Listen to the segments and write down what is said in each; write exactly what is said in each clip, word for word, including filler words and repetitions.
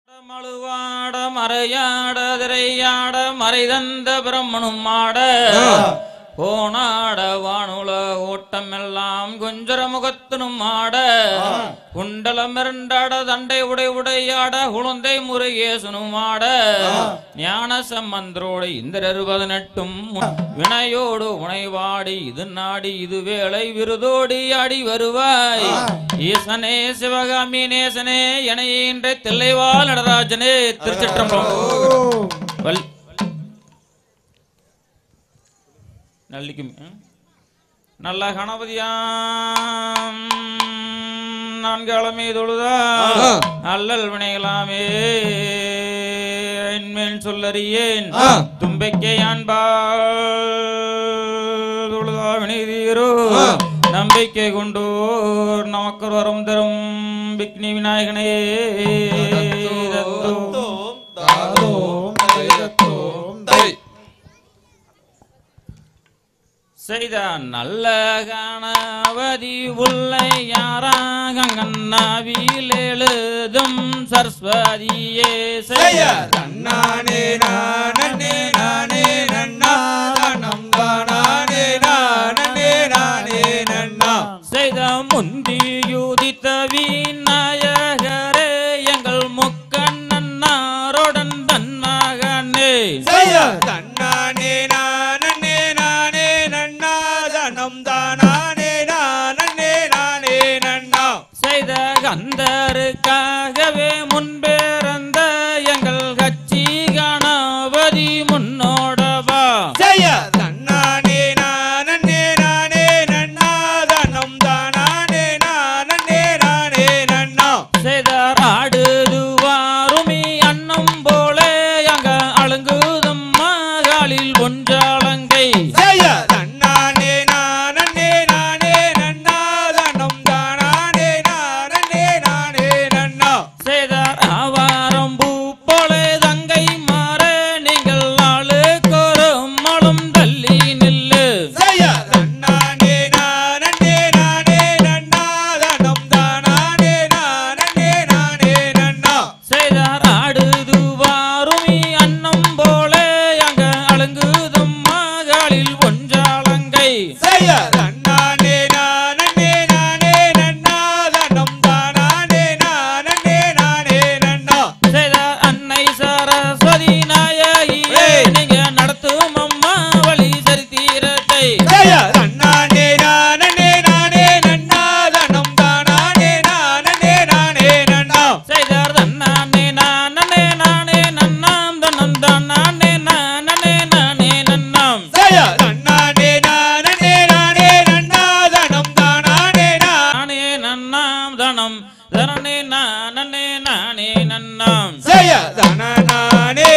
மழுவாட மறையாட திரையாட மறைதந்த பிரம்மனும் ஆட போனாட வானுல ஓட்டம் எல்லாம் கொஞ்சர முகத்தினும் ஆட குண்டலம் இரண்டாட தண்டை உடை உடையாட குழந்தை முருகேசனும் ஆட ஞான சம்பந்தரோடு இந்திரர் பதினெட்டும் வினையோடு உணைவாடி இது நாடி இது வேளை விருதோடி ஆடி வருவாய் ஈசனே சிவகாமி நேசனே எனையின்ற தில்லைவாழ் நடராஜனே திருச்சிற்றம்பலம் நல்லிக்கும் நல்ல கணபதியாம் நான்காலமே தொழுதா அல்லல் வினைகளாமே என்மேல் சொல்லறியேன் தும்பைக்கே யான்பால் தொழுதா வினை தீரோ நம்பிக்கை கொண்டோர் நமக்கு வரம் தரும் விக்னி விநாயகனே செய்த நல்ல கணபதி உள்ளை யாராக கண்ணாவில் எழுதும் சரஸ்வதியே செய்ய நானே நானே நானே நன்னா தனம் தானே நானே நானே நன்னா செய்த முந்தியுதித்த விநாயகரே எங்கள் முக்கண்ணன்னாருடன் தன்மகனே செய்ய தன்னானே நானே நானே நன்னா தனம் தானே நானே நானே நன்னா செய்த கந்தருக்காகவே முன்பேறந்த எங்கள் கட்சி கணபதி முன்னோடவா செய்ய தன்னானே நானே நானே நன்னா தனம் தானே நானே நானே நன்னா செய்தார் ஆடுதுவாருமி அன்னம் போல எங்க அழுங்குதும் மகளில் ஒன்றாளங்கை செய்ய தன்னானே நானே நானே நன்னா தனம் தானே நானே நானே நன்னா செய்தார் ஆவாரம் பூ போல தங்கை மாற நீங்கள் ஆளுக்கொரு மலம் தள்ளி நில்லு செய்ய தன்னானே நானே நானே நன்னா தனம் தானே நானே நானே நன்னா செய்தார் ஆடுதுவாருமி அன்னம் போல எங்க அழுங்குதும் மகளில் ஒன்றாளங்கை செய்ய தன்னானே நானே நானே நன்னா தனம் தானே நானே நானே நன்னா செய்தார் அன்னை சரஸ்வதி நாயகியே நீங்க நடத்தும் அம்மா வழி சரித்திரத்தை செய்ய தன்னானே நானே நானே நன்னா தனம் தானே நானே நானே நன்னா செய்தார் தன்னானே நானே நானே நன்னாம் தனம் தானே நானே நானே நன்னாம் செய்ய தன்னானே நானே நானே நன்னா தனம் தானே நானே நன்னாம் தனம் தனனே நானே நானே நன்னாம் செய்ய தனநானே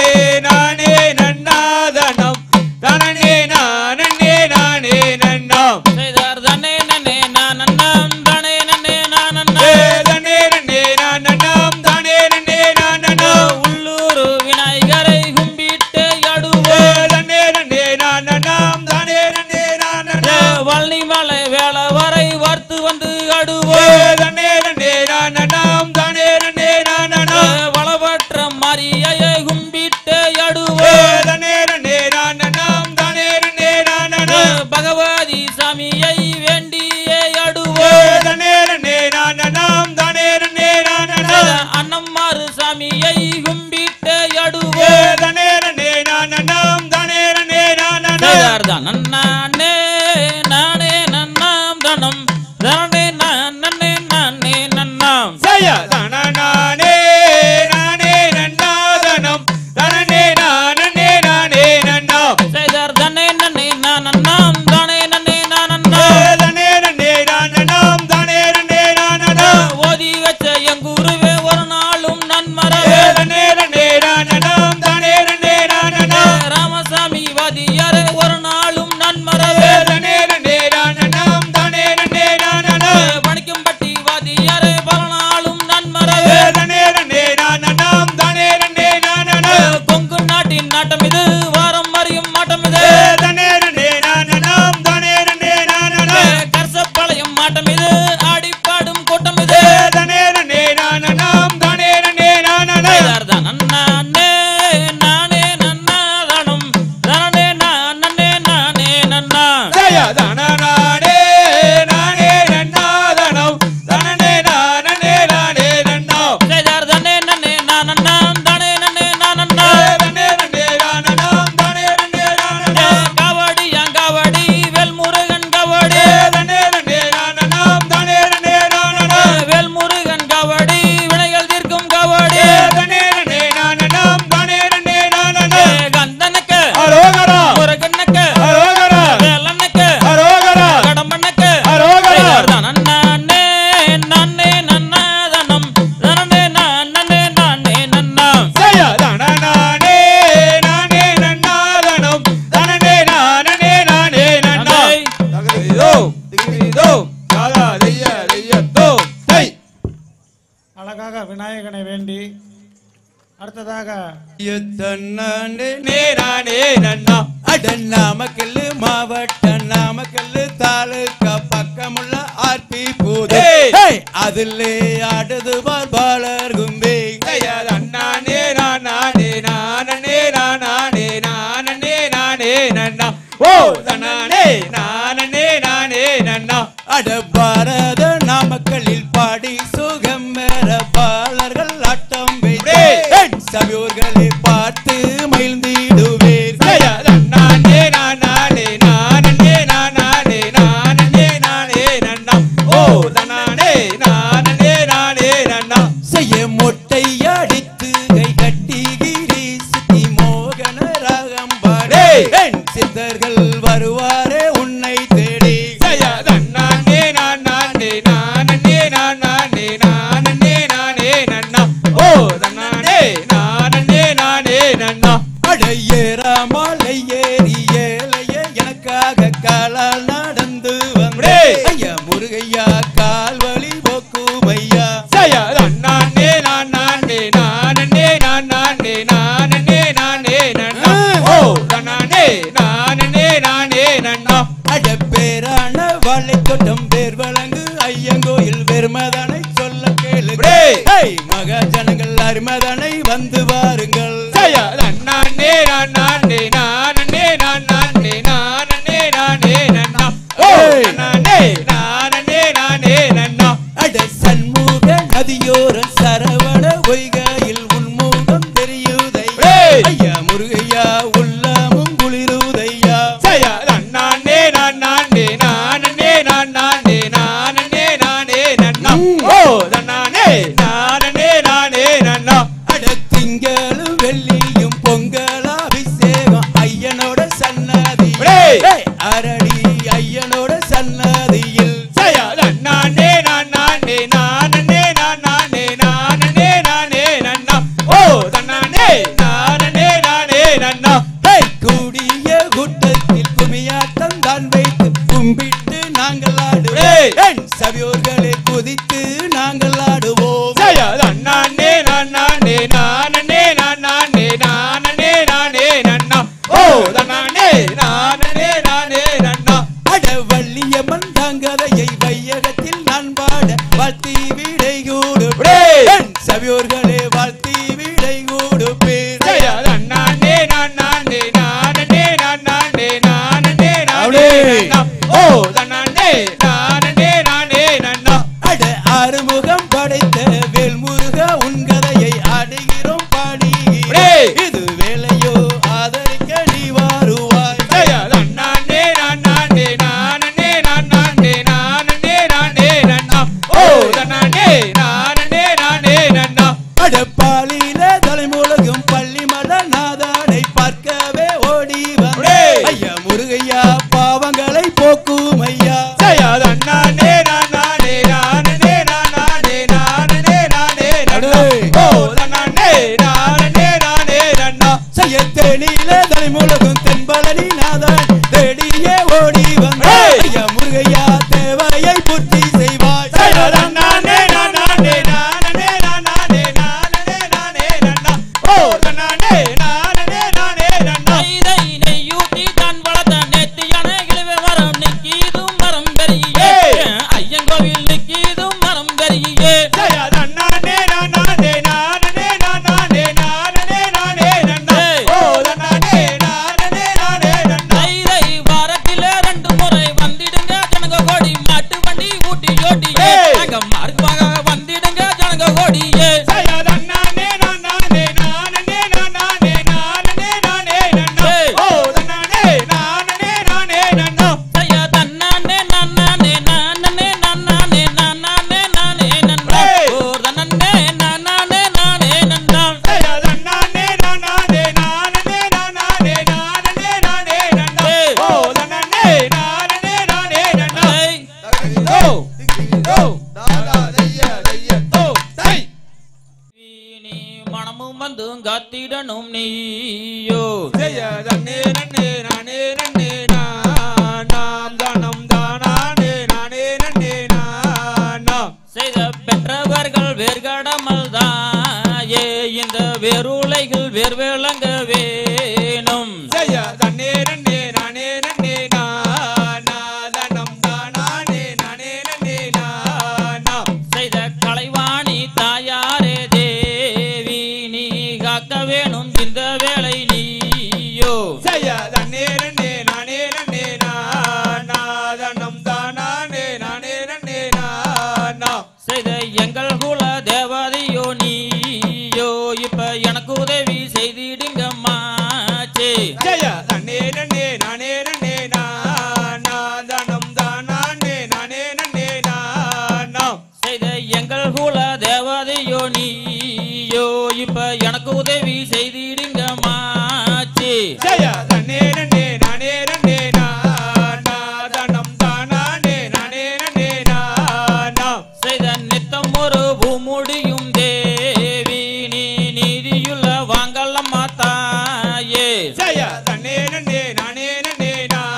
நானே நன்னா தனம் தனனே நானே நானே நன்னாம் செய்தார் தனே நனே நானன்னாம் தனே நனே நானன்னா தனே நன்னே நானன்னாம் தனே நன்னே நானன்னா உள்ளூர் விநாயகரை கும்பிட்டு அடுவோ தனே நன்னே நானன்னாம் தனே நன்னே நானன்னா வள்ளிமலை வேலை வரை வார்த்து வந்து அடுவோ தனே நன்னே நானன்னாம் தனே நன்னே நானன்னா வளவற்ற மாரியை கும்பிட்டு அடுவோ தனே நன்னே நானன்னாம் தனே நன்னே நானன்னா பகவதி சாமியை வேண்டியே அடுவோ தனே நன்னே நானன்னாம் தனே நன்னே நானன்னா அன்னம்மாறு சாமியை கும்பிட்டு அடுவோ தனே நன்னே நானன்னாம் தனே நன்னே நானன்னா நன்னானே நானே நன்னாம் தனம் தனனே நானே நானே நன்னாம் செய்ய தனநானே நானே நன்னா தனம் தனனே நானே நானே நன்னா செய்தார் தனே நன்னே நானன்னாம் தனே நன்னே நானன்னா தனே நன்னே நானன்னாம் தனே நன்னே நானன்னா ஓதி வச்ச எங்குருவே ஒரு நாளும் நன்மரவே தனே நன்னே நானன்னாம் தனே நன்னே நானன்னா ராமசாமி வாதியாரே ஒரு நாளும் நன்மரவே தனே நன்னே நானன்னாம் தனே நன்னே நானன்னா பணிக்கும்பட்டி வாதியாரே பல நாளும் நன்மரவே தனே விநாயகனை வேண்டி அடுத்ததாக நாமக்கல் மாவட்டம் நாமக்கல் தாலுகா பக்கமுள்ள ஆர்பி பூதே அதிலே ஆடுது பாலர் கும்பே நானே நானே நானே நானே நானே நானே நன்னா ஓ நானே நானே நானே நன்னா அட பாரத நாமக்கல்லில் பாடி சுகம் மேற பாலர்கள் ஆட்டம் வைத்தே சபையோர்களை பார்த்து மகிழ்ந்திடுவேர் நானே நானே நானே நானே நானே நானே நன்னா ஓ நானே நானே நானே நன்னா செய்ய மொட்டை அடித்து கை கட்டி கிரி சுத்தி மோகன ராகம் பாடே சித்தர்கள் வருவாரே உன்னை தேடி நானே நானே நானே நானே நானே நானே நன்னா ஓ நானே நானே நானே நன்னா அடையேறாமலை ஏறி ஏழைய எனக்காக காலால் நடந்து வந்தே ஐயா முருகையா கால் வலி போக்குமையா நானே நானே நானே நானே நானே நானே நன்னா ஓ நானே நானே நானே நன்னா அட பேரான வாழை தோட்டம் பேர் வழங்கு ஐயங்கோயில் வெறுமதனை சொல்ல கேளு மகாஜனங்கள் அருமதனை வந்து வாருங்கள் நானே நானே நானே நானே நானே நானே நன்னா ஓ நானே நானே நானே நன்னா அட சண்முக நதியோரம் சரவண பொய்கையில் உன்முகம் தெரியுதையா ஐயா முருகையா உள்ளமும் குளிருதையா நானே நானே நானே நானே நானே நானே நன்னா ஓ நானே நானே நானே நன்னா அட திங்களும் வெள்ளியும் பொங்கல் அபிஷேகம் ஐயனோட சன்னதி அரடி ஐயனோட சன்னதியில் நானே நானே நானே நானே நானே நானே நன்னா ஓ நானே நானே நானே நன்னா கூடிய கூட்டத்தில் குமியாட்டம் தான் வைத்து கும்பிட்டு நாங்கள் ஆடுவோம் சபையோர்களை குதித்து நாங்கள் ஆடுவோம் நானே நானே நானே நானே நானே நானே நன்னா ஓ நானே நானே நானே நன்னா அட வள்ளியம்மன் தாங்கதையை வையகத்தில் நான் பாட வாழ்த்தி விடை கூடு சபையோர்களே வாழ்த்தி விடை கூடு பேர் நானே நானே நானே நானே நானே நானே நன்னா ஓ நானே நானே நானே நன்னா அட ஆறுமுகம் படைத்த வேல்முருக உன் கதையை ஆடுகிறோம் பாடுகிறோம் இது வேலையோ ஆதரிக்க நீ வருவாய் நானே நானே நானே நானே நானே நானே நன்னா ஓ நானே நானே நானே நன்னா அட பாலில தலைமுலகும் பள்ளிமல நாதானை பார்க்கவே ஓடி வந்தே ஐயா முருகையா பாவங்களை போக்கும் ஐயா நானே நானே நானே நானே நானே நானே நன்னா ஓ நானே நானே நானே நன்னா செய்ய தெளில தலைமுலகும் தென்பழனி நாதான் தேடியே ஓடி வந்தே ஐயா முருகையா தேவையை பூர்த்தி செய்வாய் நானே நானே நானே நானே நானே நானே நன்னா ஓ நானே நானே நானே நன்னா இதை நெய்யூட்டி தான் வளர்த்த நேத்தியான இழுவை மரம் நிக்கீதும் மரம் பெரிய ஐயங்கோவில் நிக்கீதும் மரம் பெரிய நானே நானே நானே நானே நானே நானே நன்னா ஓ நானே நானே நானே நன்னா இதை வாரத்தில ரெண்டு முறை வந்திடுங்க ஜனங்க கோடி மாட்டு வண்டி ஊட்டி ஓட்டியே அங்க மார்க்காக வந்திடுங்க ஜனங்க கோடியே நானே நானே நானே நானே நானே நானே நன்னா ஓ நானே நானே நானே நன்னா சையா தன்னானே நானே நானே நானே நானே நானே நன்னா ஓ தன்னே நானே நானே நன்னா நானே நானே நானே நானே நானே நானே நன்னா ஓ நானே நானே நானே நன்னா ஓ ஓ தாதா தைய தைய ஓ தை நீ மனமும் வந்து காத்திடணும் நீயோ ஜெய தன்னே நன்னே நானே நன்னே நாம் தானம் தானானே நானே நன்னே நாம் செய்த பெற்றவர்கள் வேர்கடம் இல்லாமல் தாயே இந்த வேறுலைகள் வேர்விளங்க வேணும் ஜெய தன்னே நன்னே நானே நன்னே நாதனம் தானே நானே நன்னே நானா செய்த கலைவாணி தாயாரே தேவி நீ காக்க வேணும் இந்த வேளை நீயோ ஜெய தன்னே நன்னே நானே நன்னே நாதனம் தானே நானே நன்னே நானா செய்த எங்கள் குல தேவதையோ நீயோ இப்ப எனக்கு உதவி செய்திடுங்கம்மாச்சே ஜெய தன்னே நன்னே நானே நன்னே நாதனம் தானே நானே நன்னே நானா செய்த எங்கள் குல தேவதையோ நீயோ இப்ப எனக்கு உதவி செய்திடுங்கம்மாச்சே ஜெய தன்னே நன்னே நானே நன்னே நாதனம் தானே நானே நன்னே நானா செய்த நித்தம் ஒரு பூமுடியும் தேவி நீ நீதியுள்ள வாங்கலம்மா தாயே ஜெய தன்னே நன்னே நானே நன்னே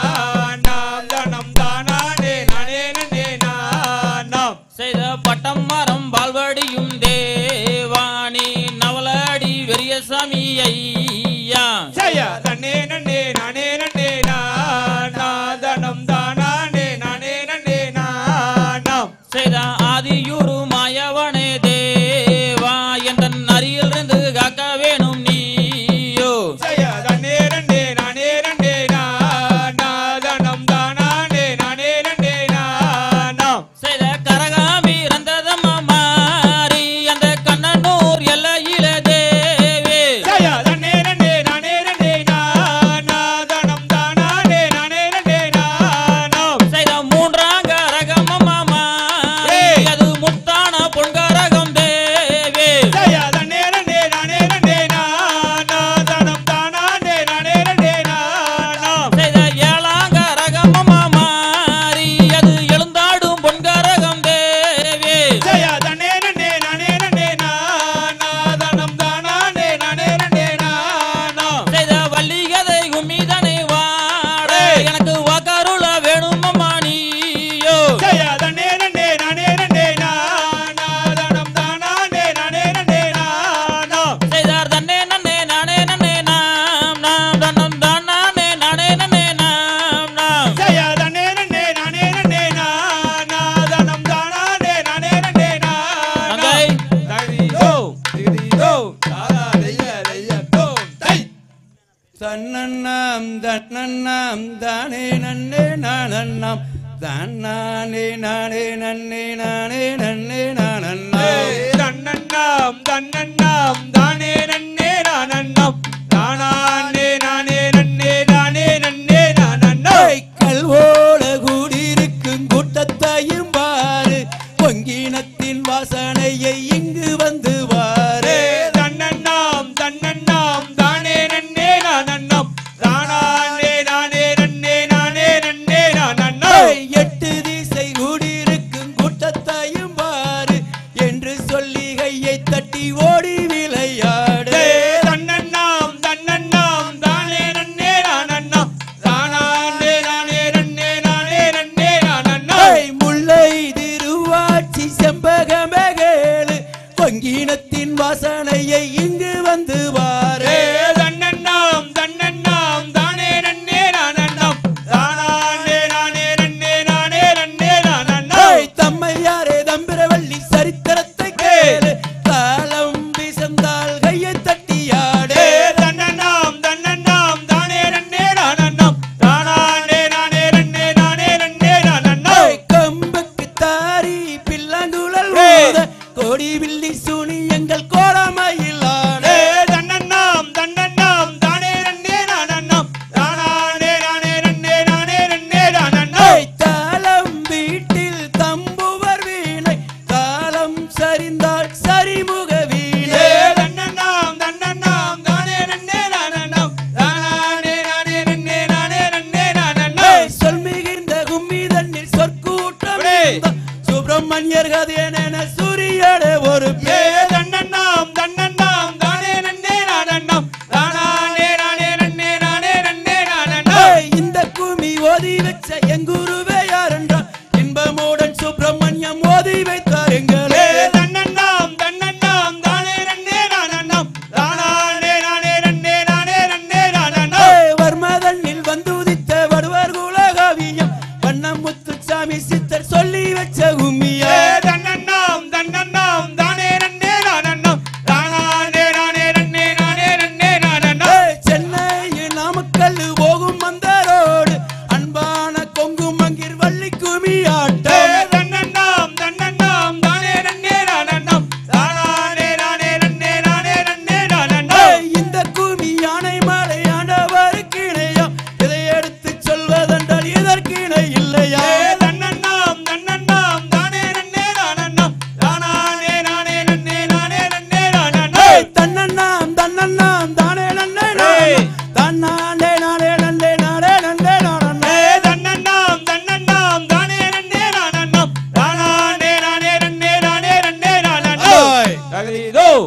நாதனம் தானே நானே நன்னே நானா செய்த பட்டம் மரம் பால்வடியும் தேவாணி நவலடி வெறியசாமி ஐயா ஜெய தன்னே நன்னே நானே நன்னே நாதனம் தானே நானே நன்னே நானா செய்த ஆதியூரு மாயவனே தேவா என்ற அருகிலிருந்து காக்க வேணும் நீயோ ஜெய தன்னே நன்னே நானே நன்னே நாதனம் தானே நானே நன்னே நானா செய்த கரகாமி இறந்ததம்மா மாறி அந்த கண்ணனூர் எல்லையில தேவி ஜெய தன்னே நன்னே நானே நன்னே நாதனம் தானே நானே நன்னே நானா செய்த மூன்றாம் கரகமம்மா மாறி அது முத்தான பொன்கரகம் தேவி ஜெய தன்னே நன்னே நானே நன்னே நாதனம் தானே நானே நன்னே நானா செய்த ஏழாம் கரகமம்மா மாறி அது எழுந்தாடும் பொன்கரகம் தேவி ஜெய தன்னே நன்னே நானே நன்னே நாதனம் தானே நானே நன்னே நானா செய்த வள்ளிகதை உம்மிதனை வாட எனக்கு வாக்கருள வேணுமம்மா நீயோ ஜெய தன்னே நன்னே நானே நன்னே நாதனம் தானே நானே நன்னே நானா செய்தார் தன்னே நன்னே நானே நன்னே நாம் நாம் தன்னம் தான் நானே நானே நன்னே நாம் நாம் ஜெய தன்னே நன்னே நானே நன்னே நாதனம் தானே நானே நன்னே நானா தங்கை தரிதோ திரிதோ தாரா தைய தைய தோ தை தன்னண்ணாம் தன்னண்ணாம் தானே நன்னே நானண்ணாம் தானே நானே நன்னே நானே நன்னே நானண்ணாம் தன்னண்ணாம் தன்னண்ணாம் தானே நன்னே நானண்ணாம் தானே நானே நன்னே நானே நன்னே நானண்ணாம் கல்வோட கூடியிருக்கும் கூட்டத்தையும் பாரு பொங்கினத்தின் வாசனையை இங்கு வந்து வாரு தன்னண்ணாம் தன்னண்ணாம் தானே நன்னே நானண்ணாம் தானே நானே நன்னே நானே நன்னே நானண்ணாம் எட்டு திசை கூடியிருக்கும் கூட்டத்தையும் பாரு என்று சொல்லி கையை தட்டி ஓடி விளையாடு தன்னண்ணாம் தன்னண்ணாம் தானே நன்னே நானண்ணாம் தானே நானே நன்னே நானே நன்னே நானண்ணாம் முல்லை திருவாட்சி செம்பகமேகேளு பொங்கினத்தின் வாசனையை இங்கு வந்து வாரு தன்னண்ணாம் தன்னண்ணாம் தானே நன்னே நானண்ணாம் தானே நானே நன்னே நானே நன்னே நானண்ணாம் தம்மையாரே தம்பிரவள்ளி சரித்திரத்தை கேளு தாளம் விசந்தால் கையை தட்டியாடு தன்னண்ணாம் தன்னண்ணாம் தானே நன்னே நானண்ணாம் தானே நானே நன்னே நானே நன்னே நானண்ணாம் கம்புக்கு தாரி பில்லாங்குழல் ஊத கோடி வில்லி சுனி எங்கள் கோலமையில் ஆடு தன்னண்ணாம்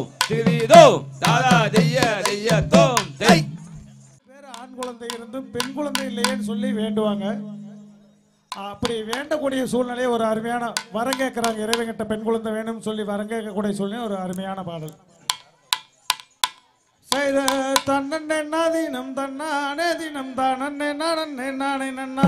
திகிதோம் தாதா தெய்ய தெய்ய தோம் தெய். வேற ஆண் குழந்தை இருந்தும் பெண் குழந்தை இல்லையேன்னு சொல்லி வேண்டுவாங்க. அப்படி வேண்டக்கூடிய சூழ்நிலையை ஒரு அருமையான வரம் கேட்கிறாங்க. இறைவன்கிட்ட பெண் குழந்தை வேணும்னு சொல்லி வரம் கேட்கக்கூடிய சூழ்நிலை ஒரு அருமையான பாடல். செய்த தன்னே நாதீனம் தன்னானே தினம் தானே நானே நானே நன்னா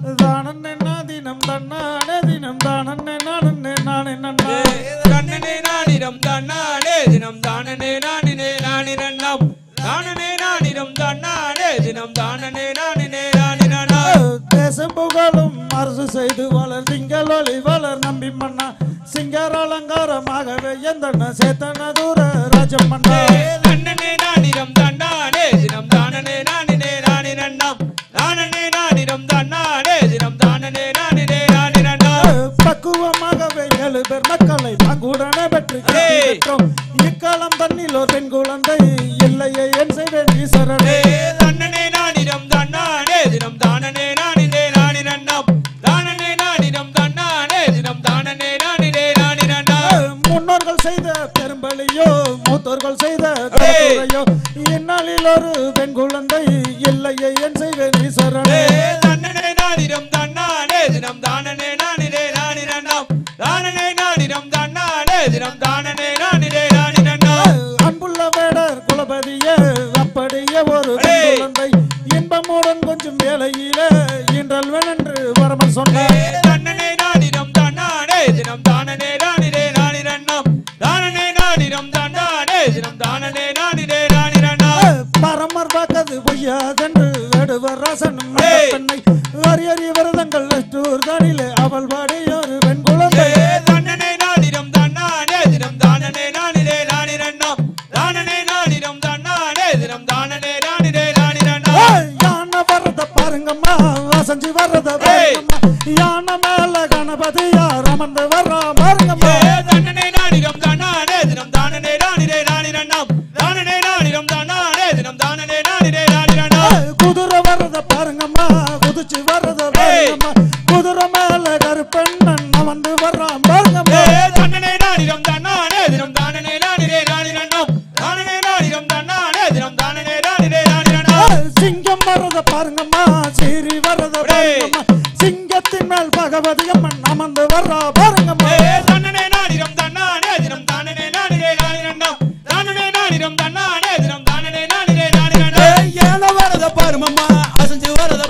தானே நாதீனம் தன்னானே தினம் தானே நானே நானே நன்னா தன்னே நானிடம் தன்னானே தினம் தானே நானினே நானி நன்னம் தானே நானிடம் தன்னானே தினம் தானே நானினே நானி நன்னா தேசம் புகழும் அரசு செய்து வளர் திங்கள் ஒளி வளர் நம்பி மன்னா சிங்கர் அலங்காரமாகவே எந்தன சேத்தன தூர ராஜம் மன்னா தன்னே நானிடம் தன்னானே தினம் தானே நானினே நானி நன்னம் தானே நானிடம் தன்னானே தினம் தானே நானினே நானி நன்னா பக்குவமாகவே ஏழு பேர் மக்களை பங்குடனே பெற்று கேட்டோம். இக்காலம் தண்ணில் ஒரு பெண் குழந்தை இல்லையே என் செய்வேன் ஈஸ்வரனே தன்னே நானிடம் தன்னானே தினம் தானே நானினே நானி நன்னம் தானே நானிடம் தன்னானே தினம் தானே நானினே நானி நன்னம் முன்னோர்கள் செய்த பெரும்பலியோ மூத்தோர்கள் செய்த தரத்துறையோ இந்நாளில் ஒரு பெண் குழந்தை இல்லையே என் செய்வேன் ஈஸ்வரனே தன்னே நானிடம் தன்னானே தினம் தானே நானினே நானி நன்னம் தானே நானிடம் தன்னானே தினம் தானே நானினே நானி நன்னம் அன்புள்ள வேடர் குலபதியே அப்படியே ஒரு பெண் குழந்தை இன்பமுடன் கொஞ்சம் வேலையிலே இன்றல்வன் என்று வரமன் சொன்னார். தன்னே நானிடம் தன்னானே தினம் தானே நானினே நானி நன்னம் தானே நானிடம் தன்னானே தினம் தானே நானினே நானி நன்னம் பரமர் வாக்கது பொய்யாதென்று வேடுவர் ராசனும் பெண்ணை அரி அரிய விரதங்கள் அஷ்டூர் தானிலே அவள் பாடி ஒரு பெண் குழந்தை தன்னே நானிடம் தன்னானே தினம் தானே நானினே நானி நன்னம் தானே நானிடம் தன்னானே தினம் தானே நானினே நானி நன்னம் யானை வர்றத பாருங்கம்மா வசஞ்சி வர்றத பாருங்கம்மா யானை மேல கணபதி யார் அமர்ந்து வர்றா பாருங்கம்மா தன்னே நானிடம் தன்னானே தினம் தானே நானினே நானி நன்னம் தானே நானிடம் தன்னானே தினம் தானே நானினே நானி நன்னம் குதிரை வர்றத பாருங்கம்மா குதிச்சு வர்றத பாருங்கம்மா குதிரை மேல கருப்பெண்ணன் அமர்ந்து வர்றான் பாருங்கம்மா தன்னே நானிடம் தன்னானே தினம் தானே நானினே நானி நன்னம் தானே நானிடம் தன்னானே தினம் தானே நானினே நானி நன்னம் சிங்கம் வர்றத பாருங்கம்மா சீரி வர்றத பாருங்கம்மா சிங்கத்தின் மேல் பகவதி அம்மன் அமர்ந்து வர்றா பாருங்கம்மா தன்னே நானிடம் தன்னானே தினம் தானே நானினே நானி நன்னம் தானே நானிடம் தன்னானே தினம் தானே நானினே நானி நன்னம் ஏன வரத பாருமம்மா அசஞ்சு வரத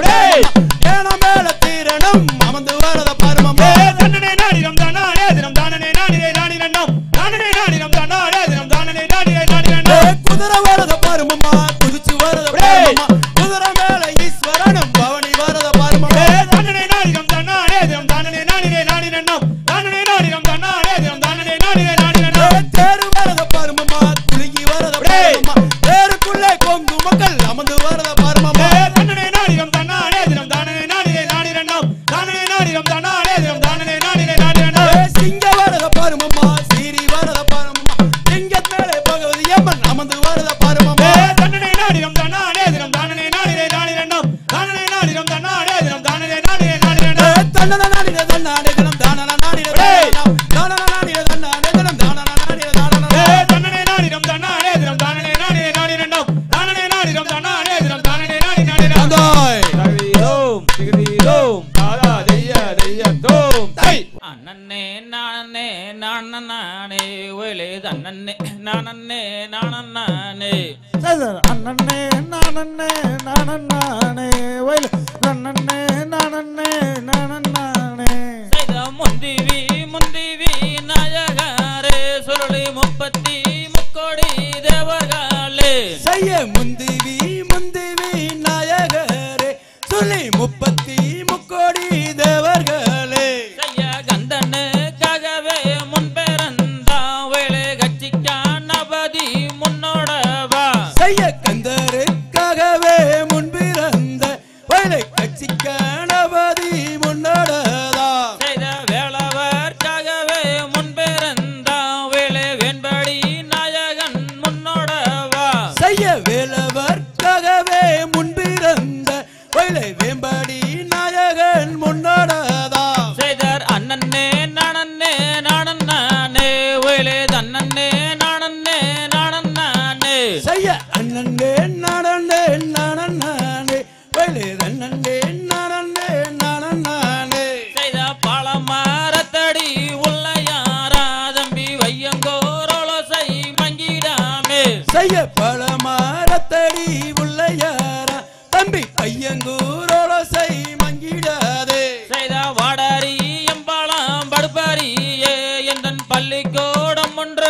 ஏன மேல தீரணும் அமர்ந்து வரத பாருமம்மா தன்னே நானிடம் தன்னானே தினம் தானே நானினே நானி நன்னம் தானே நானிடம் தன்னானே தினம் தானே நானினே நானி நன்னம் குதிரை வரத பாருமம்மா குதிச்சு வரத பாருமம்மா குதிரை மேல ஈஸ்வரனும் பவனி வரத பாருமம்மா தன்னே நானிடம் தன்னானே தினம் தானே நானினே நானி நன்னம் தானே நானிடம் தன்னானே தினம் தானே நானினே நானி நன்னம் தேரு வரத பாருமம்மா குலுங்கி வரத பாருமம்மா தேருக்குள்ளே கொங்கு மக்கள் அமர்ந்து வரத பாருமம்மா தன்னே நானிடம் தன்னானே தினம் தானே நானினே நானி நன்னம் தானே நானிடம் தன்னானே தினம் தானே நானினே நானி நன்னம் சிங்க வரத பாருமம்மா சீரி வரத பாருமம்மா சிங்கத் மேலே பகவதி அம்மன் அமர்ந்து வரத பாருமம்மா தன்னே நானிடம் தன்னானே தினம் தானே நானினே நானி நன்னம் தானே நானிடம் தன்னானே தினம் தானே நானினே நானி நன்னம் தன்னன நானின தன்னானே தினம் தானன நானின தானன தானன நானின தன்னானே தினம் தானன நானின தானன தன்னே நானிடம் தன்னானே தினம் தானே நானினே நானி நன்னம் தானே நானிடம் தன்னானே தினம் தானே நானி நானி நன்னம் அந்தாய் தவிதோம் திகிதோம் தாதா தெய்ய தெய்ய தோம் தை அண்ணனே நானே நானே ஒயிலே தன்னே நானே நானே அண்ணனே நானே நானே வயல் நன்னே நானே நானே செய்த முந்திவி முந்திவி நாயகரே சுருளி முப்பத்தி முக்கோடி தேவர்களே செய்ய முந்திவி முந்திவி நாயகரே சொல்லி முப்பத்தி முக்கோடி தேவர்களே செய்ய கந்தனுக்காகவே முன்பிறந்தா வேலை கட்சிக்கா நபதி முன்னோடவா செய்ய கந்தருக்காகவே முன்பிறந்த வயலை கட்சி கணபதி முன்னோடதா செய்த வேளவர்க்காகவே முன்பிறந்தா வேலை வெண்படி நாயகன் முன்னோடவா செய்ய வேலவர் தன்னே நானே நானே வயலே தன்னே நானே நானே செய்த பழமரத்தடி உள்ள யாரா தம்பி வையங்கோரோலோசை மங்கிடாமே செய்ய பழமரத்தடி உள்ள யாரா தம்பி பையங்கூரோலோசை மங்கிடாதே செய்த வாடாரி எம்பாளம் படுப்பாரியே எந்தன் பள்ளிக்கூடம் ஒன்று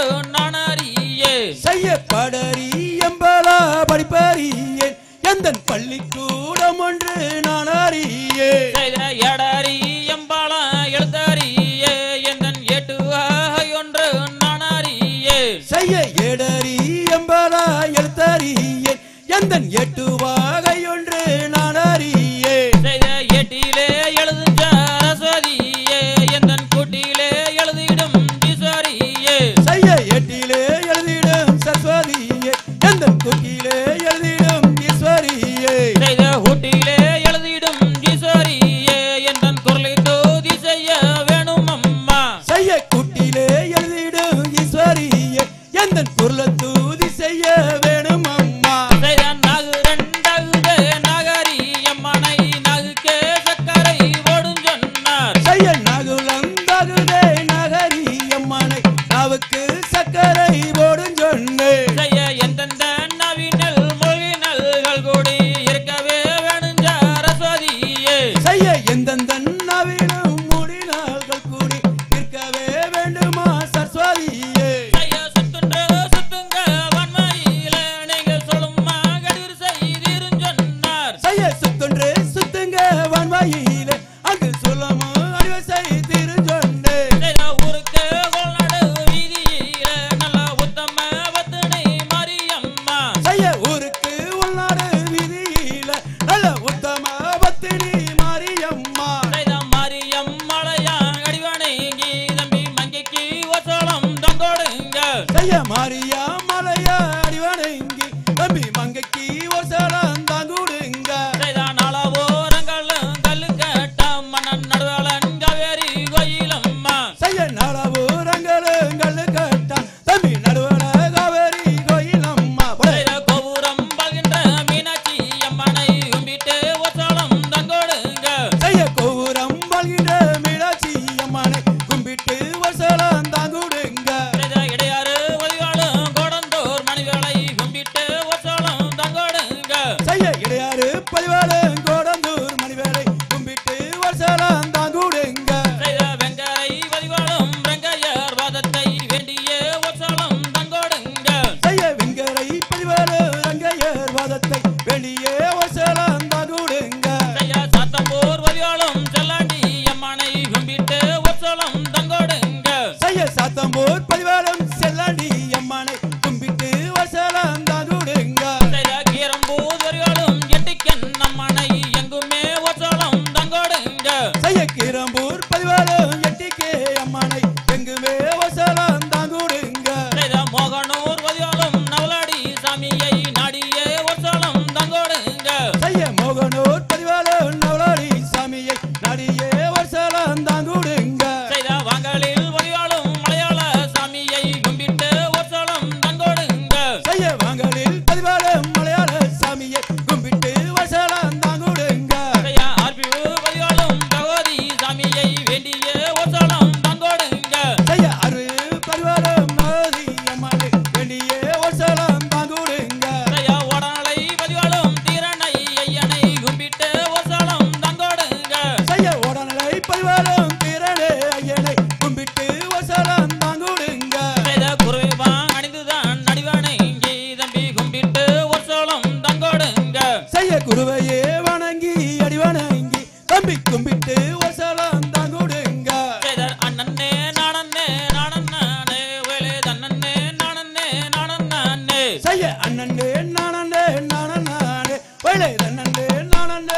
நானறியே செய்ய படரி எம்பலா படிப்பாரியே எந்தன் பள்ளிக்கூடம் ஒன்று நான் அறியே செய்த எடாரி எம்பாளம் எழுத்தாரியே எந்தன் எட்டு வகை ஒன்று நானறியே செய்ய எடரி எம்பலா எழுத்தறியே எந்தன் எட்டு வகை ஒன்று நான் அறியே செய்த எட்டிலே எழுதும் சரஸ்வதியே எந்தன் கூட்டிலே எழுதிடும் ஈஸ்வரியே செய்ய எட்டிலே எழுதிடும் சரஸ்வதியே எந்தன் குக்கிலே எழுதிடும் ஈஸ்வரியே செய்த ஊட்டிலே எழுதிடும் ஈஸ்வரியே எந்தன் குரலை தோதி செய்ய வேணும் அம்மா செய்ய குட்டிலே எழுதிடும் ஈஸ்வரியே எந்தன் பொருளை தூதி செய்ய வேணும் அம்மா செய்த நாகு ரெண்டாகுதே நாகரி அம்மனை நாகுக்கே சக்கரை ஓடும் சொன்னார் செய்ய நகுலந்தாகுதே நகரி அம்மனை நாவுக்கு சக்கரை போடும் சொன்னே செய்ய எந்தெந்த நவீனல் மொழினல்கள் கூடி இருக்கவே வேணும் சரஸ்வதியே செய்ய எந்தெந்த நவீனம் முடினாள்கள் கூடி இருக்கவே வேண்டுமா சரஸ்வதியே செய்ய சுத்துன்ற சுத்துங்க வன்மையில நீங்கள் சொல்லும் மகடீர் செய்தீரும் சொன்னார் செய்ய சுத்தொன்று சுத்துங்க வன்வாயிலே அங்கு சொல்லமோ அறிவை செய்திரு சொன்னே செய்த ஊருக்கு கொள்நாடு வீதியில நல்ல உத்தம பத்தினி மாரியம்மா செய்ய ஊருக்கு உள்நாடு வீதியில நல்ல உத்தம பத்தினி மாரியம்மா செய்த மாரியம் மலையா அடிவணங்கி தம்பி மங்கைக்கு ஒசலம் தங்கோடுங்க செய்ய மாரியா மலையா அடிவணங்கி தம்பி மங்கைக்கு ஒரு சலம் தாங்குடுங்க செய்த நாளவோரங்களும் கல்லு கட்ட மன்னன் நடுவலன் காவேரி கோயிலம்மா செய்ய நலவூரங்களும் கல்லு கட்டா தம்பி நடுவல காவேரி கோயிலம்மா செய்த கோபுரம் பல்கின்ற மீனாட்சி அம்மனை கும்பிட்டு ஒசலம் தங்கோடுங்க செய்ய கோபுரம் வாழ்கின்ற மீனாட்சி அம்மனை கும்பிட்டு ஒரு சலம் தாங்குடுங்க செய்த இடையாறு ஒலிவாளும் கோடந்தோர் மணிகளை கும்பிட்டு ஒசலம் தங்கோடுங்க செய்ய இடையாறு பதிவாளும் கோடந்தூர் மணிவேலை கும்பிட்டு ஒரு சலம் தாங்குடுங்க செய்த வெங்கரை பதிவாளும் வெங்கையர் வாதத்தை வேண்டிய ஒசலம் தங்கோடுங்க செய்ய வெங்கரை பதிவாளும் ரங்கையர் வாதத்தை வேண்டியே ஒரு சலம் தாங்குடுங்க செய்ய சாத்தம்பூர் பதிவாளும் செல்லாண்டி அம்மனை கும்பிட்டு ஒசலம் தங்கோடுங்க செய்ய சாத்தம்பூர் பதிவாளும் செல்லாண்டி அம்மனை கும்பிட்டு ஒரு சலம் தாங்குடுங்க செய்த கீரம்பூர் பதிவாளும் எட்டிக்கன் அம்மனை எங்குமே ஒசலம் தங்கோடுங்க செய்ய கிரம்பூர் பதிவாளும் எட்டிக்கே அம்மனை எங்குமே ஒரு சலம் தாங்குடுங்க செய்த மோகனூர் பதிவாளும் நவலாடி சாமியை நாடிய ஒசலம் தங்கோடுங்க செய்ய மோகனூர் பதிவாளும் நவலாடி சாமியை நடியே ஒரு சலம் தாங்குடுங்க செய்த வாங்கலில் பதிவாளும் மலையாள சாமியை கும்பிட்டு ஒசலம் தங்கோடுங்க செய்ய வாங்கலில் பதிவாளும் மலையாள சாமியை கும்பிட்டு ஒரு சலம் தாங்குடுங்க செய்ய ஆர்பியூ பதிவாளும் பகவதி சாமியை வேண்டிய ஒசலம் தங்கோடுங்க செய்ய அரு பதிவாளும் நவதி அம்மனை வேண்டியே ஒரு சலம் தாங்குடுங்க செய்ய ஓடலை பதிவாளும் தீரனை ஐயனை கும்பிட்டு ஒசலம் தங்கோடுங்க செய்ய உடனே பதிவாளும் திரளே ஐயனை கும்பிட்டு ஒரு சலம் தாங்குடுங்க செய்த குருவா அணிந்துதான் நடிவணங்கி தம்பி கும்பிட்டு ஒசலம் தங்கோடுங்க செய்ய குருவையே வணங்கி அடி வணங்கி தம்பி கும்பிட்டு ஒரு சலம் தாங்குடுங்க செய்தர் அண்ணன்னே நானன்னே நானன்னானே வேலே தன்னன்னே நானன்னே நானன்னானே செய்ய அண்ணனே நானே நானே வயலே தன்னே நானே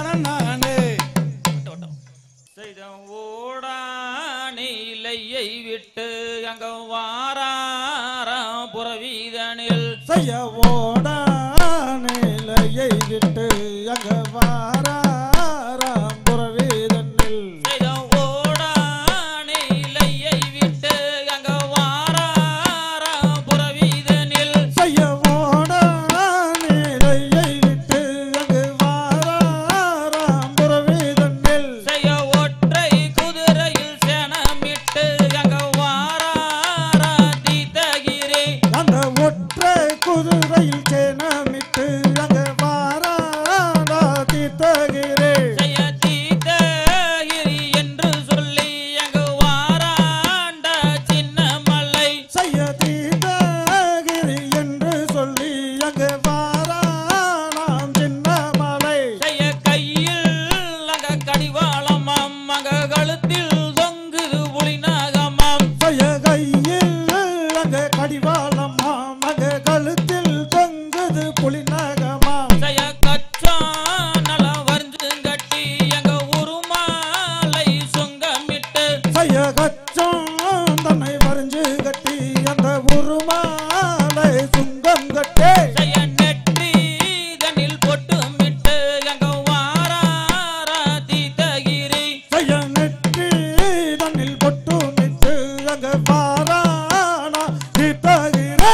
நானே செய்த ஓடானிலையை விட்டு அங்க வாராராம் புறவீதனில் செய்ய ஓட நிலையை விட்டு அங்க வாராம் புறவீதனில் செய்த ஓடானிலையை விட்டு அங்க வாராராம் புறவீதனில் செய்ய ஓட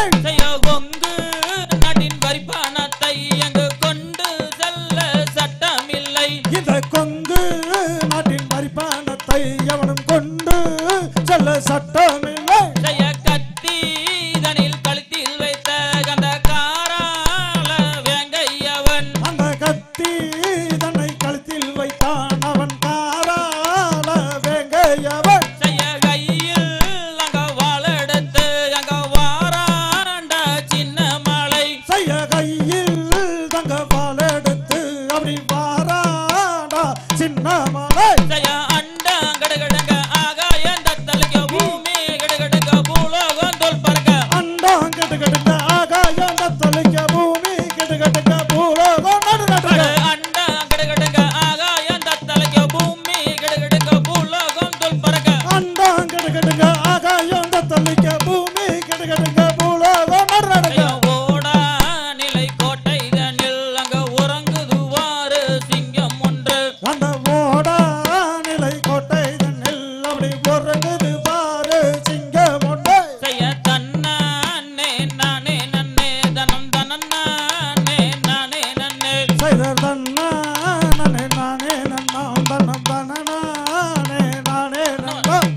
செய்ய கொங்கு நாட்டின் வரிப்பணத்தை அங்கு கொண்டு செல்ல சட்டமில்லை. இந்த கொங்கு நாட்டின் வரிப்பணத்தை எவனும் கொண்டு செல்ல சட்டமில்லை. செய்ய கத்தி தனில் கழுத்தில் வைத்த கந்த காராள வேங்கையவன் அந்த கத்தி தன்னை கழுத்தில் வைத்தான் அவன் காராள வேங்கையவன். செய்ய கையில் அங்க வாழெடுத்து அங்க வாராண்ட சின்ன மலை. செய்ய கையில் தங்க வாழெடுத்து அப்படி வாராடா சின்ன மலை. செய்ய அண்ட கடகடங்க ஆகாயம் தத்தளிக்க பூமி கடகடங்க பூலோகம் தோல் பறக்க. அண்டம் கெடுகெடுக்க ஆகாயம் தத்தளிக்க பூமி கெடுகெடுக்க பூலோகம் நடுநடுங்க. அண்ட கடகடங்க ஆகாயம் தத்தளிக்க பூமி கடகடங்க பூலோகம் தோல் பறக்க. அண்டம் கெடுகெடுக்க ஆகாயம் தத்தளிக்க பூமி கெடுகெடுக்க பூலோகம் நடுநடுங்க. ஓடா நிலை கோட்டை தனில் அங்க உறங்குதுவாறு சிங்கம் ஒன்று. அந்த ஓடா நிலை கோட்டை தன்னில் அப்படி பொறங்குது பாரு சிங்கம் ஒன்று. செய்ய தன்னானே நானே நன்னே தனம் தனன்னானே நானே நன்னே. செய்தர் தன்னா நானே நானே நன்னாம் தன்னம் தனனானே நானே நன்னாம்.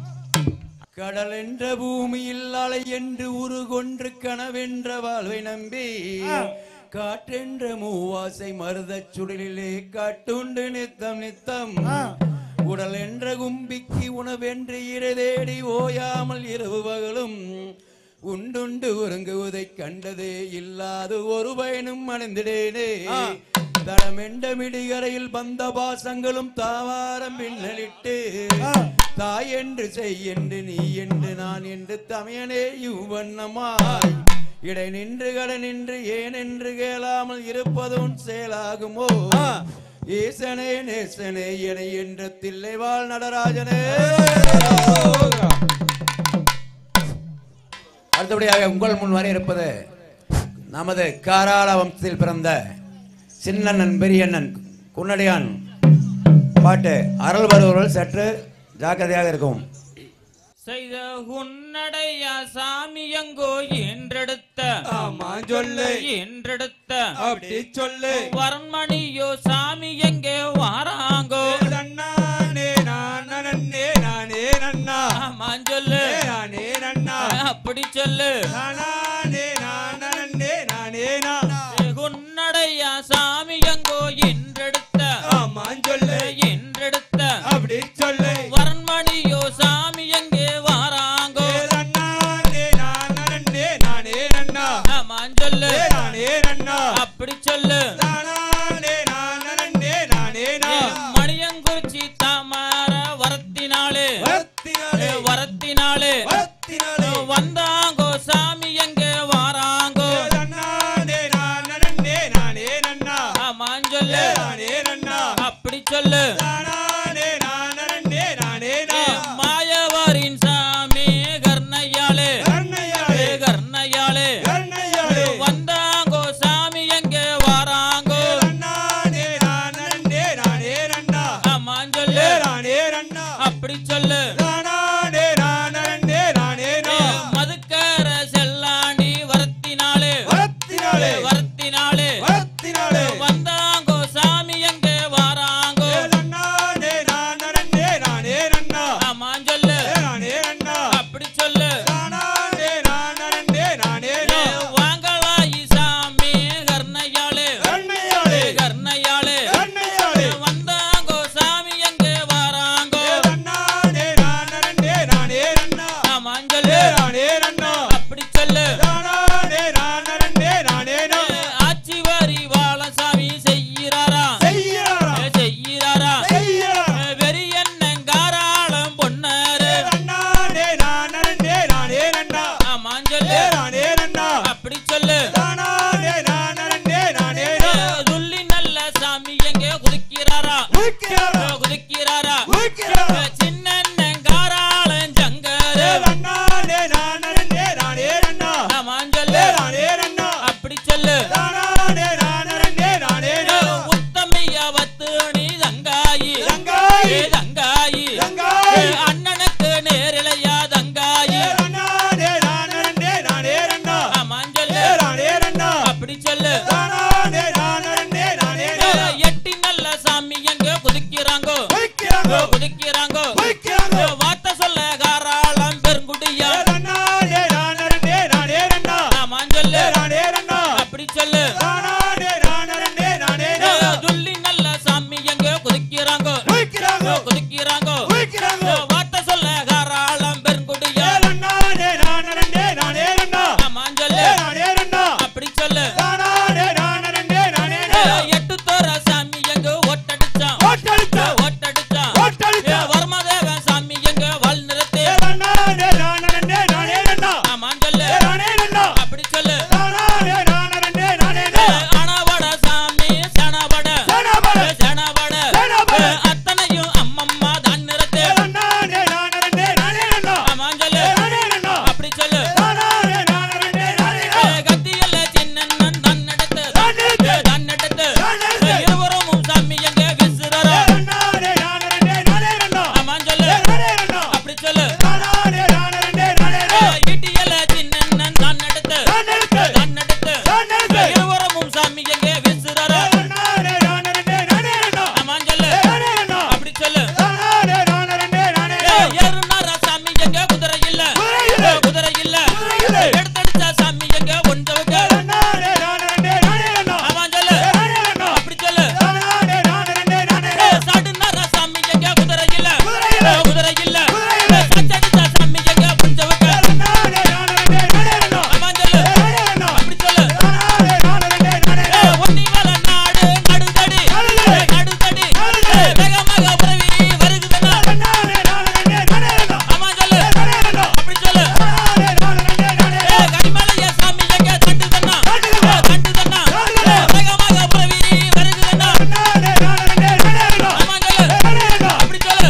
கடல் என்ற பூமியில் அலை என்று உரு கொன்று கனவென்ற வாழ்வை நம்பி காற்றென்ற மூவாசை மருதச் சுடலிலே காட்டுண்டு நித்தம் நித்தம் உடல் என்ற கும்பிக்கு உணவென்று இரை தேடி ஓயாமல் இரவு பகலும் உண்டுண்டு உறங்குவதை கண்டதே இல்லாது ஒரு பயனும் அணிந்திடேனே. தடமெண்ட மிடிகரையில் வந்த பாசங்களும் தாவாரம் பின்னலிட்டு தாய் என்று செய் என்று நீ என்று நான் என்று தமையனே இவ்வண்ணமாய் இடை நின்று கட நின்று ஏன் என்று கேளாமல் இருப்பதும் செயலாகுமோ. ஈசனே நேசனே என என்ற தில்லைவாழ் நடராஜனே. அடுத்தபடியாக உங்கள் முன் வர இருப்பது நமது காராள வம்சத்தில் பிறந்த சின்னண்ணன் பெரியண்ணன் குன்னடியான் பாட்டு. அருள் வருவர்கள் சற்று ஜாக்கிரதையாக இருக்கும். செய்த உன்னடைய சாமி எங்கோ என்றெடுத்த ஆமா சொல்லு என்றெடுத்த அப்படி சொல்லு. வரண்மணியோ சாமி எங்கே வாராங்கோ. நன்னானே நானே நானே நன்னா ஆமான் சொல்லு நானே நன்னா அப்படி சொல்லு. நானே நானே நானே நா உன்னடைய சாமி எங்கோ என்றெடுத்த ஆமா சொல்லு என்றெடுத்த அப்படி சொல்லு. வரண்மணியோ சாமி எங்கே வாராங்கோ. நன்னானே நானே நானே நன்னா ஆமான் சொல்லு நானே நன்னா அப்படி சொல்லு. நானே நானே நானே நா மணியங்குறிச்சி தாமர வரத்தினாலே வரத்தினாலே வரத்தினாலே வரத்தினாலே வந்தாங்கோ சாமி எங்கே வாராங்கோ. நன்னானே நானே நானே நன்னா ஆமான் சொல்லு நானே நன்னா அப்படி சொல்லு. நானே நானே நானே நா மாயவாரின் சாமி கர்ணையாலே கர்ணையாலே கர்ணையாலே கர்ணையாலே வந்தா தன்னெடுத்து இருவரமும் சாமி எங்கே வீசுறாரா ஆமாம் சொல்லு அப்படி சொல்லு ஏறுனாரா சாமி எங்க குதிரை இல்ல குதிரை இல்ல எடுத்தடிச்சா சாமி எங்க ஒன்றவுக்கு ஆமாம் சொல்லு அப்படி சொல்லு சாடுனாரா சாமி எங்க குதிரை இல்ல குதிரை இல்ல சச்சடிச்சா சாமி எங்க ஒன்றவுக்கு ஆமாம் சொல்லு அப்படி சொல்லு ஒன்னி மேல நாடு நடுதடி நடுதடி வேகமாக உறவி வருகுதுன்னா ஆமாம் சொல்லு அப்படி சொல்லு கனிமலைய சாமி எங்க தண்டுதன்னா தண்டுதன்னா வேகமாக உறவி வருகுதுன்னா ஆமாம் சொல்லு அப்படி சொல்லு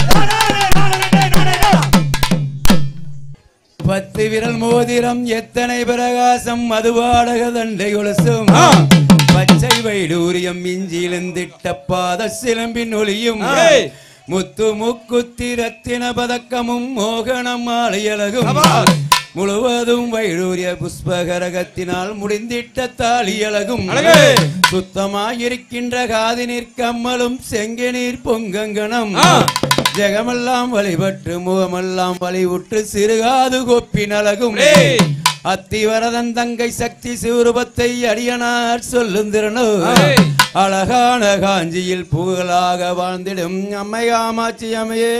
பத்து விரல் மோதிரம் எத்தனை பிரகாசம் மதுவாடக தண்டை கொலுசும் பச்சை வைடூரியம் இஞ்சிலிந்திட்ட பாத சிலம்பின் ஒளியும் முத்து முக்குத்தி ரத்தின பதக்கமும் மோகனம் மாலையழகும் முழுவதும் வைடூரிய புஷ்பகரகத்தினால் முடிந்திட்ட தாலியழகும் சுத்தமாயிருக்கின்ற காதினீர் கம்மலும் செங்கநீர் பொங்கங்கணம் ஜெகமெல்லாம் வழிபட்டு முகமெல்லாம் வழிவுற்று சிறுகாது கொப்பின் அழகும் அத்திவரதன் தங்கை சக்தி சிவரூபத்தை அடியனார் சொல்லுந்திரனோ அழகான காஞ்சியில் புகழாக வாழ்ந்திடும் அம்மை காமாட்சி அம்மையே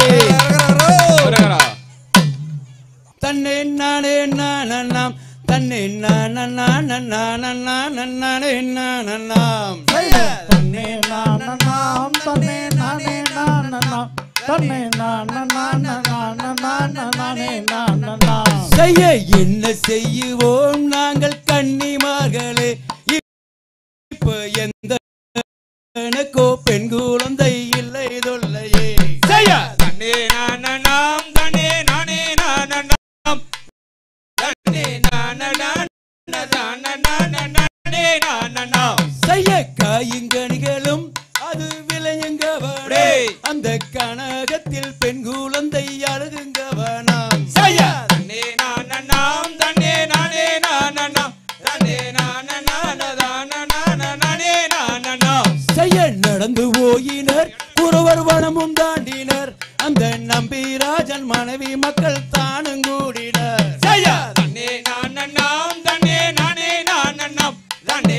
தன்னை நானே நானாம் தன்னை நானாம் நானே நானாம் தன்னே நானனாம் தன்னே நானே நானனாம் தன்னே நானே நானனாம் செய்ய என்ன செய்யுவோம் நாங்கள் கன்னிமார்களே இப்ப எந்த எனக்கோ பெண் குழந்தை இல்லை தொல்லையே செய்ய தன்னே நானனாம் தன்னே நானே நானனாம் தன்னே நானனாம் நானே நானனாம் செய்ய காயுங்கனிகளும் அது விளையுங்கவனே அந்த கனகத்தில் பெண் குழந்தை அழுகுங்கவனாம் செய்ய தன்னே நானனாம் தன்னே நானே நானனாம் தன்னே நானே நானனாம் செய்ய நடந்து போயினர் குறவர் வனமும் தாண்டினர் அந்த நம்பிராஜன் மனைவி மக்கள் தானும் கூடினர் செய்ய தன்னே நானனாம் தன்னே நானே நானனாம் தன்னே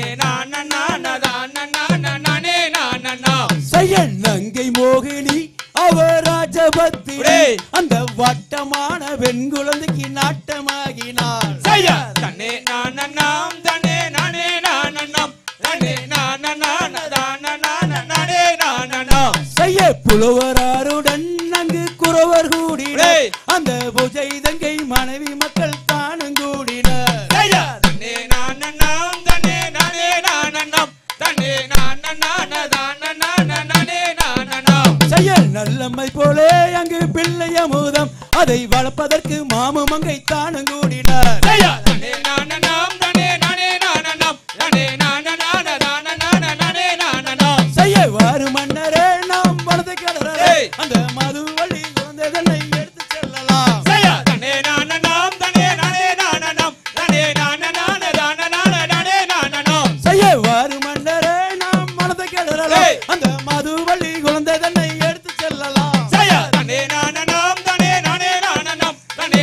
நானே நானனாம் செய்ய நங்கை மோகினி அவர் ராஜபத்திரே அந்த வட்டமான பெண் குழந்தைக்கு நாட்டமாகினார் செய்ய தன்னே நானனாம் தன்னே நானே நானனாம் தன்னே நானே நானனாம் செய்ய புலவராருடன் அங்கு குறவர் கூடினர் அந்த பூஜை தங்கை மனைவி மக்கள் தானும் கூடினர் செய்ய தன்னே நானனாம் தன்னே நானே நானனாம் தன்னே நானே நானனாம் செய்ய நல்லம்மை போலே அங்கு பிள்ளை அமுதம் அதை வளர்ப்பதற்கு மாமு மங்கை தானும் கூடினர் செய்ய தன்னே நானனாம் தன்னே நானே நானனாம் தன்னே நானே நானனாம் செய்ய வாரு மன்னரே நாம் வலது கடலே அந்த மதுவள்ளி குழந்தை தன்னை எடுத்து செல்லலாம் செய்ய தன்னே நானனாம் தன்னே நானே நானனாம் தன்னே நானே நானனாம் செய்ய வாரு மன்னரே நாம் வலது கடலே அந்த மதுவள்ளி குழந்தை தன்னை எடுத்து செல்லலாம் செய்ய தன்னே நானனாம் தன்னே நானே நானனாம் தன்னே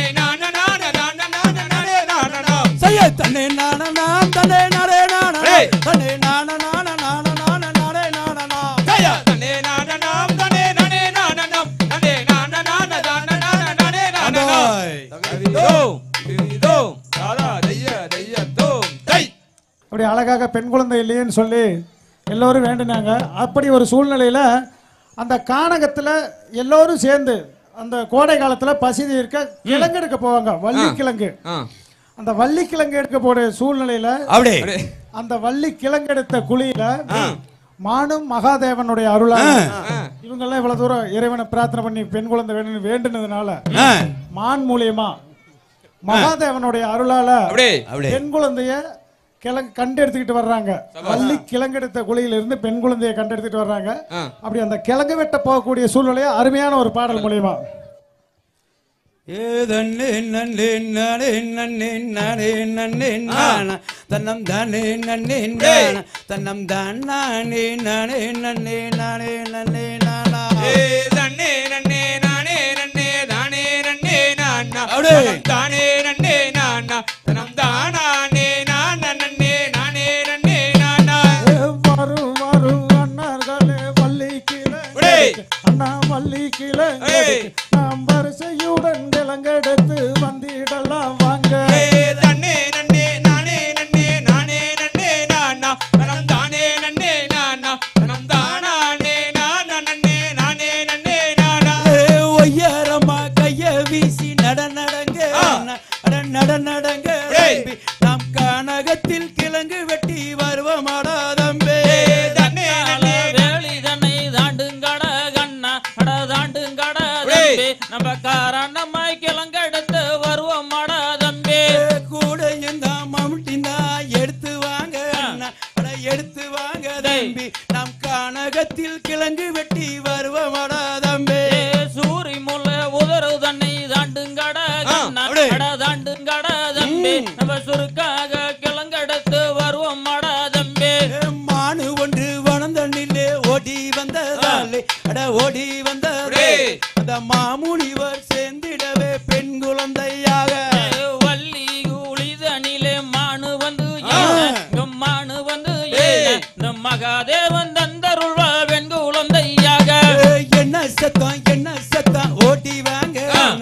நானனாம் செய்ய தன்னை நானனாம் தன்னை நானே நானனாம் தன்னை நானனான நானனான நானே நானனாம் செய்ய தன்னே நானனாம் தன்னே நானே நானனாம் தன்னே நானே நானனாம் தோ இதோ ராதா தைய தைய தோ தை அப்படி அழகாக பெண் குழந்தை இல்லையேன்னு சொல்லி எல்லோரும் வேண்டினாங்க. அப்படி ஒரு சூழ்நிலையில் அந்த கானகத்தில் எல்லோரும் சேர்ந்து அந்த கோடை காலத்தில் பசி இருக்க கிழங்கு எடுக்க போவாங்க. வள்ளி கிழங்கு. அந்த வள்ளி கிழங்கு எடுக்க போற சூழ்நிலையில அப்படியே அந்த வள்ளி கிழங்கு எடுத்த குழியில மானும் மகாதேவனுடைய அருளால இவங்க எல்லாம் இவ்வளவு தூரம் இறைவனை பிரார்த்தனை பண்ணி பெண் குழந்தை வேணும்னு வேண்டுனதுனால மான் மூலியமா மகாதேவனுடைய அருளால பெண் குழந்தைய கிழங்கு கண்டு எடுத்துக்கிட்டு வர்றாங்க. வள்ளி கிழங்கு எடுத்த குழியில இருந்து பெண் குழந்தைய கண்டு எடுத்துட்டு வர்றாங்க. அப்படி அந்த கிழங்கு வெட்ட போகக்கூடிய சூழ்நிலையை அருமையான ஒரு பாடல் மூலியமா ஏதன்னே நன்னே நானே நன்னே நானே நன்னே நானா தன்னம் தானே நன்னே நானா தன்னம் தான் நானே நானே நன்னே நானே நன்னே நானா ஏதன்னே நன்னே நானே நன்னே தானே நன்னே நானா தன்னம் தானே நன்னே நானா தன்னம் தானே நானா நன்னே நானே நன்னே நானா வரும் வரும் அண்ணர்களே வள்ளி கிளை அண்ணா வள்ளி கிளை நாம் வரிசையுடன் விலங்கெடுத்து வந்திடலாம் வாங்க தன்னே நன்னே நானே நன்னே நானே நன்னே நானா தனம் தானே நன்னே நானா தனம் தானே நானா நன்னே நானே நன்னே நானா ஒய்யாரமா கைய வீசி நட நடங்க நட நடங்க நாம் கானகத்தில் கிழங்கு வெட்டி வருவமாடா தம்பே தன்னே நன்னே வேலி தன்னை தாண்டுங்கட கண்ணா அட தாண்டுங்கட தம்பி நம்ம காரணமாய் கிளங்கெடுத்து வருவோம் மாடா தம்பி கூட இந்த மம்டினா எடுத்து வாங்க அட எடுத்து வாங்க தம்பி நாம் கானகத்தில் கிழங்கு வெட்டி வருவமாடா தம்பி சூரி முல்ல உதறு தன்னை தாண்டுங்கட கண்ணா அட தாண்டுங்கட தம்பி நம்ம சுருக்காக கிளங்கெடுத்து வருவோம் மாடா தம்பி மானு ஒன்று வனந்தண்ணிலே ஓடி வந்ததாலே அட ஓடி வந்ததே அந்த மாமுனிவர் சேர்ந்திடவே பெண் குழந்தையாக வள்ளி குளிதனிலே மானு வந்து மானு வந்து மகாதேவன் தந்தருள்வா பெண் குழந்தையாக என்ன சத்தம் என்ன சத்தம் ஓடி வாங்க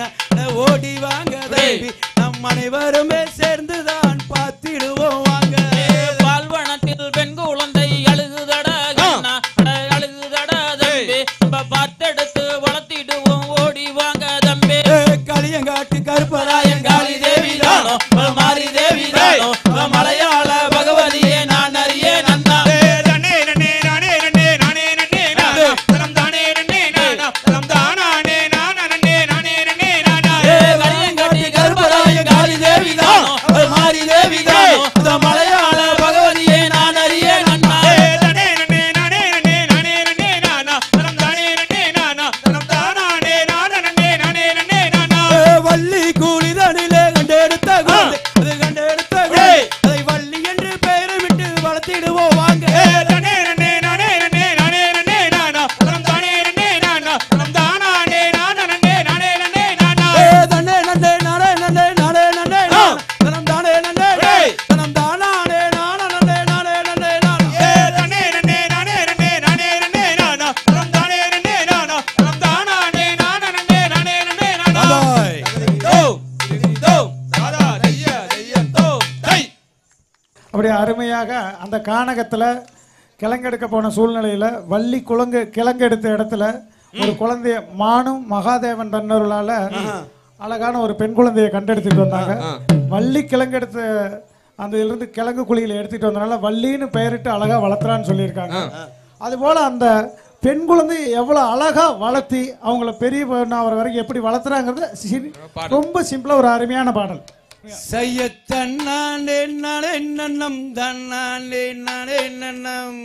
ஓடி வாங்க தேவி நம் அனைவருமே சேர்ந்துதான் பார்த்திடுவோம் வாங்க பால்வனத்தில் பெண் குழந்தை அழுகுதடா கண்ணா அழுகுதடா தம்பி நம்ம பார்த்தெடுத்து வளர்த்திடுவோம் ஓடி வாங்க தம்பி களியங்காட்டு கருப்பராயன் காளி தேவி தானோ மாரி தேவி தானோ மலையாள பகவதியே நான் அறிய நன்னா தன்னே நன்னே நானே நன்னே நானே நன்னே நானா தனம் தானே நன்னே நானா தனம் தானே நானா நன்னே நானே நன்னே நானா களியங்காட்டு கருப்பராயன் காளி தேவி தானோ மாரி தேவி தானோ மலையாள பகவதியே நான் அறிய நன்னா தன்னே நன்னே நானே நன்னே நானே நன்னே நானா தனம் தானே நன்னே நானா தனம் தானே நானா நன்னே நானே நன்னே நானா வள்ளி கூலிதனிலே கண்டெடுத்த குழந்தை அது கண்டெடுத்த குழந்தை அதை வள்ளி என்று பெயரிட்டு வளர்த்திடுவோம் வாங்க தன்னே நன்னே நானே நன்னே நானே நன்னே நானா தனம் தானே நன்னே நானா தனம் தானே நானா நன்னே நானே நன்னே நானா தன்னே நன்னே நானே நன்னே நானே நன்னே தனம் தானே நன்னே தனம் தானே நானே நன்னே நானே நன்னே தன்னே நன்னே நானே நன்னே நானே நன்னே நானா தனம் தானே நன்னே நானா தனம் தானே நானா நன்னே நானே நன்னே நானா தோ தோ சாதா தைய தைய தோ தை அப்படி அருமையாக அந்த கானகத்துல கிழங்கெடுக்க போன சூழ்நிலையில வள்ளி குழங்கு கிழங்கெடுத்த இடத்துல ஒரு குழந்தைய மானும் மகாதேவன் தன்னருளால அழகான ஒரு பெண் குழந்தையை கண்டெடுத்துட்டு வந்தாங்க வள்ளி கிழங்கெடுத்த அந்த இருந்து கிழங்கு குழியில எடுத்துட்டு வந்தனால வள்ளின்னு பெயரிட்டு அழகா வளர்த்துறான்னு சொல்லியிருக்காங்க அதுபோல அந்த பெண் குழந்தை எவ்வளவு அழகா வளர்த்தி அவங்கள பெரிய அவர் வரைக்கும் எப்படி வளர்த்துறாங்கிறது சி- ரொம்ப சிம்பிளா ஒரு அருமையான பாடல். செய்ய தன்னானே நானே நன்னம் தன்னானே நானே நன்னம்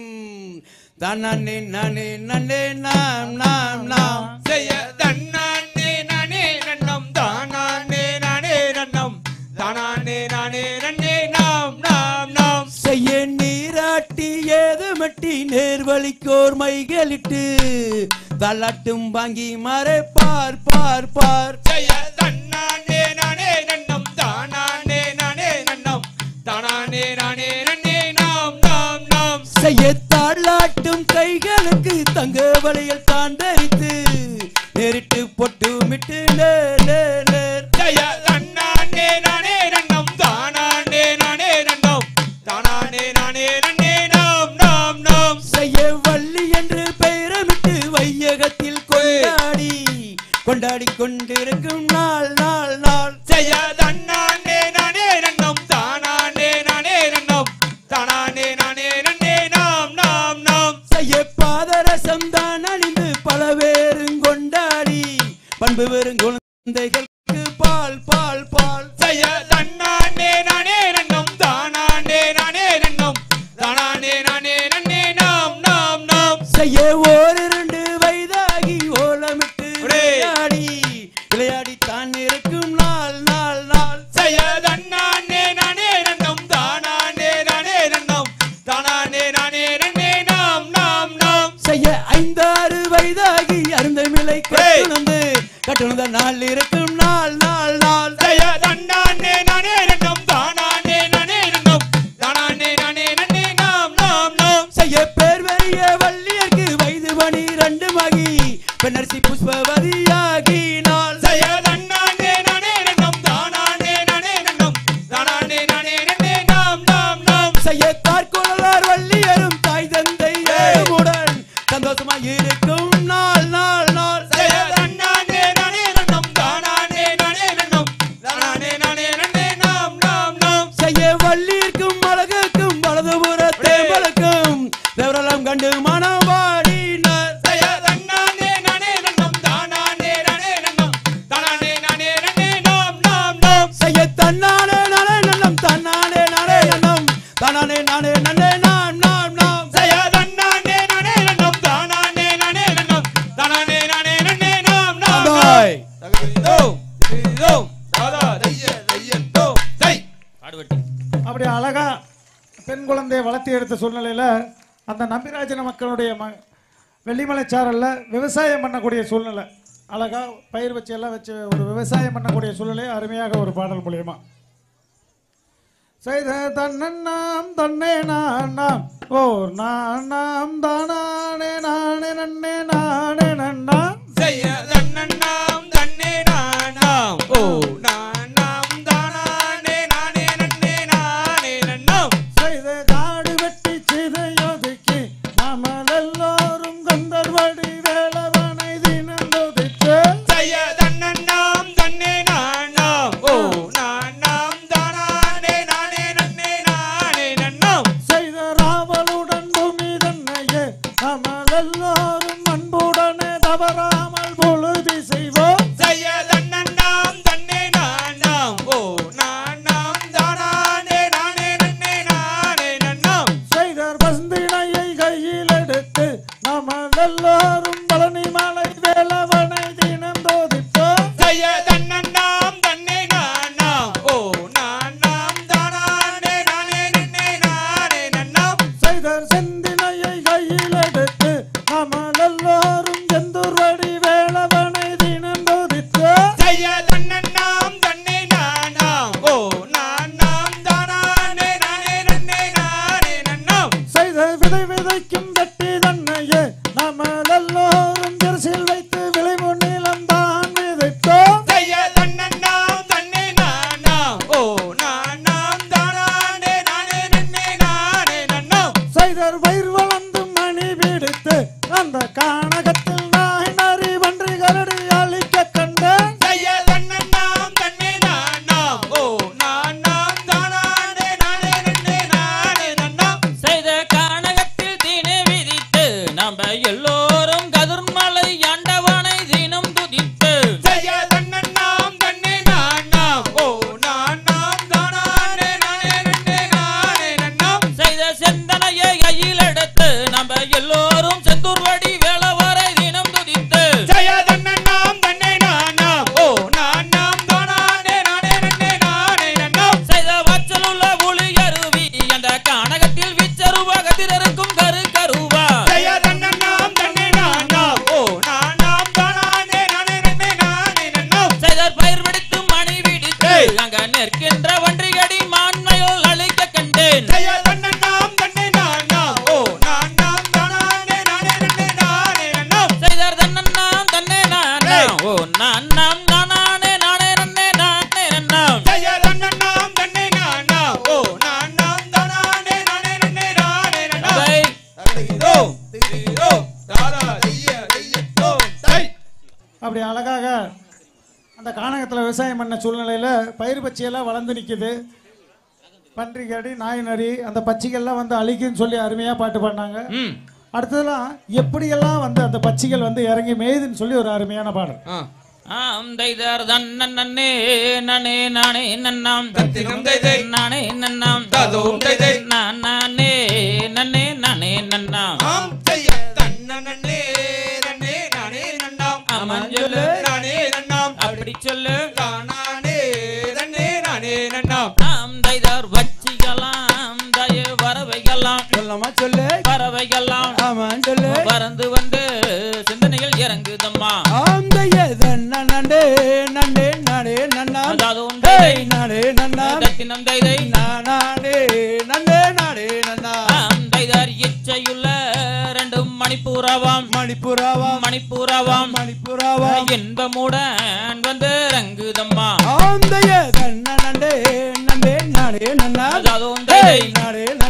தன்னானே நானே நன்னே நாம் நாம் நாம் செய்ய தன்னானே நானே நன்னம் தானானே நானே நன்னம் தானானே நானே நன்னே நாம் நாம் நாம் செய்ய நீராட்டி ஏது மட்டி நேர்வழிக்கோர் மைகளிட்டு தள்ளாட்டும் வாங்கி மறை பார் பார் பார் செய்ய தன்னானே நானே நன்னம் தானானே நானே நன்னம் தானானே நானே நன்னே நாம் நாம் நாம் செய்ய தாளாட்டும் கைகளுக்கு தங்க வளையல் தான் தரித்து நேரிட்டு பொட்டு மிட்டு நேர் நேர் நேர் செய்ய தன்னானே நானே நன்னம் தானானே நானே நன்னம் தானானே நானே நன்னே நாம் நாம் நாம் செய்ய வள்ளி என்று பெயரமிட்டு வையகத்தில் கொண்டாடி கொண்டாடி கொண்டிருக்கும் நாள் நாள் நாள் செய்ய தன்னானே நானே நன்னம் தானானே நானே நன்னம் தானானே நானே நன்னே நாம் நாம் நாம் செய்ய பாதரசம் தான் அணிந்து பல பேரும் கொண்டாடி பண்பு வெறும் செய்யத்தார் குழலார் வள்ளியரும் தாய் தந்தை உடன் சந்தோஷமாக இருக்கும் நாள் நாள் நாள் தன்னானே நானே நன்னம் தானானே நானே நன்னம் தானானே நானே நன்னே நாம் நாம் நாம் செய்ய வள்ளியிருக்கும் அழகுக்கும் வலதுபுற தேவலுக்கும் தேவரெல்லாம் கண்டு மனவாடினார் தன்னானே நானே நன்னம் தானானே நானே நன்னம் தானானே நானே நன்னே நாம் நாம் நாம் செய்ய தன்னானே நானே நன்னம் தன்னானே நானே நன்னம் தானானே நானே நன்னே நாம் நாம் நாம் செய்ய தன்னானே நானே நன்னம் தானானே நானே நன்னம் தானானே நானே நன்னே நாம் நாம் தாய் தோ தோ தாதா தைய தைய தோ தை பாடுவட்டி அப்படி அழகா பெண் குழந்தையை வளர்த்தி எடுத்த சூழ்நிலையில அந்த நம்பிராஜன மக்களுடைய ம வெள்ளிமலைச்சாரல்ல விவசாயம் பண்ணக்கூடிய சூழ்நிலை அழகா பயிர் வச்சு எல்லாம் வச்சு ஒரு விவசாயம் பண்ணக்கூடிய சூழ்நிலை அருமையாக ஒரு பாடல் மூலியமா செய்த தன்னண்ணாம் தன்னே நானாம் ஓ நானாம் தானானே நானே நன்னே நானே நன்னா செய்ய தன்னண்ணாம் தன்னே நானாம் ஓ நானாம் தானானே நானே நன்னே நானே நன்னாம் செய்த காடு வெட்டி சிதையொதுக்கி நாமல் எல்லோரும் கந்தர்வடி வேளவனை தினம் துதித்து செய்ய தன்னண்ணாம் தன்னே நானாம் ஓ நானாம் தானானே நானே நன்னே நானே நன்னாம் செய்த ராவலுடன் பூமி தன்னையே நாமல் எல்லோரும் அன்புடனே தவறாமல் பொழுதி செய்வோம் செய்ய தன்னண்ணாம் தன்னே நானாம் ஓ நானாம் தானானே நானே நன்னே நானே நன்னாம் செய்தர் பந்தினையை கையில் எடுத்து நாமல் எல்லோரும் பழனி மலை வேளவனை தினம் தோதிப்போம் செய்ய தன்னண்ணாம் தன்னே நானாம் ஓ நானாம் தானானே நானே நன்னே நானே நன்னாம் செய்தர் செந்தினையை கையில் எடுத்து நாமல் எல்லோரும் செந்தூர்வடி வேளவனை தினம் தோதித்து செய்ய தன்னண்ணாம் தன்னே நானாம் ஓ நானாம் தானானே நானே நன்னே நானே நன்னாம் செய்த விதை விதைக்கும் வெட்டி தன்னையே நாமல் எல்லோரும் ஜெர்சில் வைத்து விளைவு நிலம் தான் விதைத்தோம் செய்ய தன்னண்ணாம் தன்னே நானாம் ஓ நானாம் தானானே நானே நன்னே நானே நன்னாம் செய்தர் பயிர் வளர்ந்து மணி பிடித்து அந்த கானகத்தில் நாய் நரி வன்றி கரடி அழிக்க கண்டேன் செய்ய தன்னண்ணாம் தன்னே நானாம் ஓ நானாம் தானானே நானே நன்னே நானே நன்னாம் செய்த கானகத்தில் தீனை விதித்து நம்ம எல்லோரும் கதிர்மலை ஆண்டவனை தினம் துதித்து செய்ய தன்னண்ணாம் தன்னே நானாம் ஓ நானாம் தானானே நானே நன்னே நானே நன்னாம் செய்த செந்தனையை கையில் எடுத்து நம்ம எல்லோரும் செந்தூர்வடி வேளவரை தினம் துதித்து செய்ய தன்னண்ணாம் தன்னே நானாம் ஓ நானாம் தானானே நானே நன்னே நானே நன்னாம் செய்த வாச்சலுள்ள ஒளி அருவி அந்த கானகத்தில் விச்சருவா கதிரருக்கும் கரு கருவா செய்ய தன்னண்ணாம் தன்னே நானாம் ஓ நானாம் தானானே நானே நன்னே நானே நன்னாம் செய்தர் பயிர் பிடித்து மணி விடித்து ஏய். அங்க நிற்கின்ற வன்றியடி மான்மையில் அழிக்க கண்டேன் செய்ய தன்னண்ணாம் தன்னே நானாம் ஓ நானாம் தானானே நானே நன்னே நானே நன்னாம் செய்தர் தன்னண்ணாம் தன்னே நானா ஏய். ஓ நானாம் நானானே நானே நன்னே நானே நன்னாம் செய்ய தன்னண்ணாம் தன்னே நானாம் ஓ நானாம் தானானே நானே நன்னே நானே நன்னாம் அவை தகதிதோ திதிதோ தாதா தைய தைய தோ தை அப்படி அழகாக அந்த கானகத்தில் விவசாயம் பண்ண சூழ்நிலையில் பயிர் பச்சையெல்லாம் வளர்ந்து நிற்குது பன்றி கடி நாய் நரி அந்த பச்சைகள்லாம் வந்து அழிக்குன்னு சொல்லி அருமையாக பாட்டு பாடினாங்க ம் அடுத்ததெல்லாம் எப்படியெல்லாம் வந்து அந்த பச்சைகள் வந்து இறங்கி மேயுதுன்னு சொல்லி ஒரு அருமையான பாடல் ஆ ஆம் தைதர் தன்னன் நன்னே நனே நானே நன்னாம் தத்தினம் தை தை நானே நன்னாம் ததோம் தை தை நான் நானே நன்னே நானே நன்னாம் ஆம் செய்ய தன்னண்ணே நன்னே நானே நன்னாம் ஆமாம் சொல்லு. நானே நன்னாம் அப்படி சொல்லு தானானே நன்னே நானே நன்னாம் ஆம் தைதர் வச்சிக்கலாம் தய வரவைகளாம் சொல்லமா சொல்லு பறவைகளாம் ஆமாம் சொல்லு பறந்து வந்து சிந்தனைகள் இறங்குதம்மா ஆந்தைய தன்ன நண்டே நண்டே நாடே நன்னா அதாதும் டேய் நாடே நன்னா தத்தினம் தைதை நானே நண்டே நாடே நன்னா ஆம் தைதர் இச்சையுள்ள ரெண்டும் மணிப்பூராவாம் மணிப்புராவாம் மணிப்பூராவாம் மணிப்புராவாம் இன்பமுடன் வந்து ரங்குதம்மா ஆந்தைய தன்ன நண்டே நண்டே நாடே நன்னா அதாதும் டேய் தைதை நாடே நன்னா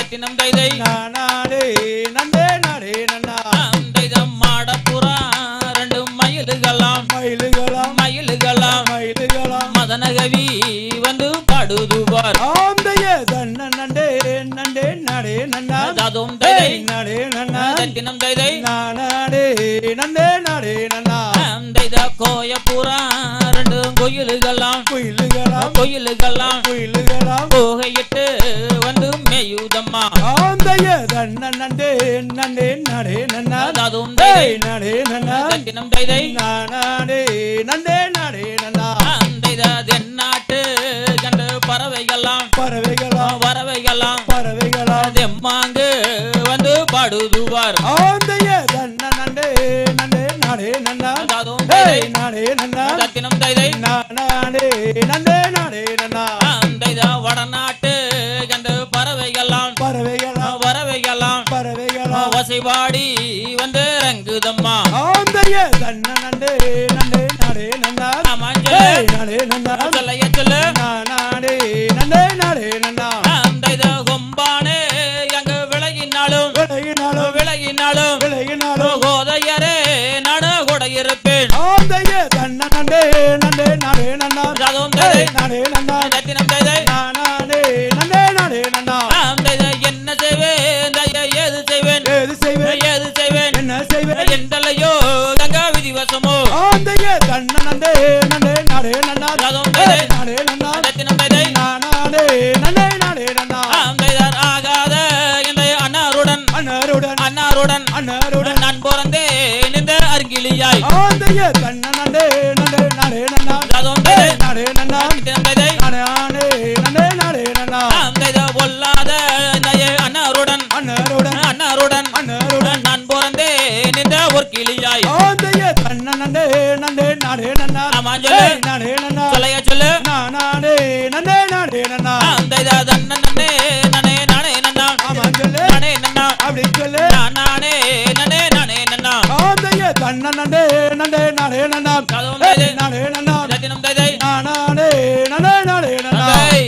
தத்தினம் தைதை நானே நன்னே நானே நன்னா தைதம் மாடப்புறா ரெண்டு மயிலுகளாம் மயிலுகளாம் மயிலுகளாம் மயிலுகளாம் மதனகவி வந்து பாடுதுவார் ஆந்தைய தன்ன நண்டே நண்டே நாடே நன்னா தாதும் தைதை நாடே நன்னா தத்தினம் தைதை நானே நன்னே நாடே நன்னா தைத கோயப்புறா ரெண்டு கோயிலுகளாம் குயிலுகளாம் கோயிலுகளாம் குயிலுகளாம் போகையிட்டு வந்து மேயுதம்மா ஆந்தைய தன்ன நண்டே நண்டே நாடே நன்னா தாதும் தைதை நாடே நன்னா தத்தினம் தைதை நானே நண்டே நாடே நன்னா தைத தென்னாட்டு கண்டு பறவைகளாம் பறவைகளாம் வரவைகளாம் பறவைகளாம் தெம்மாங்கு வந்து பாடுதுவார் ஆந்தைய தன்ன நண்டே நண்டே நாடே நன்னா தாதும் தைதை நாடே நன்னா தத்தினம் தைதை நானே நண்டே நாடே நன்னா தைத வடநாட்டு கண்டு பறவைகளாம் பறவைகளாம் வரவைகளாம் பறவைகளாம் வசைபாடி வந்து ரங்குதம்மா ஆந்தைய தன்ன நண்டே நண்டே நாடே நன்னா மஞ்சள் நாடே நன்னா சொல்லைய சொல்லு நானே நண்டே நாடே நன்னா தைத கொம்பானே அங்கு விலகினாலும் விலகினாலும் விலகினாலும் விலகினாலும் கோதையரே நட கொடையிருப்பேன் ஆந்தைய தன்ன நண்டே நண்டே நாடே நன்னா தாதும் தைதை நாடே நன்னா தத்தினம் தைதை நானே நண்டே நாடே நன்னா தைத என்ன செய்வேன் தைய ஏது செய்வேன் ஏது செய்வேன் ஏது செய்வேன் என்ன செய்வேன் எந்தலையோ கங்கா விதிவசமோ ஆந்தைய தன்ன நண்டே நண்டே நாடே நன்னா தாதும் தைதை நாடே நன்னா தத்தினம் தைதை நானே நண்டே நாடே நன்னா தைதர் ஆகாத இந்த அன்னாருடன் அன்னருடன் அன்னாருடன் அன்னருடன் நான் பிறந்தேன் இந்த அருங்கிலியாய் ஆந்தைய தன்ன நண்டே நண்டே நாடே நன்னா தாதும் தைதை நாடே நன்னா தத்தினம் தைதை நானே நண்டே நாடே நன்னா தைத பொல்லாத இந்த அன்னாருடன் அன்னருடன் அன்னாருடன் அன்னருடன் நான் பிறந்தேன் இந்த ஒரு கிளியாய் ஆந்தைய தன்ன நண்டே நண்டே நாடே நன்னா ஆமா சொல்லு. நாடே நன்னா சொல்லைய சொல்லு நானே நண்டே நாடே நன்னா தைத தன்ன நன்னே நனே நானே நன்னா ஆமா சொல்லு. நானே நன்னா அப்படி சொல்லு நானே நனே நானே நன்னா ஆந்தைய தன்ன நண்டே நண்டே நாடே நன்னா தாதும் தைதை நாடே நன்னா தத்தினம் தைதை நானே நண்டே நாடே நன்னா தை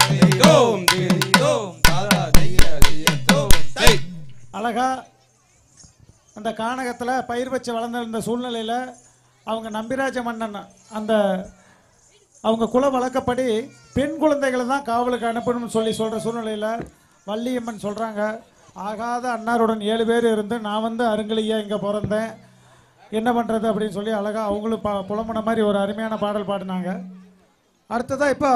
தோம் தோம் தாரா தைய தைய தோம் தை அழகா அந்த கானகத்தில் பயிர் வச்சு வளர்ந்த சூழ்நிலையில் அவங்க நம்பிராஜ மன்னன் அந்த அவங்க குல வழக்கப்படி பெண் குழந்தைகளை தான் காவலுக்கு அனுப்பணும்னு சொல்லி சொல்கிற சூழ்நிலையில் வள்ளியம்மன் சொல்கிறாங்க, ஆகாத அன்னாருடன் ஏழு பேர் இருந்து நான் வந்து அருங்கலியா இங்கே பிறந்தேன், என்ன பண்ணுறது அப்படின்னு சொல்லி அழகாக அவங்களும் பா புலம்புன மாதிரி ஒரு அருமையான பாடல் பாடினாங்க. அடுத்ததாக இப்போ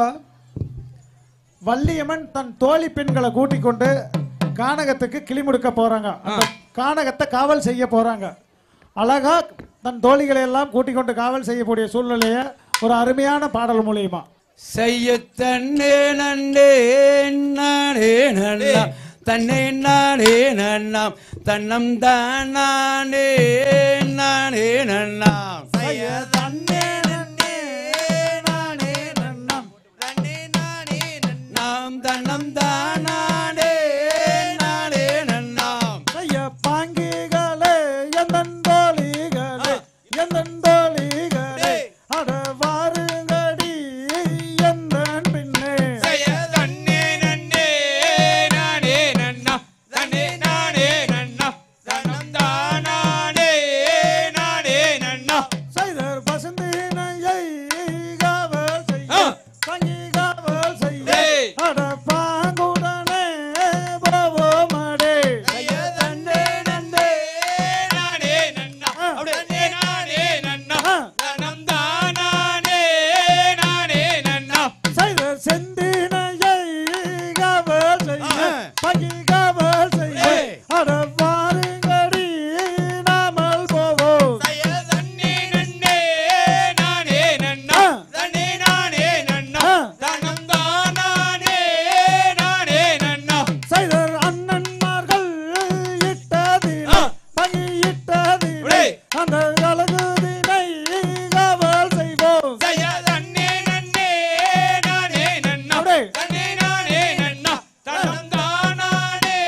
வள்ளியம்மன் தன் தோழி பெண்களை கூட்டிக் கொண்டு கானகத்துக்கு கிளிமுடுக்க போறாங்க. அந்த கானகத்தை காவல் செய்ய போறாங்க. அழகா தன் தோழிகளை எல்லாம் கூட்டிக் கொண்டு காவல் செய்யக்கூடிய சூழ்நிலைய ஒரு அருமையான பாடல் மூலியமா செய்ய தன்னே நண்டே நானே நன்னா தன்னே நானே நன்னாம் தன்னம் தானே நானே நன்னாம் செய்ய தன்னே நன்னே நானே நன்னாம் தன்னே நானே நன்னாம் தன்னம் தானே நானே நன்னாம் செய்ய பாங்கிகளே எந்தன் தோழிகளே எந்தன் தோழிகளே அட வாருங்கடி எந்தன் பின்னே செய்ய தன்னே நன்னே நானே நன்னா தன்னே நானே நன்னா தன்னம் தானே நானே நன்னா செய்தர் பசுந்தினையை காவல் செய்ய பங்கி காவல் செய்ய அட பாங்குடனே போவோமடே செய்ய தன்னே நன்னே நானே நன்னா அப்படியே நானே நன்னா தன்னம் தானே நானே நன்னா செய்தர் செந்தினையை காவல் செய்ய பங்கி காவல் செய்ய அட வாருங்கடி நாமல் போவோம் செய்ய தன்னே நன்னே நானே நன்னா தன்னே நானே நன்னா தன்னம் தானே நானே நன்னா செய்தர் அண்ணன்மார்கள் இட்டதினை பங்கி இட்டதினை அந்த அழகுதினை காவல் செய்வோம் செய்ய தன்னே நன்னே நானே நன்னா அப்படியே தன்னே நானே நன்னா தன்னம் தானே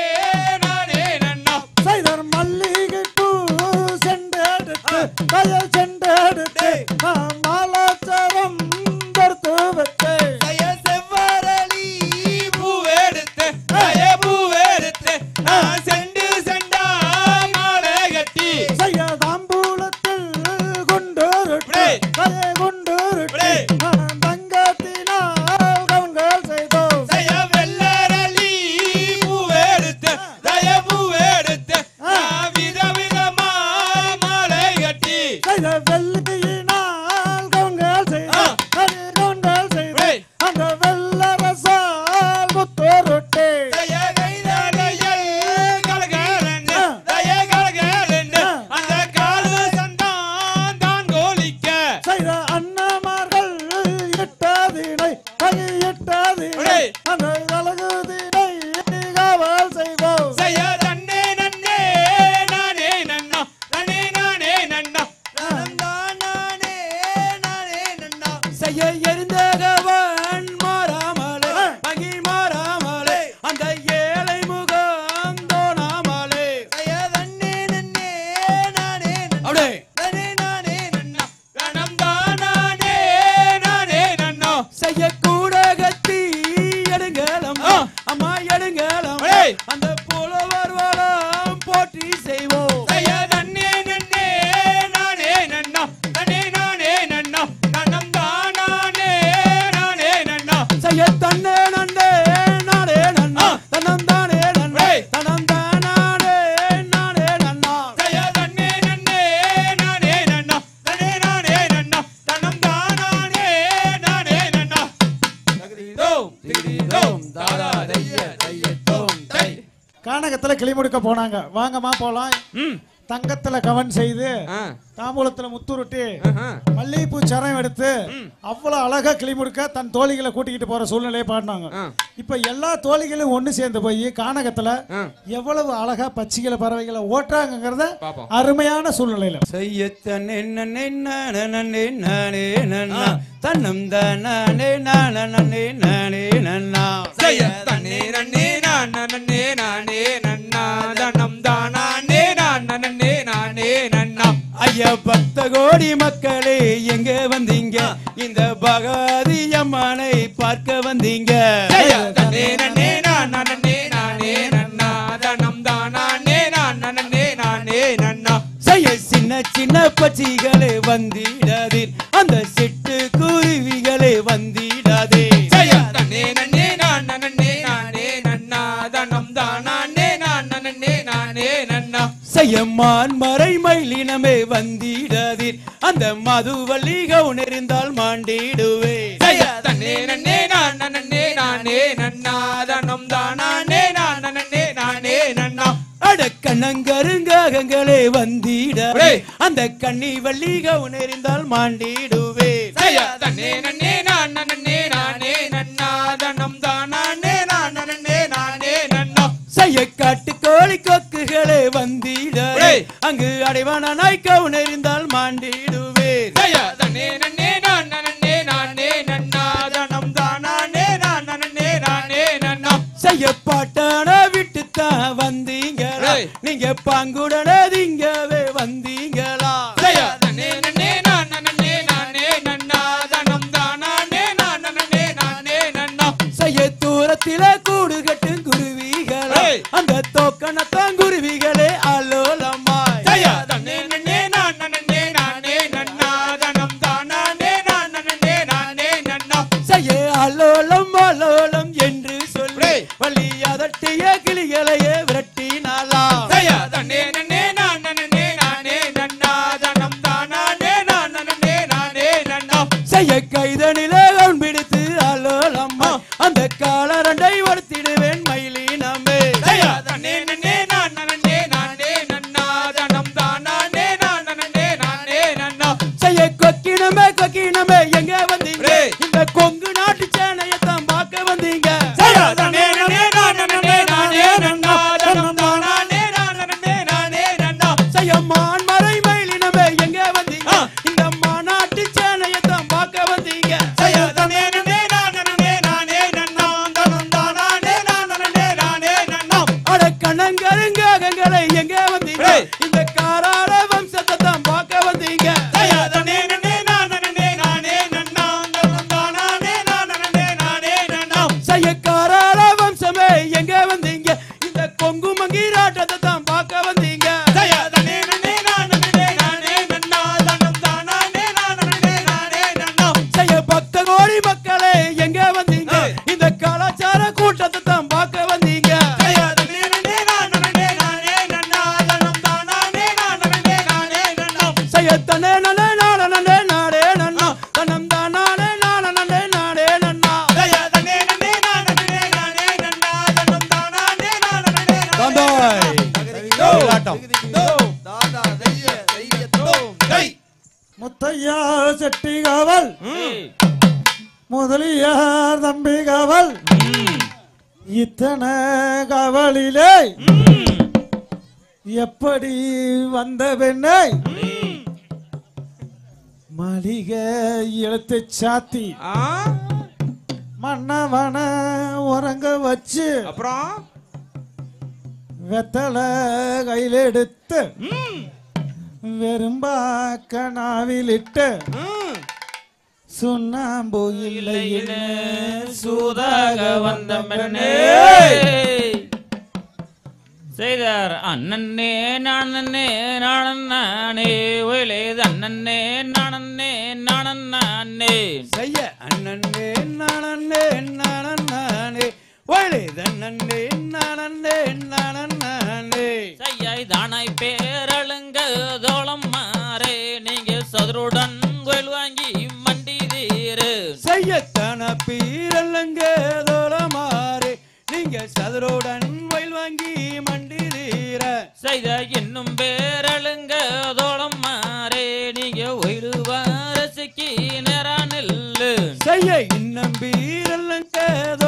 அந்த புலவர் வளம் போற்றி செய்வோம் தன்னே நன்னே நானே நன்னா தன்னே நானே நன்னா தன்னம் தானே நானே நன்னா செய்ய தன்னே நன்னே நானே நன்னா தன்னம் தானே நன்னே தன்னம் தானே நானே நன்னா செய்ய தன்னே நன்னே நானே நன்னா தன்னே நானே நன்னா தன்னம் தானே நானே நன்னா தகதிதோம் திகதிதோம் தாதா தைய தையத்தோம் தை கானகத்துல கிளிமுடுக்க போனாங்க. வாங்கம்மா போலாம். தங்கத்துல கவன் செய்து தாம்பூலத்துல முத்துருட்டி மல்லிகைப்பூ சரம் எடுத்து அவ்வளவு அழகா கிளிமுடுக்க தன் தோழிகளை கூட்டிக்கிட்டு போற சூழ்நிலையை பாடினாங்க. இப்ப எல்லா தோழிகளும் ஒண்ணு சேர்ந்து போய் கானகத்துல எவ்வளவு அழகா பச்சிகளை பறவைகளை ஓட்டுறாங்கிறத அருமையான சூழ்நிலையில செய்யத்தன்னே நன்னே நானே நானே நன்னா தன்னம் தானே நானே நானே நன்னா செய்ய தன்னே நன்னே நானே நானே நன்னா தன்னம் தானே நானே நானே நன்னா ஐயா பக்த கோடி மக்களே எங்க வந்தீங்க இந்த பகவதி அம்மனை பார்க்க வந்தீங்க தன்னே நன்னே நானே நானே நன்னா தன்னம் தானே நானே நானே நன்னா செய்ய சின்ன சின்ன பச்சிகளே வந்திடாதீர் அந்த சிட்டு குருவிகளே வந்திடாதீர் செய்ய தன்னே நன்னே நானே நானே நன்னா தன்னம் தானே நானே நானே நன்னா செய்யம்மான் மறை மயிலினமே வந்திடாதீர் அந்த மதுவல்லி கவுனெறிந்தால் மாண்டிடுவே செய்ய தன்னே நன்னே நானே நானே நன்னா தன்னம் தானே நானே நானே நன்னா அட கண்ணங்கருங்காகங்களே வந்திடாதே அந்த கண்ணி வள்ளி கவுனெறிந்தால் மாண்டிடுவே செய்ய தன்னே நன்னே நானே நானே நன்னா தன்னம் தானே நானே நானே நன்னா செய்ய காட்டு கோழி கொக்குகளே வந்திடாதே அங்கு அடைவான நாய் கவுனெறிந்தால் மாண்டிடுவே செய்ய தன்னே நன்னே நானே நானே நன்னா தன்னம் தானே நானே நானே நன்னா செய்ய பாட்டான விட்டுத்தான் வந்தீங்களா நீங்க பாங்குடனே திங்கவே வந்தீங்களா செய்ய தன்னே நன்னே நானே நானே நன்னா தன்னம் தானே நானே நானே நன்னா செய்ய தூரத்தில கூடு கட்டும் குருவிகளா அந்த தோக்கணத்தான் குருவிகளே அலோலமாய் செய்ய தன்னே நன்னே நானே நானே நன்னா தன்னம் தானே நானே நானே நன்னா செய்ய அலோலம் அலோலம் என்று சொல்லி வழி அதட்டிய கிளிகளையே விரட்டினாலா செய்ய தன்னே நன்னே நானே நானே நன்னா தன்னம் தானே நானே நானே நன்னா செய்ய கைதனிலே கவுன் பிடித்து அலோலம்மா அந்த காலரண்டை வளர்த்திடுவேன் மயிலினமே செய்ய தன்னே நன்னே நானே நானே நன்னா தன்னம் தானே நானே நானே நன்னா செய்ய கொக்கினமே கொக்கினமே எங்க வந்தீங்க இந்த கொங்கு நாட்டு சேனையத்தான் பார்க்க வந்தீங்க செய்ய தன்னே நன்னே நானே நானே நன்னா தன்னம் தானே நானே நானே நன்னா செய்ய மான் மறை மயிலினமே எங்க வந்தீங்க இந்த மாநாட்டு சேனையத்தான் பார்க்க வந்தீங்க செய்ய தன்னே நன்னே நானே நானே நன்னா தன்னம் தானே நானே நானே நன்னா அட கண்ணங்கருங்காகங்களை எங்க வந்தீங்க இந்த காராள வம்சத்தை தான் பார்க்க வந்தீங்க செய்ய தன்னே நன்னே நானே நானே நன்னா தன்னம் தானே நானே நானே நன்னா செய்ய காராள வம்சமே எங்க வந்தீங்க இந்த கொங்கு மங்கீராட்டத்தை தான் பார்க்க வந்தீங்க செய்ய தன்னே நன்னே நானே நானே நன்னா தன்னம் தானே நானே நானே நன்னா செய்ய பக்த கோடி மக்களே எங்க வந்தீங்க இந்த கலாச்சார கூட்டத்தை தான் பார்க்க வந்தீங்க செய்ய தன்னே நன்னே நானே நானே நன்னா தன்னம் தானே நானே நானே நன்னா செய்ய தன்னே நன்னே நானே நானே நன்னா தன்னம் தானே நானே நானே நன்னா செய்ய தன்னே நன்னே நானே நானே நன்னா தன்னம் தானே நானே தந்தாய் ஆட்டம் தாதா தைய தையத்தோம் தை முத்தையா செட்டி காவல் முதலியார் தம்பி காவல் இத்தனை காவலிலே எப்படி வந்த பெண்ணை மளிகை இழுத்து சாத்தி மன்னவன உறங்க வச்சு அப்புறம் வெத்தலை கையில் எடுத்து வெறும்பாக்க நாவிலிட்டு சுண்ணாம்பு இல்லை சூதாக வந்த மன்னே செய்தார் அண்ணனே நானே நானே ஒயிலேது அண்ணனே நானே நானே செய்ய அண்ணனே நானே நானே ஒயிலேது அண்ணனே நானே நானே செய்யாய் தானாய் பேரழுங்க தோளம் மாறே நீங்க சதுருடன் கோயில் வாங்கி மண்டிதீரு செய்யத்தான பீரல்லங்க தோளமாறே நீங்க சதுருடன் கோயில் வாங்கி மண்டிதீர செய்த இன்னும் பேரழுங்க தோளம் மாறே நீங்க ஒயிலுவாரசிக்கு நேரானில் செய்ய இன்னும் பீரல்லங்க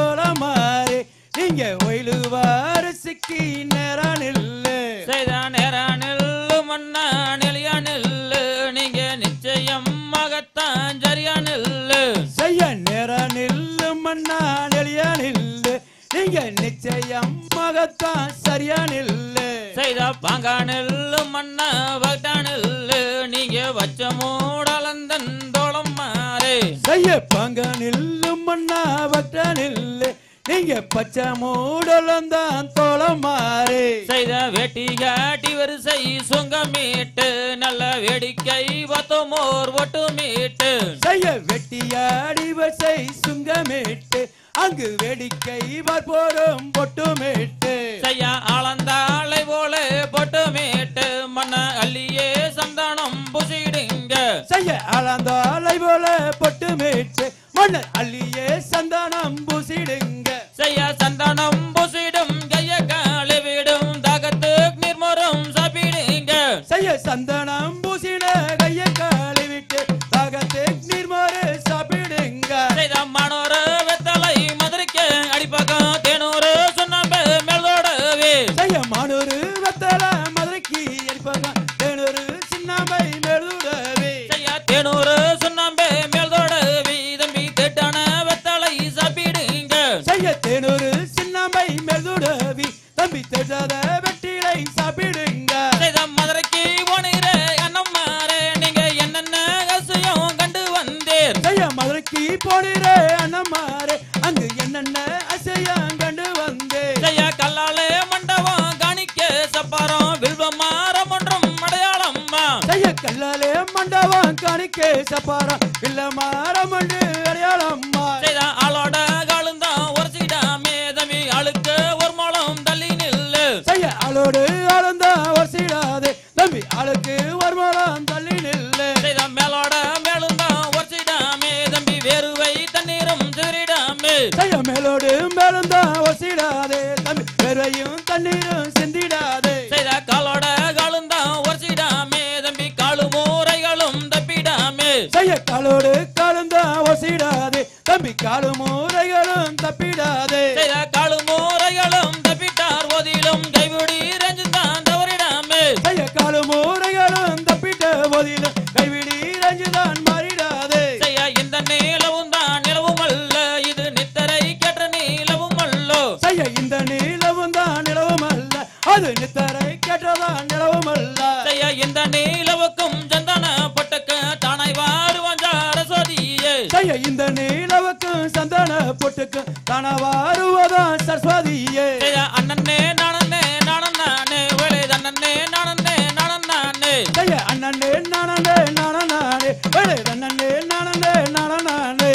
தோளமாறே நீங்க ஒயிலுவாரசிக்கு நேரானில் செய்த நேரானில் மன்னா நிலையானில் நீங்க நிச்சயம் மகத்தான் சரியானில் செய்ய நேரானில் மன்னா நிலையானில் நீங்க நிச்சயம் மகத்தான் சரியானில் செய்த பாங்கானில் மன்னா பக்தானில் நீங்க வச்ச மூடலந்தன் தோளம் மாறே செய்ய பங்கனில் மன்னா பக்தனில் நீங்க பச்சை மூடலந்தான் தோளம் மாறே செய்த வேட்டி காட்டி வரிசை சுங்கமீட்டு நல்ல வேடிக்கை பத்தமோர் ஒட்டு மீட்டு செய்ய வெட்டியாடி வசை சுங்கமேட்டு அங்கு வேடிக்கை பார்ப்போரும் பொட்டுமேட்டு செய்ய ஆளந்தாளை போல பொட்டு மீட்டு மன்ன அள்ளியே சந்தானம் புசிடுங்க செய்ய அளந்தாலை போல பொட்டுமேட்டு மன்னர் அள்ளியே சந்தானம் பூசிடுங்க செய்ய சந்தானம் புசிடும் கைய காலை விடும் தாகத்து நிர்மரம் சாப்பிடுங்க செய்ய சந்தனம் பூசிட கைய காலை விட்டு தாகத்தை நீர்மாறு சாப்பிடுங்க செய்த மனோர வெத்தலை மதுரைக்கு அடிப்பக்கம் தேனூறு சுண்ணாம்பு மேல்தோடவே செய்ய மானூரு வெத்தல மதுரைக்கு அடிப்பாங்க தேனூரு சின்னமை மெழுதவே செய்ய தேனூறு சுண்ணாம்பு மேல்தோடவே தம்பி திட்டான வெத்தலை சாப்பிடுங்க செய்ய தேனூரு சின்னமை மெழுதவி தம்பி தெரியாத வெட்டிலை சாப்பிடுங்க செய்த மதுரைக்கு போனீர அண்ணம் மாறே நீங்க என்னென்ன கசியம் கண்டு வந்தீர் செய்ய மதுரைக்கு போனிரே அண்ணமாரே அங்கு என்னென்ன அசையம் கண்டு வந்தே செய்ய கல்லாலே மண்டபம் காணிக்க சப்பாரம் வில்வமாரம் ஒன்றும் அடையாளம்மா செய்ய கல்லாலே மண்டபம் காணிக்கே சப்பாரம் இல்ல மாறம் என்று அடையாளம்மா செய்த ஆளோட காலுந்தான் உரசிடாமே தம்பி ஆளுக்கு ஒரு மூலம் தள்ளி நில்லு செய்ய ஆளோடு ஆளுந்தா வசிடாதே தம்பி ஆளுக்கு வருமானம் தள்ளி நில்லு செய்த மேலோட மேலுந்தான் உரசிடாமே தம்பி வேறுவை தண்ணீரும் சிதறிடாமே செய்ய மேலோடு மேலுந்தா வசிடாதே தம்பி வெறுவையும் தண்ணீரும் சிந்திடாதே செய்த காலோட காலுந்தான் உரசிடாமே தம்பி காலு மூரைகளும் தப்பிடாமே செய்ய காலோடு காலுந்தா வசிடாதே தம்பி காலு மூரைகளும் தப்பிடாதே செய்த காலு மூரைகளும் தப்பிட்டார் போதிலும் கைவிடி ரஞ்சுதான் தவறிடாமே செய்ய காலு மூரைகளும் தப்பிட்ட போதிலும் கைவிடி ரஞ்சுதான் மாறிடாதே செய்ய இந்த நீளவும் தான் நிலவும் அல்ல இது நித்தரை கேட்ட நீளவும் அல்லோ செய்ய இந்த நீளவும் தான் நிலவும் அல்ல அது நித்தரை கேட்டதான் நிலவும் அல்ல செய்ய இந்த நீளவுக்கும் சந்தன பட்டுக்கு தானாய் வாருவான் சரஸ்வதியே செய்ய இந்த நீளவுக்கு சந்தன பொட்டுக்கு தனவாருவதான் சரஸ்வதியே செய்ய அண்ணனே நானே நானே வேலை அண்ணனே நானே நானே செய்ய அண்ணனே நானே நானே வேலை அண்ணனே நானே நானே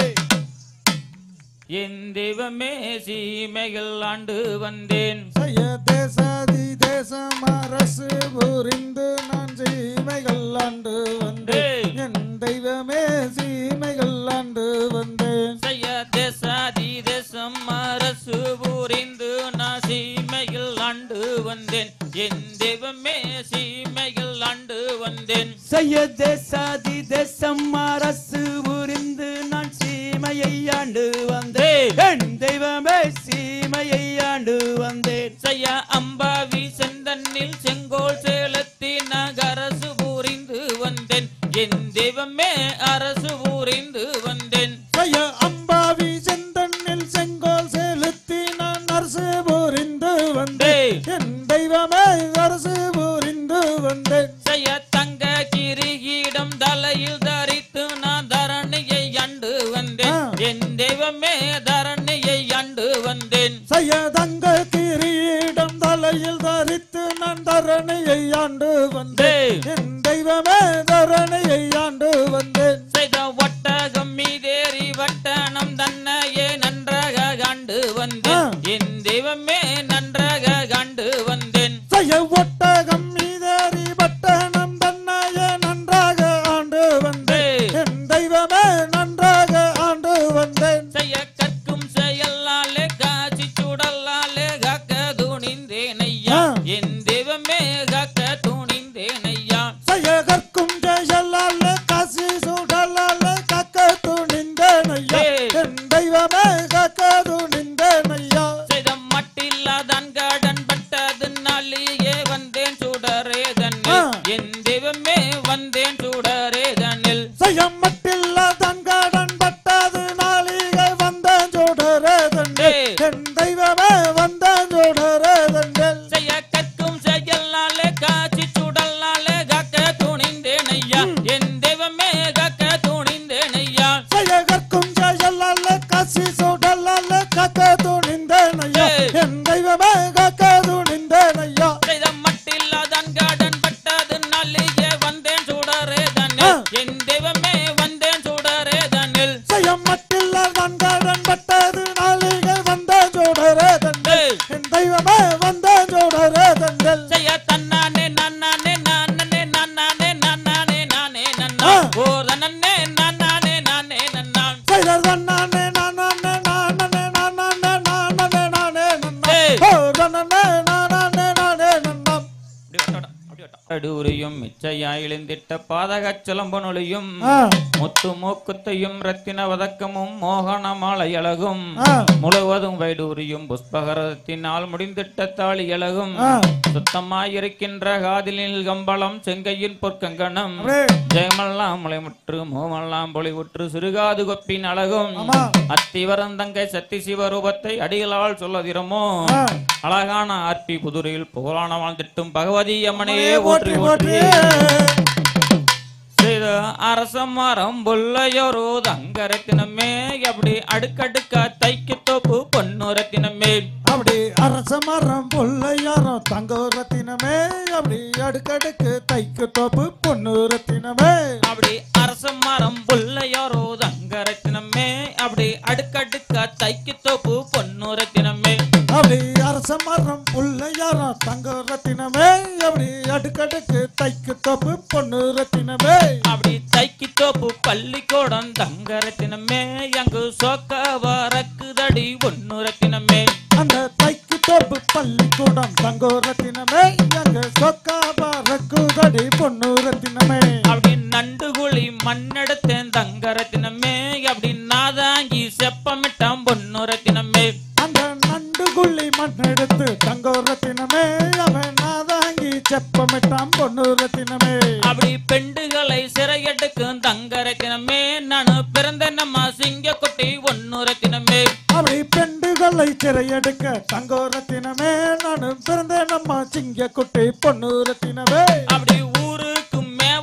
என் தெய்வமே சீமைகள் ஆண்டு வந்தேன் செய்ய தேசாதி தேசம் அரசு புரிந்து நான் சீமைகள் ஆண்டு வந்தேன் என் தெய்வமே சீமைகள் ஆண்டு வந்தேன் செய்ய தேசாதி தேசம் அரசு புரிந்து நான் சீமைகள் ஆண்டு வந்தேன் என் தெய்வமே சீமைகள் ஆண்டு வந்தேன் செய்ய தேசாதி தேசம் அரசு புரிந்து நான் சீமையை ஆண்டு வந்தேன் என் தெய்வமே சீமையை ஆண்டு வந்தேன் செய்ய அம்பாவி செந்தன்னில் செங்கோல் சேலத்தி நகரசு புரிந்து வந்தேன் என் தெய்வமே அரசு புரிந்து வந்தேன் செய்ய அம்பாவி செந்தண்ணில் செங்கோல் செலுத்தி நான் அரசு புரிந்து வந்தேன் என் தெய்வமே அரசு புரிந்து வந்தேன் செய்ய தங்க கிரீடம் தலையில் தரித்து நான் தரணியை அண்டு வந்தேன் என் தெய்வமே தரணியை அண்டு வந்தேன் செய்ய தங்க கிரீடம் தலையில் தரித்து நான் தரணியை ஆண்டு வந்தேன் என் தெய்வமே தரணியை ஆண்டு வந்தேன் செய்த ஒட்டகம் மீதேறி வட்டணம் தன்னையே நன்றாக கண்டு வந்தேன் என் தெய்வமே நன்றாக கண்டு வந்தேன் செய்ய ஒட்டகம் மீதேறி வட்டணம் தன்னையே நன்றாக ஆண்டு வந்தேன் என் தெய்வமே நன்றாக ஆண்டு வந்தேன் செய்ய கற்கும் செயலாலே காட்சி சுடலாலே காக்க துணிந்தேன் ஐயா என் தெய்வமே காக்க துணிந்தேன் ஐயா செய்ய கற்கும் செயலாலே காசி சுடலாலே காக்க துணிந்தேன் ஐயா என் தெய்வமே காக்க துணிந்தேன் ஐயா செய்த மட்டில்லாதான் கடன் பட்டது நாளியே வந்தேன் சுடரே தன்னில் என் தெய்வமே வந்தேன் சுடரே தன்னில் செய்ய மட்டில்லாதான் கடன் பட்டது நாளிகை வந்தேன் சுடரே தன்னில் என் தெய்வமே வந்தேன் சுடரே தன்னில் செய்ய கற்கும் செயலாலே காட்சி சுடலாலே காக்க துணிந்தேன் ஐயா என் தெய்வமே காக்க துணிந்தேன் ஐயா செய்ய கற்கும் செயலாலே காசி சுடலாலே காக்க துணிந்தேன் ஐயா என் தெய்வமே காக்க துணிந்தேன் ஐயா செய்த மட்டில்லாதான் கடன் பட்டது நாளியே வந்தேன் சுடரே தன்னில் என் தெய்வமே வந்தேன் சுடரே தன்னில் செய்ய மட்டில்லாதான் கடன் பட்டது நாளிகை வந்தேன் சுடரே தன்னில் என் தெய்வமே வந்தேன் சுடரே தன்னில் செய்ய தன்னானே நானே நானே நானே நானே நானே நன்னா ஓ தன்னே நானே நானே நன்னா செய்ததான் நானே நானே நானே நானே நானே நானே நன்னா ஓ தன்னே நானே நானே நன்னா அடூரியும் மிச்சையாய் இழிந்திட்ட பாதகச் சிலம்பனொலியும் முத்து மூக்குத்தையும் ரத்தின வதக்கமும் மோகன மாலை அழகும் முழுவதும் வைடூரியும் புஷ்பகரத்தினால் முடிந்திட்ட தாலி அழகும் சுத்தமாயிருக்கின்ற காதிலில் கம்பளம் செங்கையின் பொற்கங்கணம் ஜெயமெல்லாம் முளைமுற்று மோமெல்லாம் பொலிவுற்று சிறுகாது கொப்பின் அழகும் அத்திவரந்தங்கை சத்தி சிவரூபத்தை அடிகளால் சொல்லதிரமோ அழகான ஆர்பி புதுரையில் புகழான வாழ்ந்திட்டும் பகவதி அம்மனையே ஓற்றி ஓற்றி செய்த அரச மரம் புள்ளையோரு தங்கரத்தினமே அப்படி அடுக்கடுக்கா தைக்கு தோப்பு பொண்ணு ரத்தினமே அப்படி அரச மரம் பொல்லையாரம் தங்க ரத்தினமே அப்படி அடுக்கடுக்கு தைக்கு தோப்பு பொண்ணு ரத்தினமே அப்படி அரச மரம் புள்ளையோரு தங்கரத்தினமே அப்படி அடுக்கடுக்கா தைக்கு தோப்பு பொண்ணு ரத்தினமே அப்படி அரச மரம் புள்ளையாரம் தங்க ரத்தினமே அப்படி அடுக்கடுக்கு தைக்கு தோப்பு பொண்ணு ரத்தினமே அப்படி தைக்கு தோப்பு பள்ளிக்கூடம் தங்க ரத்தினமே அங்கு சோக்க வரக்குதடி ஒன்னு ரத்தினமே அந்த தைக்கு தோப்பு பள்ளிக்கூடம் தங்க ரத்தினமே அங்க சொக்காபா ரக்குதடி பொண்ணு ரத்தினமே அப்படி நண்டுகுழி மண்ணெடுத்தேன் தங்க ரத்தினமே அப்படி நாதாங்கி செப்பமிட்டான் பொண்ணு ரத்தினமே அந்த நண்டுகுள்ளி மண் எடுத்து தங்க ரத்தினமே அவன் நாதாங்கி செப்பமிட்டான் பொண்ணு ரத்தினமே அப்படி பெண்டுகளை சிறையெடுக்கும் தங்க ரத்தினமே நானு பிறந்த நம்ம சிங்க குட்டி ஒன்னு ரத்தினமே அப்படி பெண்டுகளை சிறையெடுக்க தங்க ரத்தினமே நானு பிறந்த நம்ம சிங்க குட்டி பொண்ணு ரத்தினமே அப்படி ஊருக்கு மேவ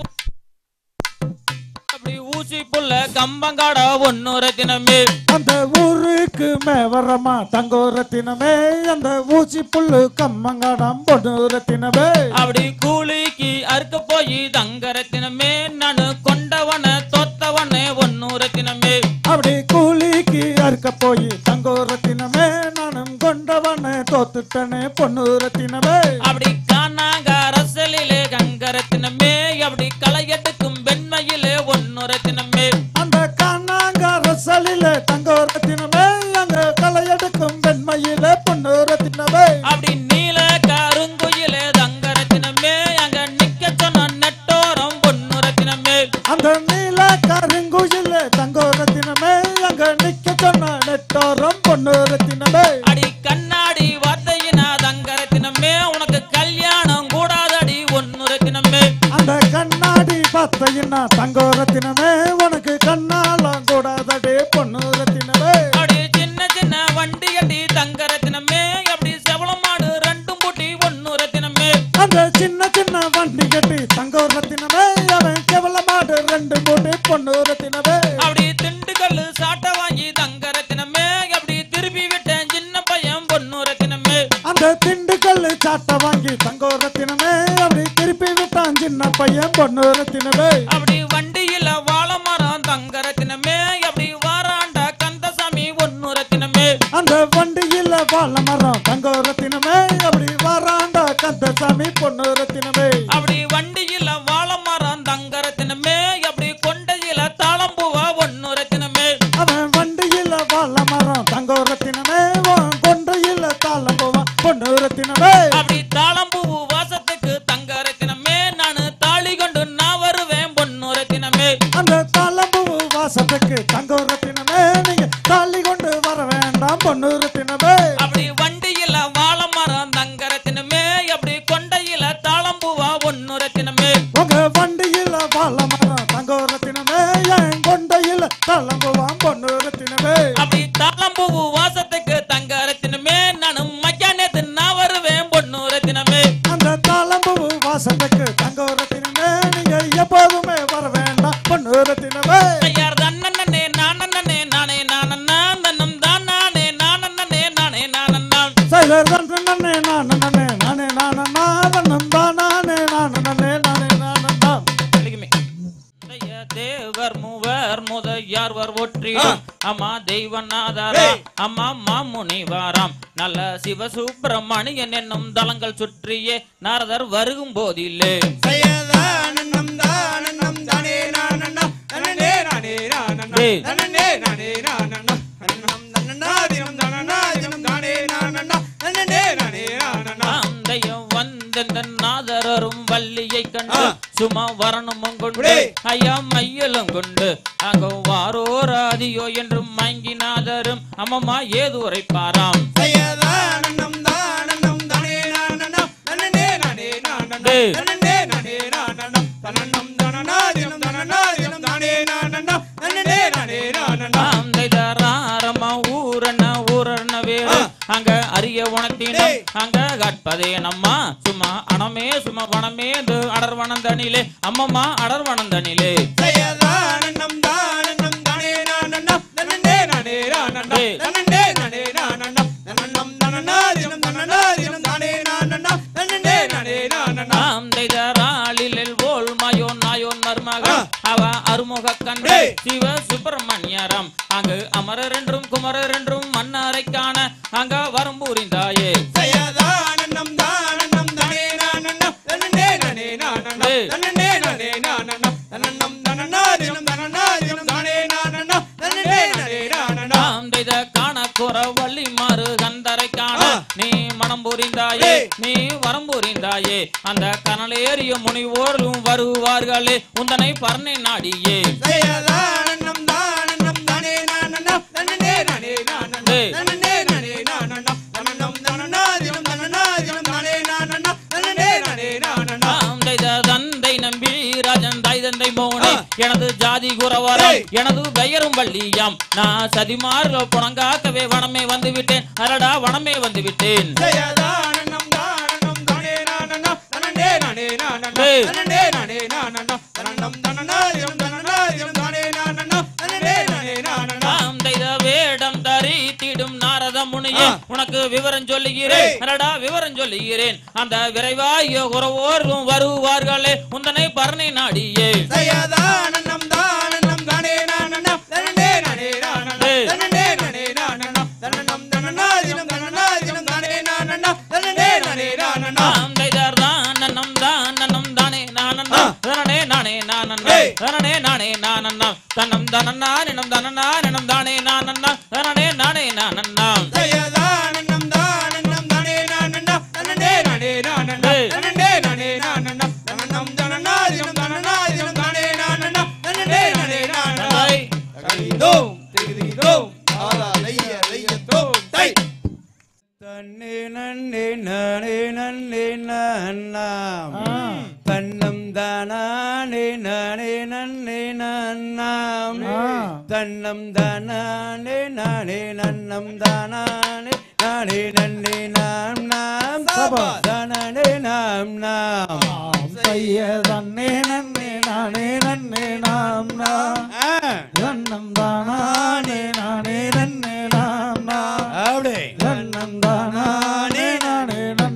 அப்படி ஊசி புள்ள கம்பங்காட ஒன்னு ரத்தினமே அந்த ஊருக்கு மேவரமா தங்க ரத்தினமே அந்த ஊசி புல்லு கம்மங்காடம் பொண்ணு ரத்தினமே அப்படி கூலிக்கு அறுக்க போய் தங்க ரத்தினமே நானு கொண்டவன தோத்தவனே ஒன்னு ரத்தினமே அப்படி கூலிக்கு அறுக்க போய் தங்க ரத்தினமே நானும் கொண்டவனே தோத்துட்டனே பொண்ணு ரத்தினமே அப்படி காணாங்க அரசலிலே கங்க ரத்தினமே அப்படி களையெடுக்கும் வெண்மையிலே ஒன்னு ரத்தினமே அந்த காணாங்க ரசலிலே தங்க ரத்தினமே அங்க களையெடுக்கும் வெண்மையிலே பொண்ணு ரத்தினமே அப்படி நீல கருங்குயிலே தங்க ரத்தினமே அங்க நிக்க சொன்ன நெட்டோரம் பொன்னு ரத்தினமே அந்த நீல கருங்குயிலே தங்க ரத்தினமே அங்க நிக்க சொன்ன நெட்டோரம் பொண்ணு ரத்தினமே அடி கண்ணாடி வார்த்தையினா தங்க ரத்தினமே உனக்கு கல்யாணம் கூடாதடி ஒன்னு ரத்தினமே அந்த கண்ணாடி பார்த்தையினா தங்க ரத்தினமே உனக்கு கண்ணாலம் கூடாதடே பொண்ணு ரத்தினமே அப்படி சின்ன சின்ன வண்டி கட்டி தங்க ரத்தினமே அப்படி செவளம் மாடு ரெண்டும் பூட்டி ஒன்னு ரத்தினமே அந்த சின்ன சின்ன வண்டி கட்டி தங்க ரத்தினமே அவன் கேவல மாடு ரெண்டு மூட்டை பொண்ணு ரத்தினமே அப்படி திண்டுக்கல்லு சாட்டை வாங்கி தங்க ரத்தினமே அப்படி திருப்பி விட்டேன் சின்ன பையன் பொண்ணு ரத்தினமே அந்த திண்டுக்கல் சாட்டை வாங்கி தங்கோரத்தினமே அப்படி திருப்பி விட்டான் சின்ன பையன் பொன்னூரத்தினமே அப்படி வண்டியில வாழை மரம் தங்கரத்தினமே அப்படி வாராண்ட கந்தசாமி ஒன்னூரத்தினமே அந்த வண்டியில வாழை மரம் தங்கோரத்தினமே அப்படி வாராண்டா கந்தசாமி பொன்னூரத்தினமே அப்படி வண்டியில வாழை மரம் தங்கரத்தினமே அப்படி கொண்டையில தாளம்பூவா ஒன்னூரத்தினமே அவன் வண்டியில வாழை மரம் தங்கோரத்தினமே கொண்டையில தாளம்பூவா பொன்னூரத்தினமே அப்படி தாளம்பூவு வாசத்துக்கு தங்கரத்தினமே நானு தாலி கொண்டு நான் வருவேன் பொன்னூரத்தினமே அந்த தாளம்பூவு வாசத்துக்கு தங்கோரத்தினமே நீங்க தாலி கொண்டு வர வேண்டாம் பொன்னூரத்தினமே அப்படி வண்டியில வாழை மரம் தங்கரத்தினமே அப்படி கொண்டையில தாளம்பூவா ஒன்னூரத்தினமே உங்க வண்டியில வாழை மரம் தங்கோரத்தினமே என் கொண்டையில தாளம்பூவா பொன்னூரத்தினமே அப்படி தாளம்பூவு வாசத்துக்கு தங்கரத்தினமே நானும் மக்கானத்து நான் வருவேன் பொன்னூரத்தினமே அந்த தாளம்பூவு வாசத்துக்கு தங்கோரத்தினமே நீங்க எப்போதுமே வர வேண்டாம் பொன்னூரத்தினமே ஐயார் தன்னே நானே நானே நானே தன்னம் தான் நானே நானே நானே நானே சைலர் நன்னே நானே நானே நானே நானே நானே நானே நானே நானே நானே தேவர் மூவர் முதயார்வர் ஒற்றிடும் அம்மா தெய்வநாதரா அம்மா மாமுனிவாராம் நல்ல சிவசுப்பிரமணியன் என்னும் தலங்கள் சுற்றியே நாரதர் வருகும் போதிலே நாதரும் வள்ளியை கண்டு சும்மா வரணுமும் கொண்டு ஐயா மையலும் கொண்டு அங்க வாரோராதியோ என்றும் மயங்கிநாதரும் அம்மம்மா ஏது உரைப்பாராம் ஊரன ஊரன வேறு அங்க அரிய உணத்தினம் அங்க கற்பதே நம்மா சும்மா அணமே சும்மா வனமே அடர்வனந்தனிலே அம்மம்மா அடர்வனந்தனிலே அவ அருமுக கண்டு சிவ சுப்பிரமணியரம் அங்கு அமரர் என்றும் குமரர் என்றும் மன்னாரை காண அங்க வரம் புரிந்தாயே வள்ளி மாறு கந்தரை காண நீ மனம் புரிந்தாயே நீ வரம் புரிந்தாயே அந்த கனலேறிய முனிவோர்களும் வருவார்களே உந்தனை பரணை நாடியே தந்தை நம்பி ராஜன் தாய் தந்தை மோனே எனது ஜாதி குறவரம் எனது பெயரும் வள்ளியாம் நான் சதிமார்ல புணங்காக்கவே வனமே வந்து விட்டேன் அரடா வனமே வந்து விட்டேன் வேடம் தரி தீடும் நாரத முனியே உனக்கு விவரம் சொல்லுகிறேன் அரடா விவரம் சொல்லுகிறேன் அந்த விரைவாய உறவோர்களும் வருவார்களே உந்தனை பரணை நாடியே தன்னம் தனனா நினம் தனனா நினம் தானே நானன்னா தனனே நானே நானன்னா தயதானனம் தானனம் தானே நானன்னா தனனே நானே நானன்னா தனனே நானே நானன்னா தனனம் தனனா நினம் தனனா நினம் தானே நானன்னா தனனே நானே நானன்னா கைதோம் திகிதோம் ஆலா லைய லையதோம் தை தன்னே நன்னே நானே நன்னே நான்னா தன்னம் தானே நானே நன்னே நன்னாம் தன்னம் தானே நானே நன்னம் தானே நானே நன்னே நாம் நாம் தானே நாம் நாம் பைய தன்னே நன்னே நானே நன்னே நாம் நாம் தன்னம் தானே நானே நன்னே நாம் நாம் அப்படி தன்னம் தானே நானே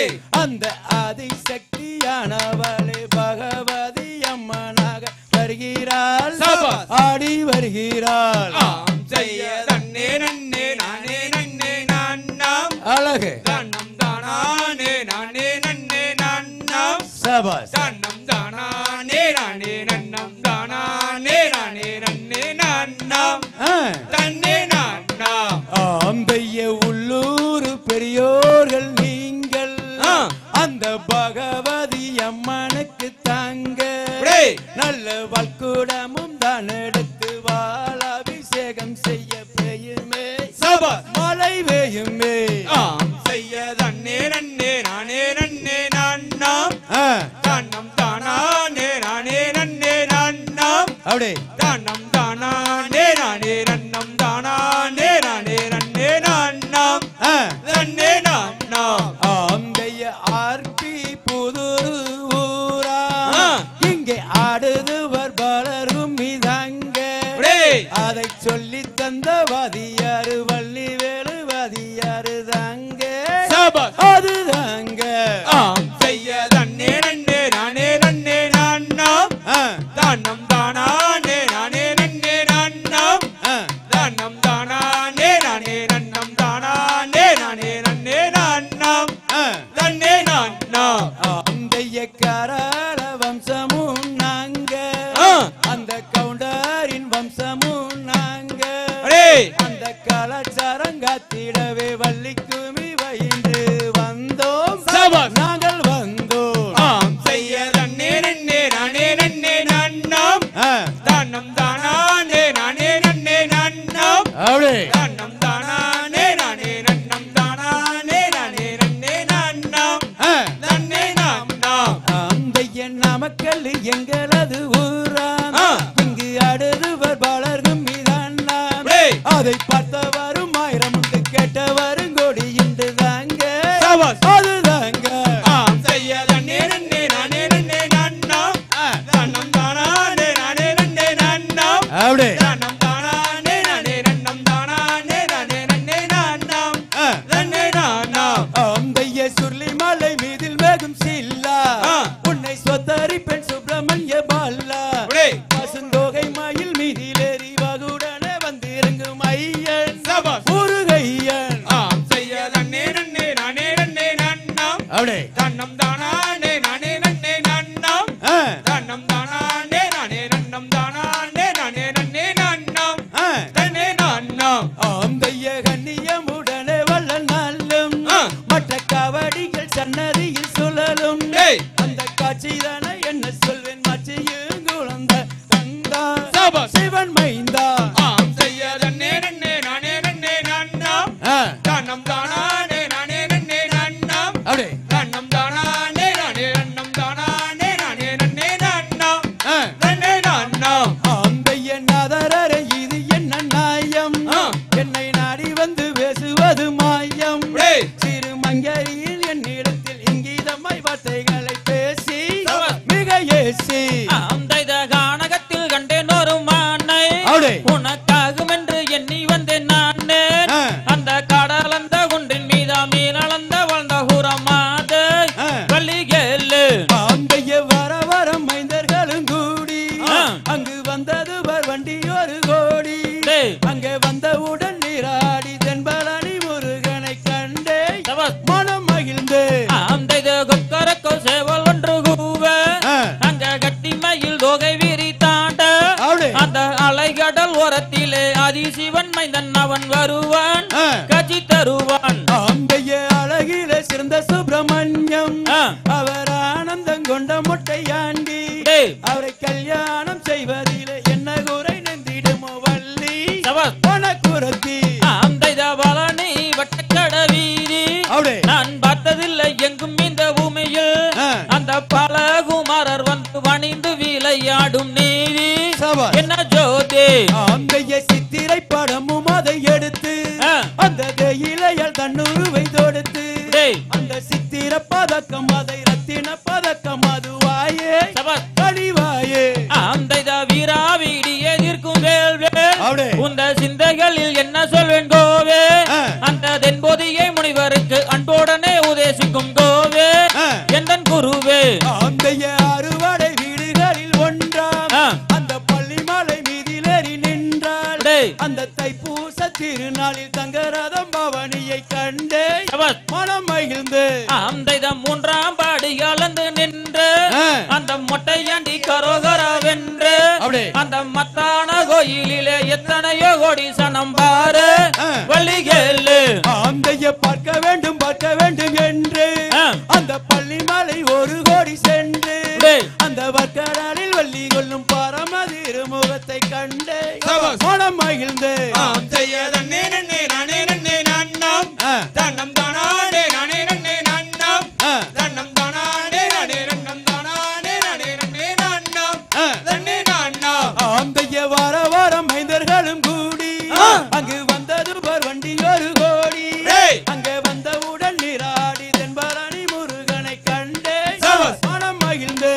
அந்த ஆதிசக்தியானவளே பகவதி அம்மனாக வருகிறாள் ஆடி வருகிறாள் செய்ய தன்னே நன்னே நானே நன்னே நான்னாம் அழகு தன்னம் தானானே நானே நன்னே நான்னாம் சபாஸ் தன்னம் தானானே நானே நன்னம் தானானே நானே நன்னே நான்னாம் தன்னே நான்னாம் அம்பைய உள்ளூர் பெரியோர்கள் நீங்கள் அந்த பகவதி அம்மனுக்கு தாங்க நல்ல வல்குடமும் தான் எடுத்து வாழ அபிஷேகம் செய்ய பெய்யுமே மழை பெய்யுமே செய்ய தன்னே நன்னே நானே நன்னே நான்னாம் தன்னம் தானானே நானே நன்னே நான்னாம் அப்படியே தன்னம் தானானே நானே நன்னம் தானானே நானே நன்னே நான்னாம் நன்னே நான்னாம் அம்பைய ஆர்பி புதுரு ஊரா இங்கே ஆடுதுவர் பலரும் இதாங்க அதை சொல்லி தந்த வாதியாரு வள்ளி வேலு வாதியாரு தாங்க அது தாங்க செய்ய தன்னே நன்னே நானே நன்னே நான்னாம் தானம் தானானே நானே நன்னே நான்னாம் தானம் தானானே நானே நன்னம் தானானே நானே நன்னே நான்னாம் நன்னே நான்னாம் அம்பைய கராள வம்சமும் நாங்க அந்த கவுண்டரின் வம்சமும் நாங்க அந்த கலாச்சாரம் காத்திடவே வள்ளிக்குமி வயின்று வந்தோம் நாங்கள் வந்தோம் செய்ய தன்னே நன்னே நானே நன்னே நான்னாம் தானம் தானானே நானே நன்னே நான்னாம் தானம் தானானே நானே நன்னம் தானானே நானே நன்னே நான்னாம் நன்னே நான்னாம் அம்பைய நமக்கல் எங்களது ஊராம் இங்கு அடுதுவர் பலர்கும் மீதானாம் அதை பார்த்தவரும் ஆயிரம் உண்டு கேட்டவரும் கோடி இன்று தாங்க அது தாங்க செய்ய தன்னே நன்னே நானே நன்னே நான்னாம் தானம் தானானே நானே நன்னே நான்னாம் தானம் தானானே நானே நன்னம் தானானே நானே நன்னே நான்னாம் நன்னே நான்னாம் அம்பைய சுருளி மலை மீதில் வேகும் சில்லா உன்னை சொத்தரி பெண் சுப்பிரமணிய பால்லா பசுந்தோகை மயில் மீதிலேறி வகுடனே வந்திருங்கும் ஐயன் முருகையன் செய்ய தன்னே நன்னே நானே நன்னே நான்னாம் தன்னம் தானானே நானே நன்னே நான்னாம் தன்னம் தானானே நானே நன்னம் தானானே நானே நன்னே நான்னாம் தன்னே நான்னாம் அம்பைய கண்ணியமுடனே வல்ல நாளும் மற்ற காவடிகள் சன்னதியில் சுழலும் அந்த காட்சி தானே என்ன சொல்வேன் மச்சியும் குழந்த தந்தா சிவன் மைந்தா செய்ய தன்னே நன்னே நானே நன்னே நான்னாம் தன்னம் தானானே நானே நன்னே நான்னாம் தன்னம் தானானே நானே நன்னம் தானானே நானே நன்னே நான்னாம் நன்னே நான்னாம் அம்பைய நாதரே இது என்ன நியாயம் என்னை நாடி வந்து பேசுவது மாயம் சிறு மங்கையில் என்னிடத்தில் இங்கீதமாய் வார்த்தைகளை பேசி மிக ஏசி அந்த கானகத்தில் கண்டேன் ஒரு மானை உனக்காகும் என்று எண்ணி வந்தேன் நானே அந்த கடல் அந்த குன்றின் மீதா மீன் அளந்த வாழ்ந்த ஹுரமாத வள்ளிகேளு அம்பைய வர வர மைந்தர்களும் கூடி அங்கு வந்தது வண்டி ஒரு கோடி அங்கே வந்தவுடன் நீராடி தென்பழனி முருகனை கண்டே மனம் மகிழ்ந்து அந்த கொக்கரக்கோ சேவல் ஒன்று கூவ அங்க கட்டி மயில் தோகை வீரி தாண்ட அந்த அலைகடல் ஓரத்திலே அதிசிவன் மைந்தன் அவன் வருவான் காட்சி தருவான் அம்பைய அழகிலே சிறந்த சுப்பிரமணியம் அவர் ஆனந்தம் கொண்ட முட்டையாண்டி அவரை கல்யாணம் செய்வதிலே என்ன குறை நெந்திடுமோ வள்ளி பணக்குரத்தி அந்த பழனி வட்டக்கட வீதி நான் பார்த்ததில்லை எங்கும் இந்த பூமியில் அந்த பலகுமாரர் வந்து வணிந்து விளையாடும் நீதி என்ன ஜோதி அம்பைய சித்திரை படமும் அதை எடுத்து அந்த தேயிலையால் தன்னுருவை தொடுத்து அந்த சித்திர பதக்கம் அதை ரத்தின பதக்கம் அது வாயே கழிவாயே அந்த வீராவிடி எதிர்க்கும் வேல்வேல் உந்த சிந்தைகளில் என்ன சொல்வேன் கோவே அந்த தென்போதியை முனிவருக்கு அன்போடனே உதேசிக்கும் கோவே மனம் மகிழ்ந்து அந்த மூன்றாம் பாடி அளந்து நின்று அந்த மொட்டையாண்டி கரோகரவென்று அந்த மத்தான கோயிலிலே எத்தனையோ கோடி சனம் பாரு வள்ளிகேளு அந்தைய பார்க்க வேண்டும் பார்க்க வேண்டும் என்று அந்த பள்ளிமலை ஒரு கோடி சென்று அந்த வர்க்கடலில் வள்ளி கொள்ளும் பரமதிரு முகத்தை கண்டு மனம் மகிழ்ந்து தன்னம் தானே நானே நன்னே நன்னம் தன்னம் தானே நானே நன்னம் தானே நானே நன்னே நன்னம் நன்னே நன்னம் அந்தைய வார வாரம் மைந்தர்களும் கூடி அங்கு வந்தது பர் வண்டி ஒரு கோடி அங்க வந்தவுடன் நீராடி தென்பரணி முருகனை கண்டே மனம் மகிழ்ந்து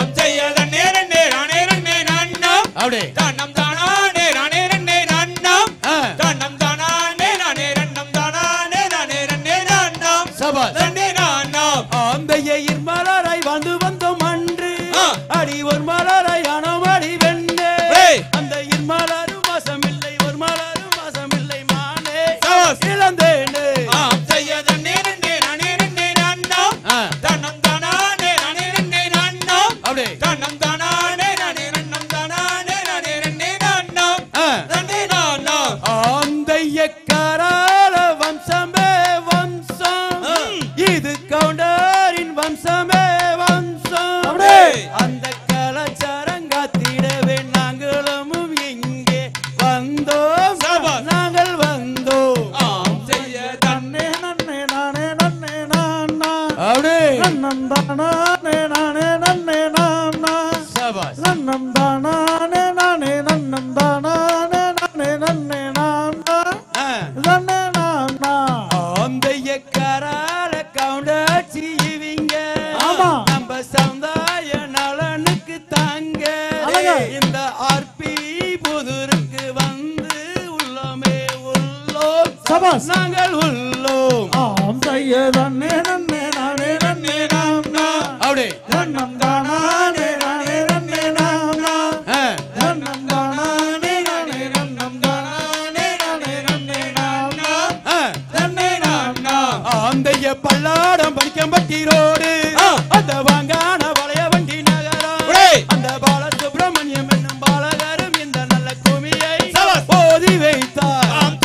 தன்னம் தானே நானே நன்னே நன்னம் தன்னம் தானே நானே நன்னம் தானே நானே நன்னே நன்னம் நன்னே நன்னம் அந்தைய இர்மலராய் வந்து வந்தோம் அன்று அடி ஒரு மலராய் ஆனோம் அடி வெண்ணே அந்த இர்மலரும் வாசமில்லை ஒரு மலரும் வாசமில்லை மானே இழந்தேனே செய்யதன்னே நன்னே நானே நன்னே நன்னம் தன்னம் தானே நானே நன்னே நன்னம் தன்னம் தானே நானே நன்னம் தானே நானே நன்னே நன்னம் நன்னே நன்னம் அந்தைய கராள வம்சமே வம்சம் இது கவுண்டரின் வம்சமே வம்சம் அந்த கலாச்சாரங்காத்திடவே நாங்களும் இங்கே வந்தோம் நாங்கள் வந்தோம் செய்ய நன்னே நன்னே நானே நன்னே நானா நன்னம் தானே நானே நன்னே நானா நன்னம் தானே நானே நன்னம் தானே நானே நன்னே நானா நன்னே நானா அந்தைய கரால கவுண்டச்சி இவிங்க நம்ம சமுதாய நலனுக்கு தாங்க இந்த ஆர்பி புதுருக்கு வந்து உள்ளமே உள்ளோம் நாங்கள் உள்ளோம் ஆம் செய்யதன்னே நன்னே நானே நன்னே நானா அப்படி நன்னம் தானே நானே நன்னே நானா நன்னம் தானே நானே நன்னம் தானே நானே நன்னே நானா நன்னே நானா அந்தைய பல்லாடம் படிக்கம்பட்டி ரோடு அந்த வாங்கான வளைய வண்டி நகரம் அந்த பால சுப்பிரமணியம் என்னும் பாலகரும் இந்த நல்ல குமியை போதி வைத்தார்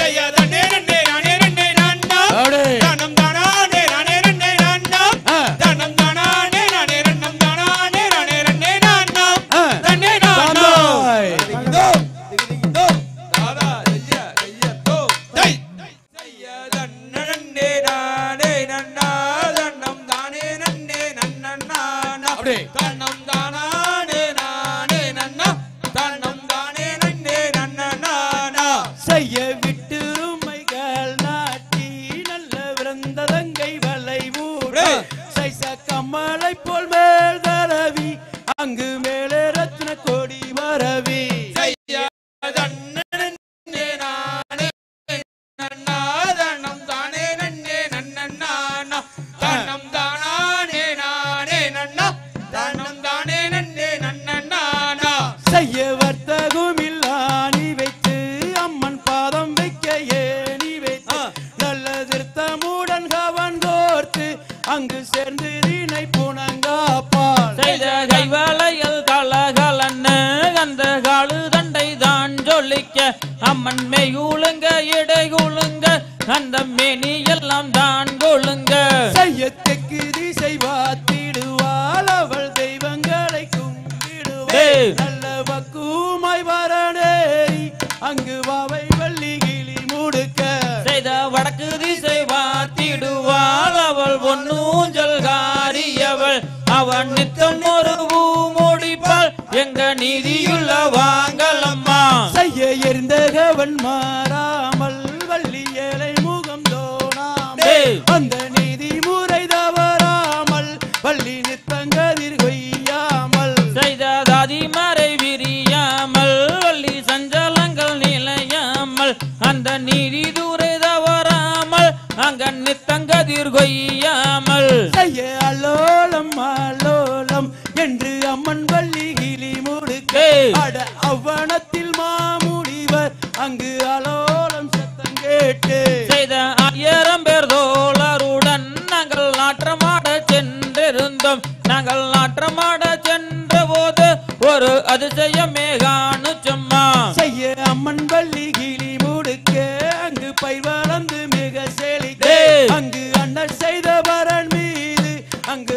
செய்ய விட்டுருமைகள் நாட்டி நல்ல விருந்ததங்கை வலை ஊட சைச கம்மலை போல் மேல் தரவி அங்கு மேலே ரத்ன கொடி வரவி செய்ய வர்த்தகுமில்லா நீ வைத்து அம்மன் பாதம் வைக்க ஏனி வைத்து நல்ல திருத்தமுடன் கவன் கோர்த்து அங்கு சேர்ந்து நீனை புனங்காப்பால் செய்த கைவளையல் கலகலன்னு அந்த காலு தண்டை தான் சொல்லிக்க அம்மன் மெய்குழுங்க இடை குழுங்க அந்த மேனி எல்லாம் தான் கொழுங்க செய்ய தெற்கு திசை வாத்திடுவாள் அவள் தெய்வங்களை கும்பிடுவாள் நல்ல வக்குமாய் வரணேரி அங்கு வாவை வள்ளி கிளி முடுக்க செய்த வடக்கு திசை வாத்திடுவாள் அவள் பொன்னூஞ்சல் காரியவள் அவன் நித்தம் ஒரு பூ முடிப்பாள் எங்க நீதியுள்ள வாங்கலம்மா செய்ய எரிந்தகவன் மாறாமல் வள்ளி ஏழை முகம் தோணாமல் அந்த நீதி முறை தவறாமல் வள்ளி நித்தங்கதிர் கொய்யாமல் செய்த தாதி மறை விரியாமல் வள்ளி சஞ்சலங்கள் நிலையாமல் அந்த நீதி தூரை தவறாமல் அங்க நித்தங்கதிர் கொய்யாமல் செய்ய அலோலம் அலோலம் என்று அம்மன் வள்ளி கிளி முடுக்க அட அவ்வனத்தில் மாமுடிவர் அங்கு அலோலம் சத்தம் கேட்டு செய்த ஆயிரம் பேர் தோழருடன் வந்தோம் நாங்கள் நாற்றமாட சென்ற போது ஒரு அதிசயமே காணு சும்மா செய்ய அம்மன் வள்ளி கிளி முடுக்க அங்கு பயிர் வளர்ந்து மிக செழிக்க அங்கு அண்ணன் செய்த வரன் மீது அங்கு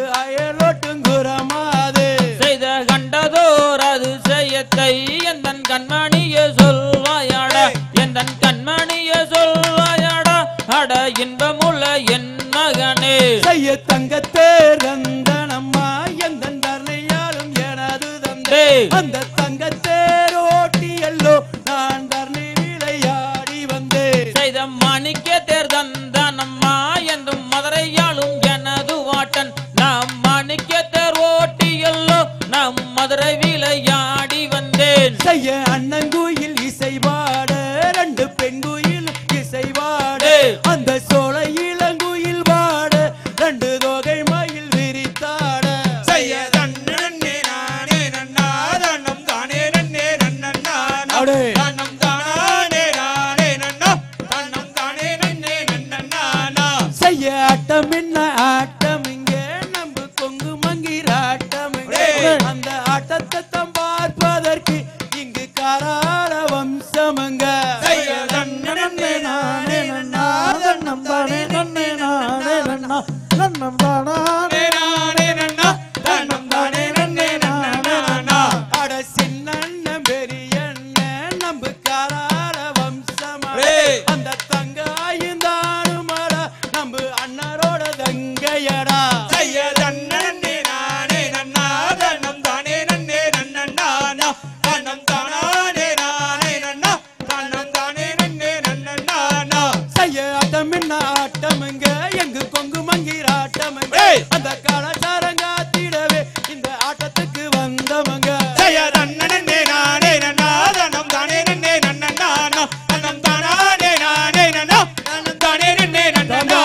அயலோட்டுங்குறமாது செய்த கண்டதோர் அதிசயத்தை எந்தன் கண்மணிய சொல்வாயாடா எந்தன் கண்மணிய சொல்வாயாடா அட இன்பமுள்ள என் மகனே செய்ய தங்கத்தேர் கந்தனம்மா எந்தன் தர்ணையாலும் எனது தந்தை அந்த தங்கத்தேர் ஓட்டி எல்லோ நான் தர்ணை விளையாடி வந்தேன் செய்த மாணிக்க தேர் தந்தனம்மா என்றும் மதுரையாளும் எனது வாட்டன் நாம் மாணிக்க தேர் ஓட்டி எல்லோ நாம் மதுரை விளையாடி வந்தேன் செய்ய அண்ணங்குயில் இசை பாட ரெண்டு பெண் குயில் இசை பாட அந்த சோலை இளங்குயில் பாட ரெண்டு தொகை மயில் விரித்தாட செய்ய தன்னே நானே நன்னா தன்னம் தானே நன்னே நன்னன்னா அடே. தன்னம் தானே நானே நன்னா தன்னம் தானே நன்னே நன்னன்னா செய்ய ஆட்டம் என்ன ஆட்டம் இங்கே நம்பு கொங்கு மங்கிற ஆட்டம் இங்கே அந்த ஆட்டத்தை தம் பார்ப்பதற்கு இங்கு காராள வம்சமங்க செய்ய தன்னே நானே நன்னா நன்னம் தானே நன்னே நானே நன்னா நன்னம் தானே நானே நன்னா தன்னம் தானே நன்னே நன்னன்னா அட சின்னண்ணன் பெரியண்ணன் நம்பு காராள வம்சமங்க ஏய். அந்த தங்காயும் தானுமடா நம்பு அண்ணரோட தங்கையடா செய்ய தன்னே நானே நன்னா தன்னம் தானே நன்னே நன்னன்னா தன்னம் தானே நானே நன்னா தன்னம் தானே நன்னே நன்னன்னா செய்ய ஆட்டம் என்ன ஆட்டமுங்க எங்கு கொங்கு மங்கிற ஆட்டமுங்க ஏய். அந்த கலாச்சாரம் காத்திடவே இந்த ஆட்டத்துக்கு வந்தவங்க செய்ய தன்னே நானே நன்னா தன்னம் தானே நன்னே நன்னன்னா தன்னம் தானே நானே நன்னா தன்னம் தானே நன்னே நன்னன்னா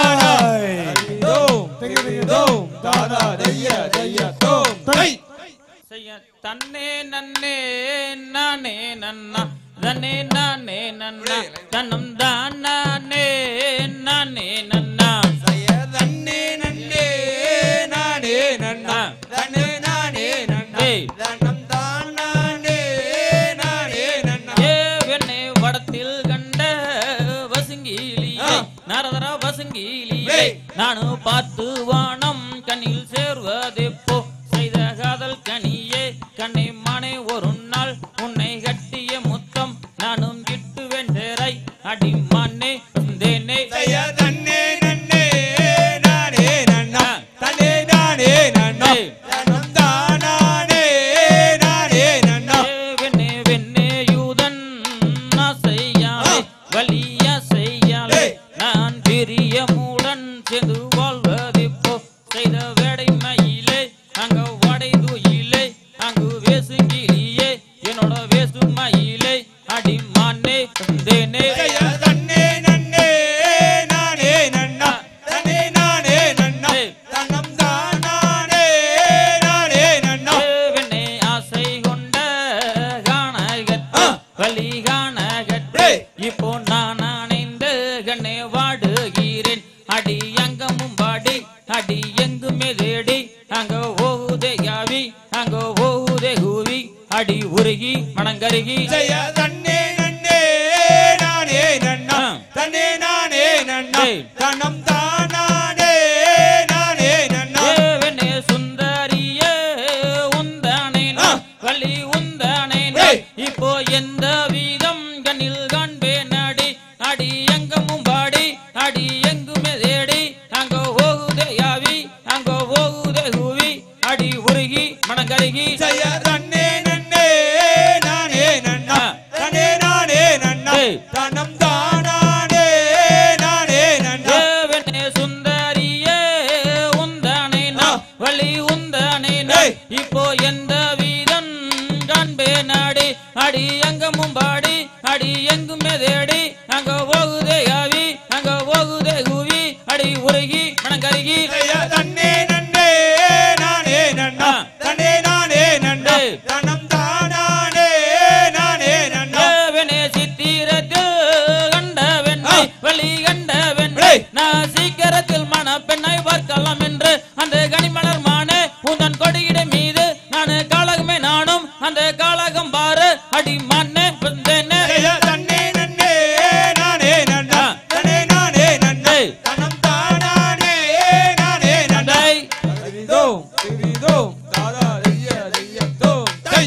தோம் தோம் தாதா தைய தைய தோம் தை செய்ய தன்னே நன்னே நானே நன்னா தன்னே நானே நன்னா தன்னம் தானே நானே நன்னா செய்ய தன்னே நன்னே நானே நன்னா தன்னே நானே நன்னா ஏய். தன்னம் தானே நானே நன்னா ஏ வெண்ணே வடத்தில் கண்ட வசுங்கிலியே நரதர வசுங்கிலியே நானு பார்த்து வானம் கண்ணில் சேர்வதெப்போ செய்த காதல் கனியே கண்ணை மானே ஒரு நாள் உன்னை கட்டிய முத்தம் நானும் கிட்டு வென்றரை அடி மானே தேனே செய்ய தன்னே நன்னே நானே நன்னா தன்னே நானே நன்னா தன்னம் தானே நானே நன்னா வெண்ணே வெண்ணே யூதன் செய்யாலே வலியா செய்யாலே நான் பெரிய மூடன் சென்று வாழ்வதிப்போ செய்த வேடை மயிலே அங்க வடை துயிலே அங்கு வேசுங்கிலியே என்னோட வேசு மயிலே அடி மானே தேனே செய்ய தன்னே நன்னே நானே நன்னா தன்னே நானே நன்னா தன்னம் தானே நானே நன்னா வெண்ணே ஆசை கொண்ட காணகத்து வலி காணகத்து இப்போ நான் அணைந்து கண்ணே வாடுகிறேன் அடி அங்கமும் பாடி அடி எங்குமே தேடி அங்க ஓகுதே யாவி அங்க ஓகுதே கூவி அடி உருகி மணங்கருகி செய்ய தன்னே நன்னே நானே நன்னா தன்னே நானே நன்னா தன்னம் தானே நானே நன்னா வெண்ணே சுந்தரியே உந்தானே வள்ளி உந்தானே இப்போ எந்த வீதம் கண்ணில் காண்பேன் அடி அடி எங்கமும் பாடி அடி எங்குமே தேடி அங்க ஓகுதே யாவி அங்க ஓகுதே கூவி அடி உருகி மணங்கருகி செய்ய தன்னே நன்னே நானே நன்னா தன்னே நானே நன்னா தன்னம் தானே நானே நன்னா வெண்ணே சுந்தரியே உந்தானே வள்ளி உந்தானே இப்போ எந்த வீதம் காண்பேன் அடி அடி எங்கமும் பாடி அடி எங்குமே தேடி அங்க ஓகுதே யாவி அங்க ஓகுதே கூவி அடி உருகி மணங்கருகி செய்ய தன்னே நன்னே நானே நன்னா தன்னே நானே நன்னா திரிதோம் தாதா தைய தையத்தோம் தை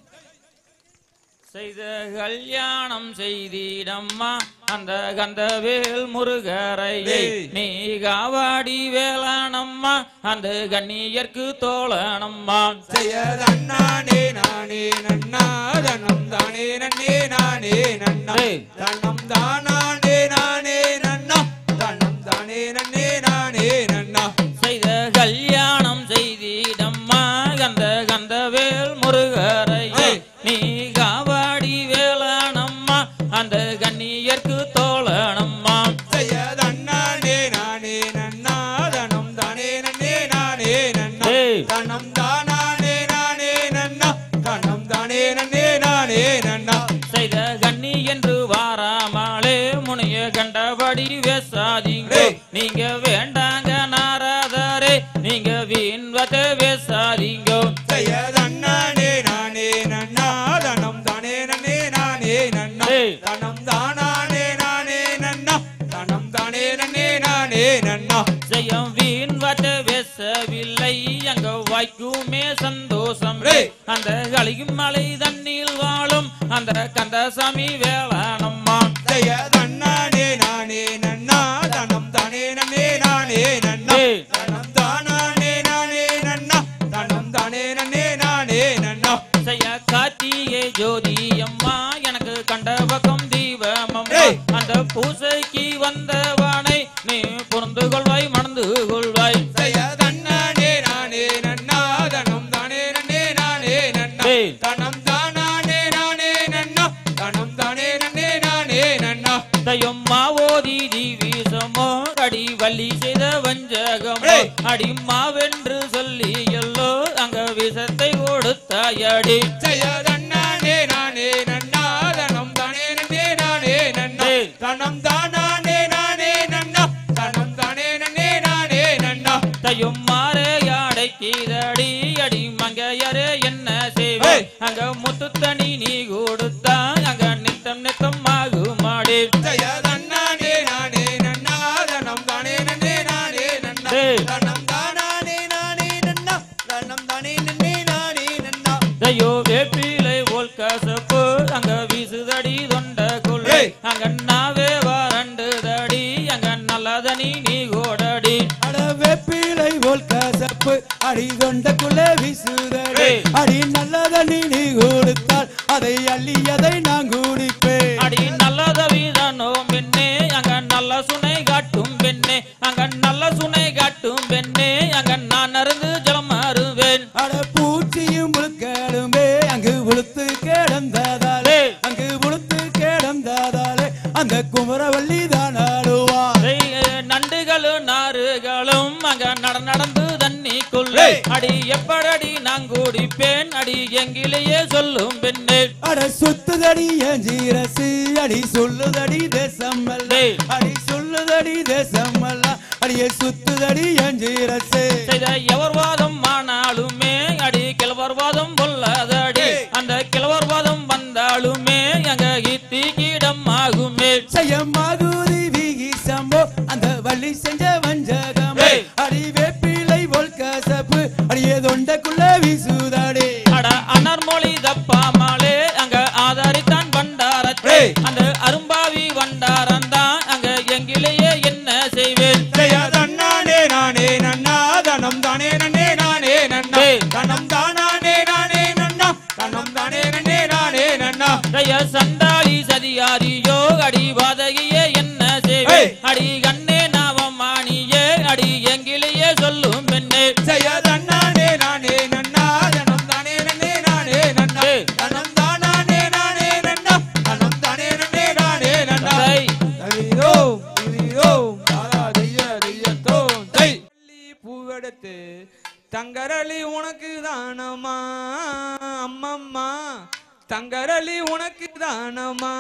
செய்த கல்யாணம் செய்திடம்மா அந்த கந்தவேல் முருகரையை நீ காவாடி வேளாணம்மா அந்த கண்ணியர்க்கு தோழனம்மா செய்யதன்னானே நானே நன்னா தனம் தானே நன்னே நானே நன்னா தனம் தானானே நானே நன்னா தனம் தானே நன்னே நானே நன்னா செய்த கல்யாணம் செய்திடம்மா கந்த கந்தவேல் முருகரையை நீ காவாடி வேளாணம்மா அந்த கண்ணியர்க்கு தோழனம்மா செய்யதன்னானே நானே நன்னா தனம் தானே நன்னே நானே நன்னா தனம் தானானே நானே நன்னா தனம் தானே நன்னே நானே நன்னா செய்த கண்ணி என்று வாராமலே முனைய கண்டபடி வேசாதீங்க நீங்க வேண்டாங்க நாரதரே நீங்க வீண்வத்தை வேசாதீங்க செய்யதன்னானே நானே நன்னா தனம் தானே நன்னே நானே நன்னா தனம் தானானே நானே நன்னா தனம் தானே நன்னே நானே நன்னா செய்யம் வீண்வத்தை வேசவில்லை அங்க வாய்க்குமே சந்தோஷம் அந்த கலியும் மலை தண்ணில் வாழும் அந்த கந்தசாமி வேளாணம்மா செய்யதன்னானே நானே நன்னா தனம் தானே நன்னே நானே நன்னா தனம் தானானே நானே நன்னா தனம் தானே நன்னே நானே நன்னா செய்ய காத்தியே ஜோதி அம்மா எனக்கு கண்ட பக்கம் தீபமம்மா அந்த பூசைக்கு வந்தவனை நீ புரிந்து கொள்வாய் மணந்து கொள்வாய் செய்யதன்னானே நானே நன்னா தனம் தானே நன்னே நானே நன்னா தனம் தானானே நானே நன்னா தனம் தானே நன்னே நானே நன்னா தயம் மாவோதி தீவிசமோ அடி வள்ளி செய்த வஞ்சகமோ அடி மாவென்று சொல்லி எல்லோ அங்க விஷத்தை கொடுத்தாயடி செய்யதன்னானே நானே நன்னா தனம் தானே நன்னே நானே நன்னா தனம் தானானே நானே நன்னா தனம் தானே நன்னே நானே நன்னா தயும் மாறே அடைக்கீதடி அடி மங்கையரே என்ன செய்வே அங்க முத்துத்தனி நீ கொடுத்தா அங்க நித்தம் நித்தம் ஆகுமாடி செய்யதன்னானே நானே நன்னா தனம் தானே நன்னே நானே நன்னா தனம் தானானே நானே நன்னா தனம் தானே நன்னே நானே நன்னா தயோ வேப்பிலை போல் கசப்பு அங்க வீசுதடி தொண்ட கொள்ளை அங்க நாவே வறண்டு தடி அங்க நல்லதனி நீ கோடடி அட வெப்பிலை போல் கசப்பு அடி தொண்டக்குள்ள வீசுதடி அடி நல்லதனி நீ கொடுத்தால் அதை அள்ளியதை நான் குடிப்பேன் அடி நல்லதவிதானோ பெண்ணே அங்க நல்ல சுனை காட்டும் பெண்ணே அங்க நல்ல சுனை காட்டும் பெண்ணே அங்க நான் அருந்து ஜலம் அருவேன் அட பூச்சியும் புழுக்களுமே அங்கு உளுத்து கிடந்ததாலே அங்கு உளுத்து கிடந்ததாலே அந்த குமரவள்ளி தான் ஆடுவா நண்டுகளும் நாறுகளும் அங்க நட நடந்து தண்ணி கொள்ளை அடி எப்படடி நான் குடிப்பேன் அடி எங்கிலேயே சொல்லும் பெண்ணே அட சுத்துதடி என் ஜீரசு அடி சொல்லுதடி தேசம் அல்ல அடி சொல்லுதடி தேசம் அல்ல அடியே சுத்துதடி என் ஜீரசு செய்த எவர் வாதம் ஆனாலுமே அடி கிழவர் வாதம் பொல்லாதடி அந்த கிழவர் வாதம் வந்தாலுமே அங்க கீர்த்தி கீடம் ஆகுமே செய்யமாகுதி வீகி சம்போ அந்த வள்ளி செஞ்ச வஞ்சகமே அடி வேப்பிலை போல் கசப்பு அடியே தொண்டக்குள்ள வீசுதாடே அட அனர்மொழி தப்பாமலே அங்க ஆதாரித்தான் பண்டாரத்தை அந்த அரும்பாவி வண்டாரந்தான் அங்க எங்கிலேயே என்ன செய்வேன் செய்யதன்னானே நானே நன்னா தனம் தானே நன்னே நானே நன்னா தனம் தானானே நானே நன்னா தனம் தானே நன்னே நானே நன்னா தய சண்டாளி சதியாரியோ அடி வாதகியே என்ன செய்வேன் அடி கண்ணே நாவமானியே அடி எங்கிலேயே சொல்லும் பெண்ணே செய்யதன்னானே நானே நன்னா தனம் தானே நன்னே நானே நன்னா தனம் தானானே நானே நன்னா தனம் தானே நன்னே நானே நன்னா தரிதோ திரிதோ தாதா தைய தையத்தோ தை பூவெடுத்து தங்கரளி உனக்கு தானமா அம்மம்மா தங்கரளி உனக்கு தானமா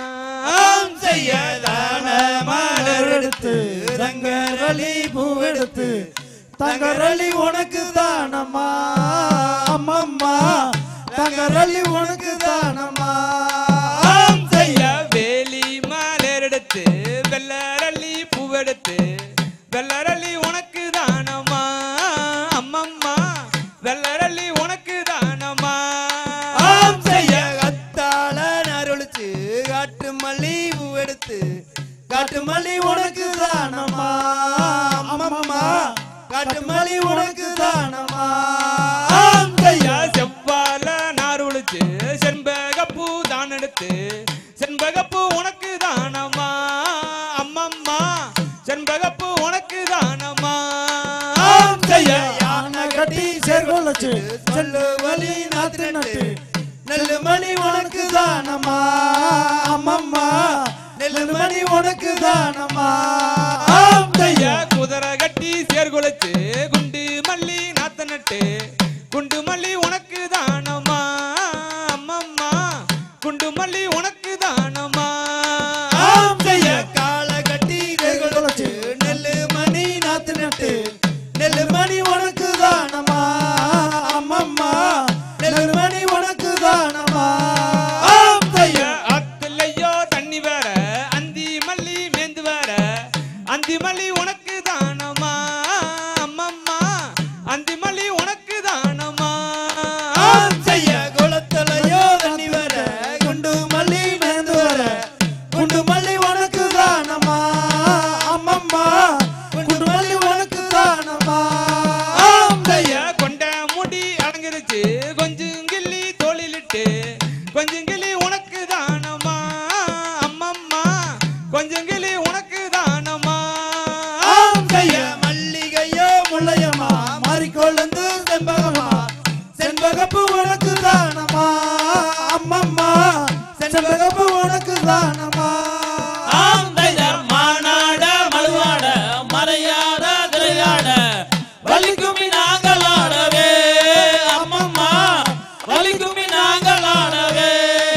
செய்யதான மலர் எடுத்து தங்கரளி பூவெடுத்து தங்கரளி உனக்கு தானம்மா அம்மம்மா தங்கரளி உனக்கு தானம்மா செய்ய வேலி மலர் எடுத்து வெள்ளரளி பூவெடுத்து வெள்ளரளி உனக்கு தானமா அம்மம்மா வெள்ளரள்ளி உனக்கு தானம்மா ஆம் செய்ய கத்தால நருளிச்சு காட்டு மல்லி பூ எடுத்து காட்டு மல்லி உனக்கு தானம்மா அம்மம்மா காட்டு மல்லி உனக்கு தானம்மா ஆம் செய்ய செவ்வால நாருளிச்சு செண்பகப்பூ தான் எடுத்து செண்பகப்பூ உனக்கு தானம்மா அம்மம்மா செண்பகப்பூ உனக்கு தானம்மா ஆம் செய்ய யானை கட்டி சேர்கொள்ளச்சு சொல்லு வலி நாத்து நட்டு நெல்லு மணி உனக்கு தானம்மா அம்மம்மா நெல்லு மணி உனக்கு தானம்மா ஆம் செய்ய குதிரை கட்டி சேர்குலைச்சு குண்டு மல்லி நாத்த நட்டு குண்டு மல்லி உனக்கு தானம்மா அம்மம்மா குண்டு மல்லி உனக்கு தானம்மா ஆம் செய்ய கால கட்டி சேர்கொள்ளச்சு நெல்லு மணி நாத்து நட்டு நெல்லு மணி உனக்கு தானம்மா அம்மம்மா நெல்லு மணி உனக்கு தானம்மா ஆம் செய்ய அத்துலையோ தண்ணி வேற அந்தி மல்லி மேந்து வேற அந்தி மல்லி உனக்கு தானம்மா அம்மம்மா அந்தி மல்லி உனக்கு தானம்மா ஆம் செய்ய குளத்தலையோ தண்ணி வர குண்டு மல்லி மேந்து வர குண்டு மல்லி உனக்கு தானம்மா அம்மம்மா குண்டு மல்லி உனக்கு தானம்மா ஆம் செய்ய கொண்ட முடி அடங்கிருச்சு கொஞ்சம் கிள்ளி தோளிலிட்டு கொஞ்சம் கிளி உனக்கு தானம்மா அம்மம்மா கொஞ்சம் கிளி உனக்கு தானம்மா ஆம் செய்ய மல்லிகையோ முல்லையம்மா மாறிக்கொள்ளந்து செண்பகம்மா செண்பகப்பு உனக்கு தானம்மா அம்மம்மா செண்பகப்பு உனக்கு தானம்மா ஆம் தைதர் மானாட மழுவாட மறையாத திரையாட வலிக்குமி நாங்கள் ஆடவே அம்மம்மா வலிக்குமி நாங்கள் ஆடவே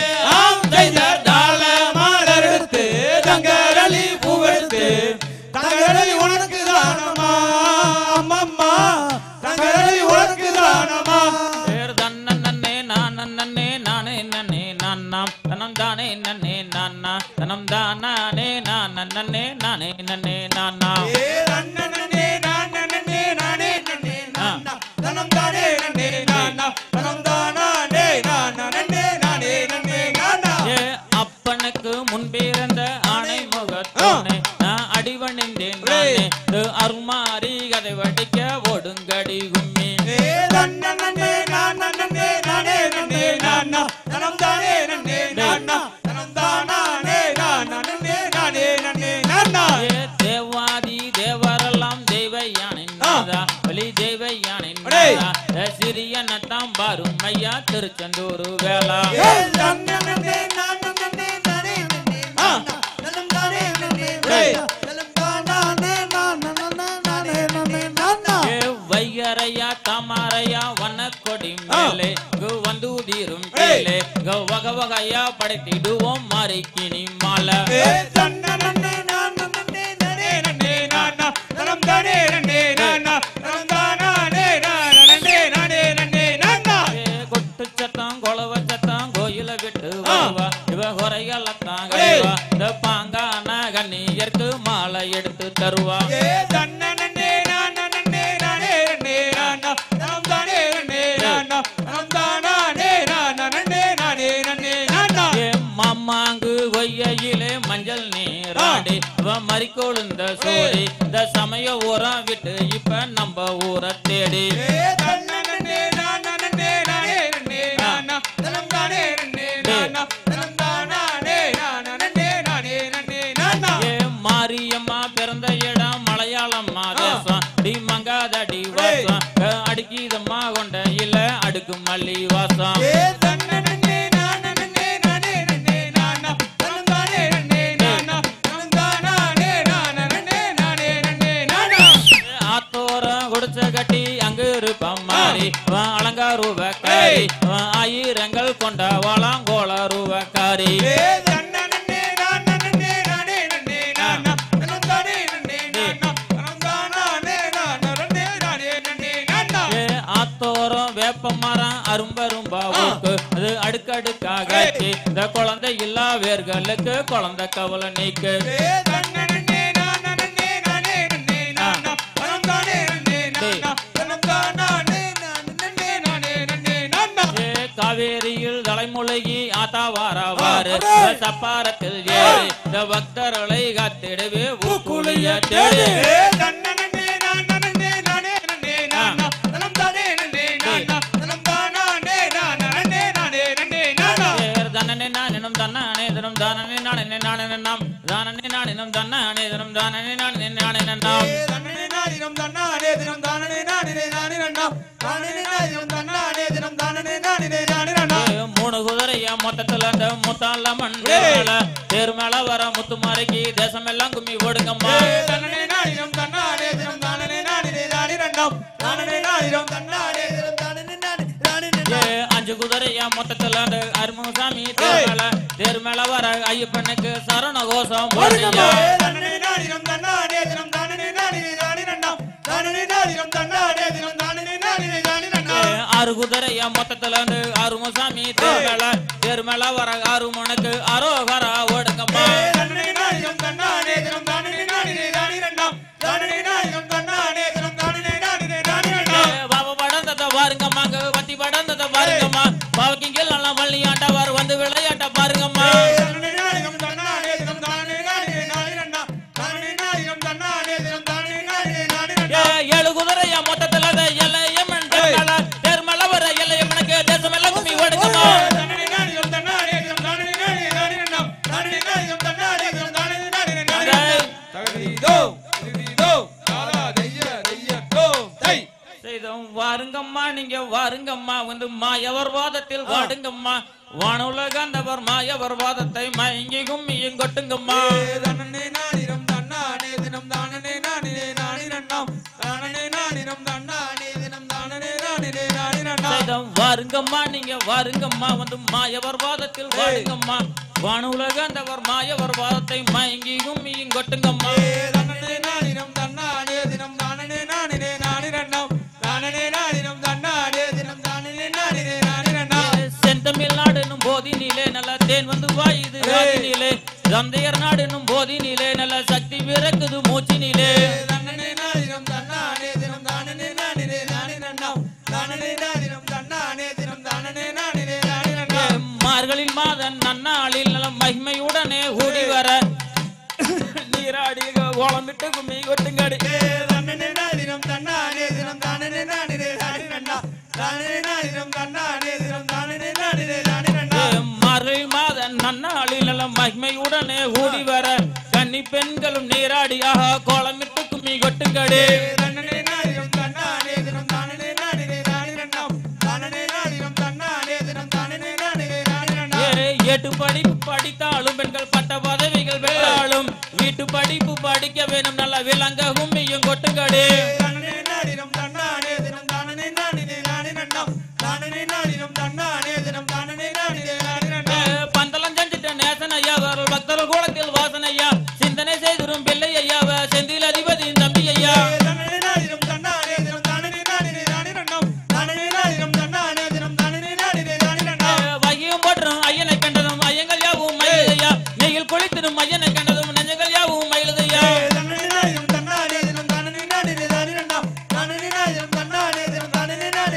ஆம் தைதர் டால மாடர் எடுத்து தங்கரளி பூவெடுத்து தங்கரளி உனக்கு தானம்மா அம்மம்மா தங்கரளி உனக்கு தானம்மா பேர் தன்ன நன்னே நான் நன்னே நானே நன்னே நான்னாம் தனம் தானே நன்னே நான்னா தனம் தானே நான் நன்னே நானே நன்னே நான்னா ஏ நன்னே நானே நானே நன்னே நானா தனம் தானே நன்னே நானா தனம் தானே நானா நன்னே நானே நன்னே நானா ஏ அப்பனுக்கு முன்பிருந்த ஆணை முகத்தோனே நான் அடிவணிந்தேன் நானே இது அருமாரி கதை வடிக்க ஓடுங்கடி கும்மி ஏ நன்னே நானே நானே நன்னே நானா தனம் தானே நன்னே நானா தனம் தானே நானா நன்னே நானே நன்னே நானா ஏ தேவாதி தேவரெல்லாம் தெய்வ யானை நாதா வலி தெய்வ யானை அடேய். நாதா சிறிய நத்தாம் பாரும் ஐயா திருச்செந்தூர் வேளா ஏ நன்னே நானே நன்னே நானே நன்னே நானா நலம் தானே நன்னே நானா நலம் தானே நானா நானே நன்னே நானா ஏ வையரையா தாமரையா வண்ணக்கொடி மேலே கு வந்து தீரும் கேலே கு வக வகையா படைத்திடுவோம் மாறிக்கினி மாலை ஏ நன்னே நானே நன்னே நன்னே நானா தனம் தானே நன்னே நானா தனம் தானே நானா நன்னே நானே நன்னே நானா ஏ கொட்டு சத்தம் கொலவ சத்தம் கோயில விட்டு வருவா இவ குறையலத்தான் ஏய். கழுவா இந்த பாங்கான கண்ணியர்க்கு மாலை எடுத்து தருவா ஏ நன்னே நானே நன்னே நானே நன்னே நானா தனம் தானே நன்னே நானா தனம் தானே நானா நன்னே நானே நன்னே நானா ஏ மாமாங்கு கொய்யிலே மஞ்சள் நீராடி இவ மறிக்கொழுந்த சோடி இந்த சமய ஊரம் விட்டு இப்ப நம்ம ஊரை தேடி ஏ நன்னே நானே நன்னே நானே நன்னே நானா தனம் தானே நன்னே நானா தனம் தானே நானா நன்னே நானே நன்னே நானா ஏ மாரியம்மா பிறந்த இடம் மலையாளம் தேசம் டி மங்காதடி வாசம் அடிக்கிதம்மா கொண்ட இல்ல அடுக்கு மல்லி வாசம் ஏ நன்னே நானே நன்னே நானே நன்னே நானா தனம் தானே நன்னே நானா தனம் தானே நானா நன்னே நானே நன்னே நானா ஆத்தோரம் குடிச்ச கட்டி அங்கு இருப்பம் மாறி அலங்காரூபக்காரி ஆயிரங்கள் கொண்ட வளாங்கோள ரூபக்காரி ஏ நன்னே நானே நன்னே நானே நன்னே நானா தனம் தானே நன்னே நானா தனம் தானே நானா நன்னே நானே நன்னே நானா ஏ ஆத்தோரம் வேப்ப மரம் அரும்பரும்பா ஊக்கு அது அடுக்கடுக்காக இந்த குழந்தை இல்லா வேர்களுக்கு குழந்தை கவலை நீக்கு ஏ நன்னே நானே நன்னே நானே நன்னே நானா தனம் தானே நன்னே நானா தனம் தானே நானா நன்னே முழுகி ஆத்தா வாரவாறு சப்பாரத்தில் ஏறி இந்த பக்தர்களை காத்திடவே ஊக்குளிய தேடி தானே நானினும் தானே தினம் தானே நானே நானே நாம் தானே நானினும் தானே தினம் தானே நானே நானே நாம் தானே நானினும் தானே தினம் தானே நானே நானே நாம் தானே நானினும் தானே தினம் தானே நானே நானே நாம் மூணு குதிரைய மொத்தத்துல அந்த முத்தால மண்டல தேர் மேல வர முத்துமாரிக்கு தேசம் எல்லாம் கும்மி ஓடுங்கம்மா தானே நானினும் தானே தினம் தானே நானே நானே நாம் தானே நானினும் தானே தினம் தானே நானே நானே அஞ்சு குதிரைய மொத்தத்துல அந்த அருமுசாமி தேர் மேல தேர் மேல வர ஐயப்பனுக்கு சரண கோஷம் போடுங்கம்மா தானே நானினும் தானே தினம் தானே நானே நானே நாம் தானே நானினும் தானே தினம் தானே நானே நானே நாம் ஆறு குதிரைய மொத்தத்துல அந்த அருமுசாமி தேர் மேல தேர் மேல வர அருமனுக்கு அரோகரா ஓடுங்கம்மா தானே நானினும் தானே தினம் தானே நானே நானே நாம் தானே நானினும் தானே தினம் தானே நானே நானே நாம் பாபா படந்தத பாருங்கம்மா வத்தி படந்தத பாருங்கம்மா பாவக்கிங்க எல்லாம் வள்ளி ஆட்டவார் வந்து விளையாட்ட பாருங்கம்மா தானே நானினும் தானே தினம் தானே நானே நானே நாம் தானே நானினும் தானே தினம் தானே நானே நானே நாம் ஏழு குதிரைய மொத்தத்துல அந்த எல்லையம்மன் தேர் மேல வர எல்லையம்மனுக்கு தேசம் எல்லாம் கும்மி ஓடுங்கம்மா தானே நானினும் தானே தினம் தானே நானே நானே நாம் தானே நானினும் தானே தினம் தானே நானே நானே தகதிதோ தகதிதோ தாலா தைய தைய தோ தை செய்தோம் வாருங்கம்மா நீங்க வாருங்கம்மா வந்து மாயவர் வாதத்தில் வாடுங்கம்மா வானுலகந்தவர் மாயவர் வாதத்தை மயங்கி கும்மியும் கொட்டுங்கம்மா தானே நானினும் தானே தினம் தானே நானே நானே நாம் தானே நானினும் தானே தினம் தானே நானே நானே நாம் செய்தோம் வாருங்கம்மா நீங்க வாருங்கம்மா வந்து மாயவர் வாதத்தில் வாடுங்கம்மா வானுலகந்தவர் மாயவர் வாதத்தை மயங்கி கும்மியும் கொட்டுங்கம்மா தானே நானினும் தானே தினம் தானே நானே நானே நாம் தானே நானினும் தானே தினம் தானே நானே நானே நாம் செந்தமிழ்நாடு என்னும் போதினிலே நல்ல தேன் வந்து வாயுது ஆதினிலே தந்தையர் நாடு என்னும் போதினிலே நல்ல சக்தி பிறக்குது மூச்சினிலே தானே நானினும் தானே தினம் தானே நானே நானே நாம் தானே நானினும் தானே தினம் தானே நானே நானே நாம் மார்கழில் மாதன் நன்னாளில் நல்ல மகிமையுடனே கூடி வர நீராடி ஓளமிட்டு கும்மி கொட்டுங்கடி தானே நானினும் தானே தினம் தானே நானே நானே நாம் தானே நானினும் தானே தினம் தானே நானே நானே நாம் மார்கழில் மாதன் நன்னாளில் நல்ல மகிமையுடனே கூடி வர கன்னி பெண்களும் நீராடியாக கோலமிட்டு கும்மி கொட்டுங்கடி தானே நானினும் தானே தினம் தானே நானே நானே நாம் தானே நானினும் தானே தினம் தானே நானே நானே நாம் எட்டு படிப்பு படித்தாலும் பெண்கள் பட்ட பதவிகள் பெற்றாலும் வீட்டு படிப்பு படிக்க வேணும் நல்ல விளங்க கும்மியும் கொட்டுங்கடி தானே நானினும் தானே தினம் தானே நானே நானே நாம் தானே நானினும் தானே தினம் தானே நானே நானே நாம் பந்தலம் செஞ்சிட்ட நேசன் ஐயா அவர்கள் பக்தர்கள் கூடத்தில் வாசன் ஐயா சிந்தனை செய்திரும் பிள்ளை ஐயாவ செந்தில் அதிபதி தம்பி ஐயா தானே நானினும் தானே தினம் தானே நானே நானே நாம் தானே நானினும் தானே தினம் தானே நானே நானே நாம் வையும் போற்றும் ஐயனை கண்டதும் ஐயங்கள் யாவும் மயிலையா நெய்யில் குளித்திடும் ஐயனை கண்டதும் நெஞ்சங்கள் யாவும் மயிலுதையா தானே நானினும் தானே தினம் தானே நானே நானே நாம் தானே நானினும் தானே தினம் தானே நானே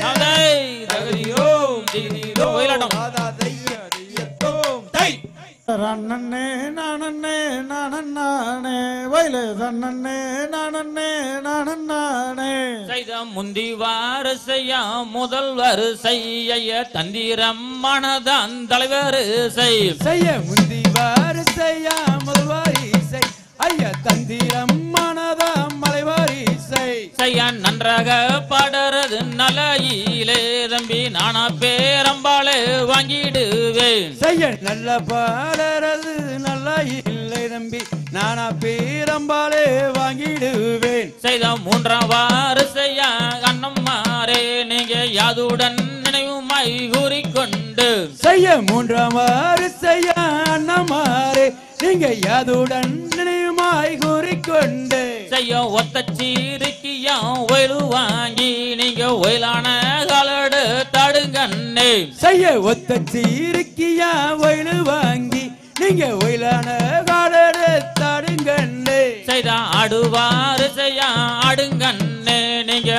ஒயிலாட்டம் ஆதா தைய தையத்தோம் தை ரன்னண்ணே நானண்ணே நானண்ணானே வயலு ரன்னண்ணே நானண்ணே நானண்ணானே செய்த முந்தி வாரிசையா முதல் வரிசைய தந்திரம் மனதான் தலைவரிசை செய்ய முந்தி வாரிசையா முதல் வாரிசை ஐயா தந்திரம் மனதாம் மலைவாரிசை செய்ய நன்றாக பாடுறது நலையிலே தம்பி நானா பேரம்பாலே வாங்கிடுவேன் செய்ய நல்ல பாடறது நல்லா இல்லை தம்பி நானா பேரம்பாலே வாங்கிடுவேன் செய்த மூன்றாம் வாரிசையா அண்ணம்மாரே நீங்க யாதுடன் நினைவுமாய் கூறிக்கொண்டு செய்ய மூன்றாம் வாரிசையா அண்ணமாரே நீங்க யாதுடன் நினைவுமாய் கூறிக்கொண்டு செய்ய ஒத்த சீரிக்கியா ஒயிலு வாங்கி நீங்க ஒயிலான காலடு தடுங்கண்ணே செய்ய ஒத்த சீருக்கியா வயலு வாங்கி நீங்க ஒயிலான காலடு தடுங்கண்ணே செய்த அடுவாறு செய்ய அடுங்கண்ணே நீங்க அளவு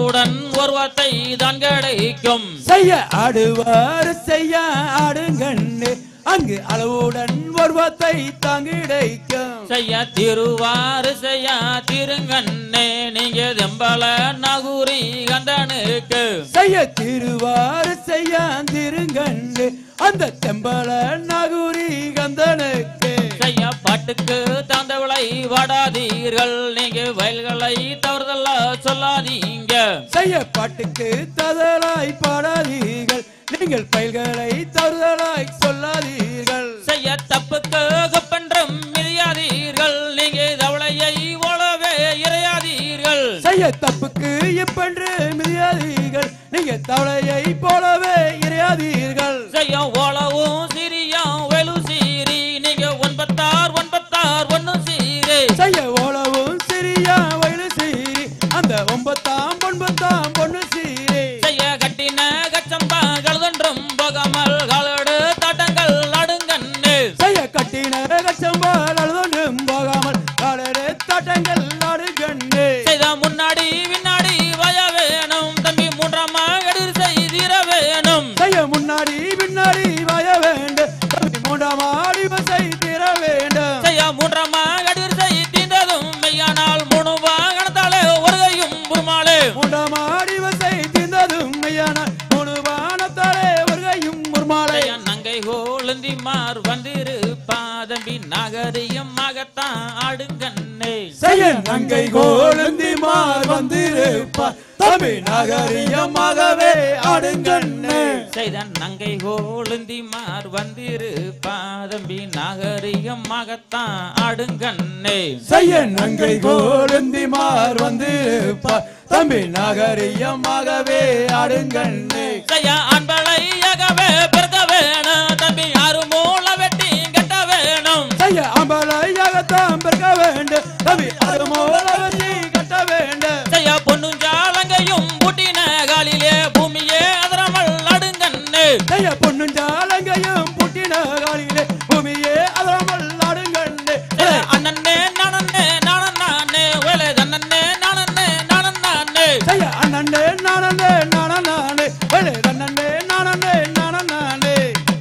அளவுடன் ஒரு வார்த்தை தான் கிடைக்கும். செய்ய ஆடுவார் செய்ய ஆடுங்கண்ணு அங்கு அளவுடன் ஒரு வார்த்தை தான் கிடைக்கும். செய்ய திருவாறு செய்ய திருங்கண்ணே நீங்க தெம்பல நகுரி கந்தனுக்கு. செய்ய திருவாறு செய்ய திருங்கண்ணு அந்த தெம்பல நகுரி கந்தனுக்கு. செய்ய பாட்டுக்கு தாந்தவளை வாடாதீர்கள் நீங்க வயல்களை தவறுதல்ல சொல்லாதீங்க. செய்ய பாட்டுக்கு ததலாய் பாடாதீர்கள் நீங்கள் பயில்களை தவறுதலாய் சொல்லாதீர்கள். செய்ய தப்புக்கு கப்பன்றம் மிதியாதீர்கள் நீங்க தவளையை ஓலவே இறையாதீர்கள். செய்ய தப்புக்கு இப்பென்று மிதியாதீர்கள் நீங்க தவளையை போலவே இறையாதீர்கள். செய்ய ஓலவும் சிரியா வெலு சீரி நீங்க ஒன்பத்தார் ஒன்பத்தார் ஒன்னு சீரி. செய்ய ஓலவும் சிரியா வயலு சீரி அந்த ஒன்பத்தாம் ஒன்பத்தாம் பொண்ணு சீரி. செய்ய கட்டின கச்சம்பா கழுதன்றும் போகாமல் காலடு தாட்டங்கள் நடுங்கண்ணு. செய்ய கட்டின கச்சம்பால் அழுதொன்றும் போகாமல் காலடு தாட்டங்கள் நாடுகண்ணு. செய்த முன்னாடி பின்னாடி வய வேணும் தம்பி மூன்றாம் எதிர் செய்திர வேணும். செய்ய முன்னாடி பின்னாடி வய வேண்டும் தம்பி மூன்றாம் ஆடி வசை தீர வேண்டும். செய்ய மூன்றாம் எதிர் செய்தின்றதும் மெய்யானால் மூணு வாகனத்தாலே ஒருகையும் புருமாளே. மூன்றாம் ஆடி வசை தீர்ந்ததும் மெய்யான மூணு வானத்தாலே வருகையும் முர்மாலை. செய்ய நங்கை கோளுந்தி மார் வந்திருப்பா தம்பி நாகரிகமாகத்தான் ஆடுங்கண்ணே. செய்ய நங்கை கோளுந்தி மார் வந்திருப்பார் தம்பி நாகரிகமாகவே ஆடுங்கண்ணே. செய்த நங்கை கோளுந்தி மார் வந்திருப்பா தம்பி நாகரிகமாகத்தான் ஆடுங்கண்ணே. செய்ய நங்கை கோளுந்தி மார் வந்திருப்பார் தம்பி நாகரிகமாகவே ஆடுங்கண்ணே. செய்ய அன்பளையாகவே பிறக்க வேணும் தம்பி யாரு மூல வெட்டி கட்ட வேணும். செய்ய அம்பலையாகத்தான் பிறக்க வேண்டும் தம்பி அது மூலவதி கட்ட வேண்டும். செய்ய பொன்னுஞ்சாலங்கையும் பூட்டின காலிலே பூமியே அதரமல் நடுங்கண்ணு. செய்ய பொண்ணும் ஜாலங்கையும் புட்டின காலிலே பூமியே அதராமல் ஆடுங்கண்ணே. அண்ணன்னே நானே நானே நானே வேலை தன்னே நானே நானே நானே. செய்ய அண்ணனே நானே நானே நானே வேலை தன்னே நானே நானே நானே.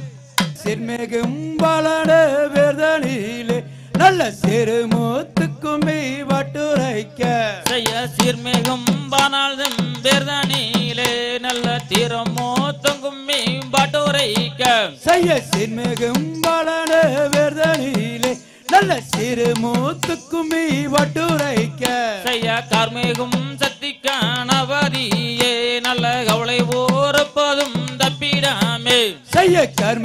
சிறுமேகும் பாலாட வேர்தனிலே நல்ல சிறு மூத்துக்கும்பி வட்டுரைக்க. செய்ய சீர்மேகம் பானால்தும் வேர்தனிலே நல்ல தீரமோ தொங்கும் மேம்பாட்டுரைக்க. செய்ய சிறுமேகும் பாலாட வேர்தனிலே நல்ல சிறு மூத்துக்கும்பி வட்டுரைக்க. செய்ய கார்மேகும் சக்தி காணவதியே நல்ல கவலை ஓரப்பதும் தப்பிடாமே. செய்ய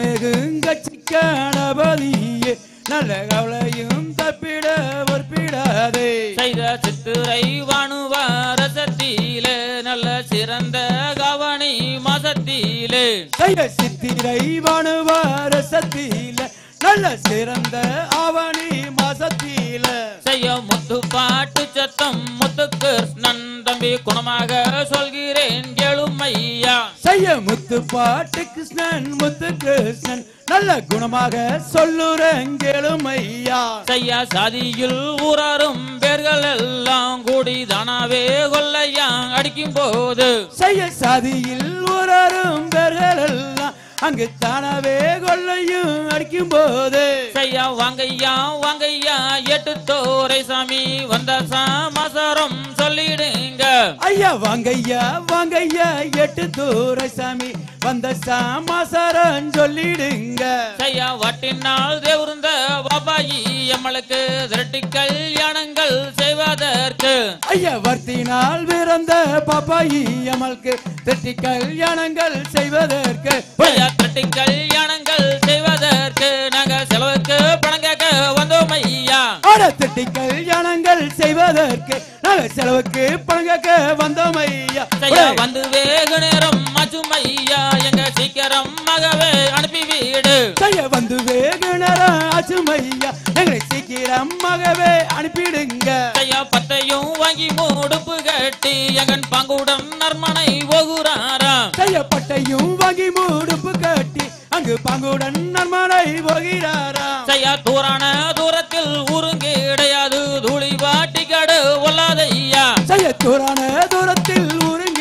கர்மேகுங்கச்சிக்கானபதியே நல்ல கவலையும் தப்பிட ஒற்பிடாதே. செய்த சித்துரை வானுவாரசத்திலே நல்ல சிறந்த கவனி மாசத்திலே. செய்ய சித்திரை வானுவார சத்தியில நல்ல சிறந்த ஆவணி மாசத்தில. செய்ய முத்து பாட்டு சத்தம் முத்து கிருஷ்ணன் தம்பி குணமாக சொல்கிறேன் எழுமையா. செய்ய முத்து பாட்டு கிருஷ்ணன் முத்து கிருஷ்ணன் நல்ல குணமாக சொல்லுறங்கேளும் ஐயா. செய்ய சாதியில் ஊராரும் பேர்கள் எல்லாம் கூடி தானாவே கொல்லையா அடிக்கும் போது. செய்ய சாதியில் ஊராரும் பேர்கள் எல்லாம் அங்கு தானாவே கொள்ளையும் அடிக்கும் போது. செய்ய வாங்கையா வாங்கையா எட்டு தோரை சாமி வந்த சாமசரம் சொல்லிடுங்க. ஐயா வாங்கய்யா வாங்கய்யா எட்டு தூரை சாமி வந்த சாமாசாரம் சொல்லிடுங்க. செய்ய வட்டினால் தேவருந்த பாபாயி எம்மளுக்கு திரட்டி கல்யாணங்கள் செய்வதற்கு. ஐயா வர்த்தினால் பிறந்த பாப்பாயி அமலுக்கு திட்டி கல்யாணங்கள் செய்வதற்கு. ஐயா திரட்டி கல்யாணங்கள் செய்வதற்கு நாங்க செலவுக்கு பணம் கேட்க வந்தோம் ஐயா. ஆட திட்டி கல்யாணங்கள் செய்வதற்கு நாங்க செலவுக்கு பணம் கேட்க வந்தோம் ஐயா. செய்ய வந்து வேகு நேரம் மாச்சும் ஐயா எங்க சீக்கிரம் மகவே அனுப்பி வீடு. செய்ய வந்து வேகு நேரம் ஆச்சும் ஐயா எங்களை சீக்கிரமாகவே அனுப்பிடுங்க. செய்ய பத்தையும் வாங்கி மூடுப்பு கட்டி எங்கன் பங்குடன் நர்மனை போகுறாராம். செய்ய பட்டையும் வாங்கி மூடுப்பு கட்டி அங்கு பங்குடன் நன்மனை போகிறாராம். செய்ய தூரான தூரத்தில் ஊருங்கு கிடையாது தூளி பாட்டி கடு ஒல்லாதையா. செய்ய தூரான தூரத்தில் ஊருங்க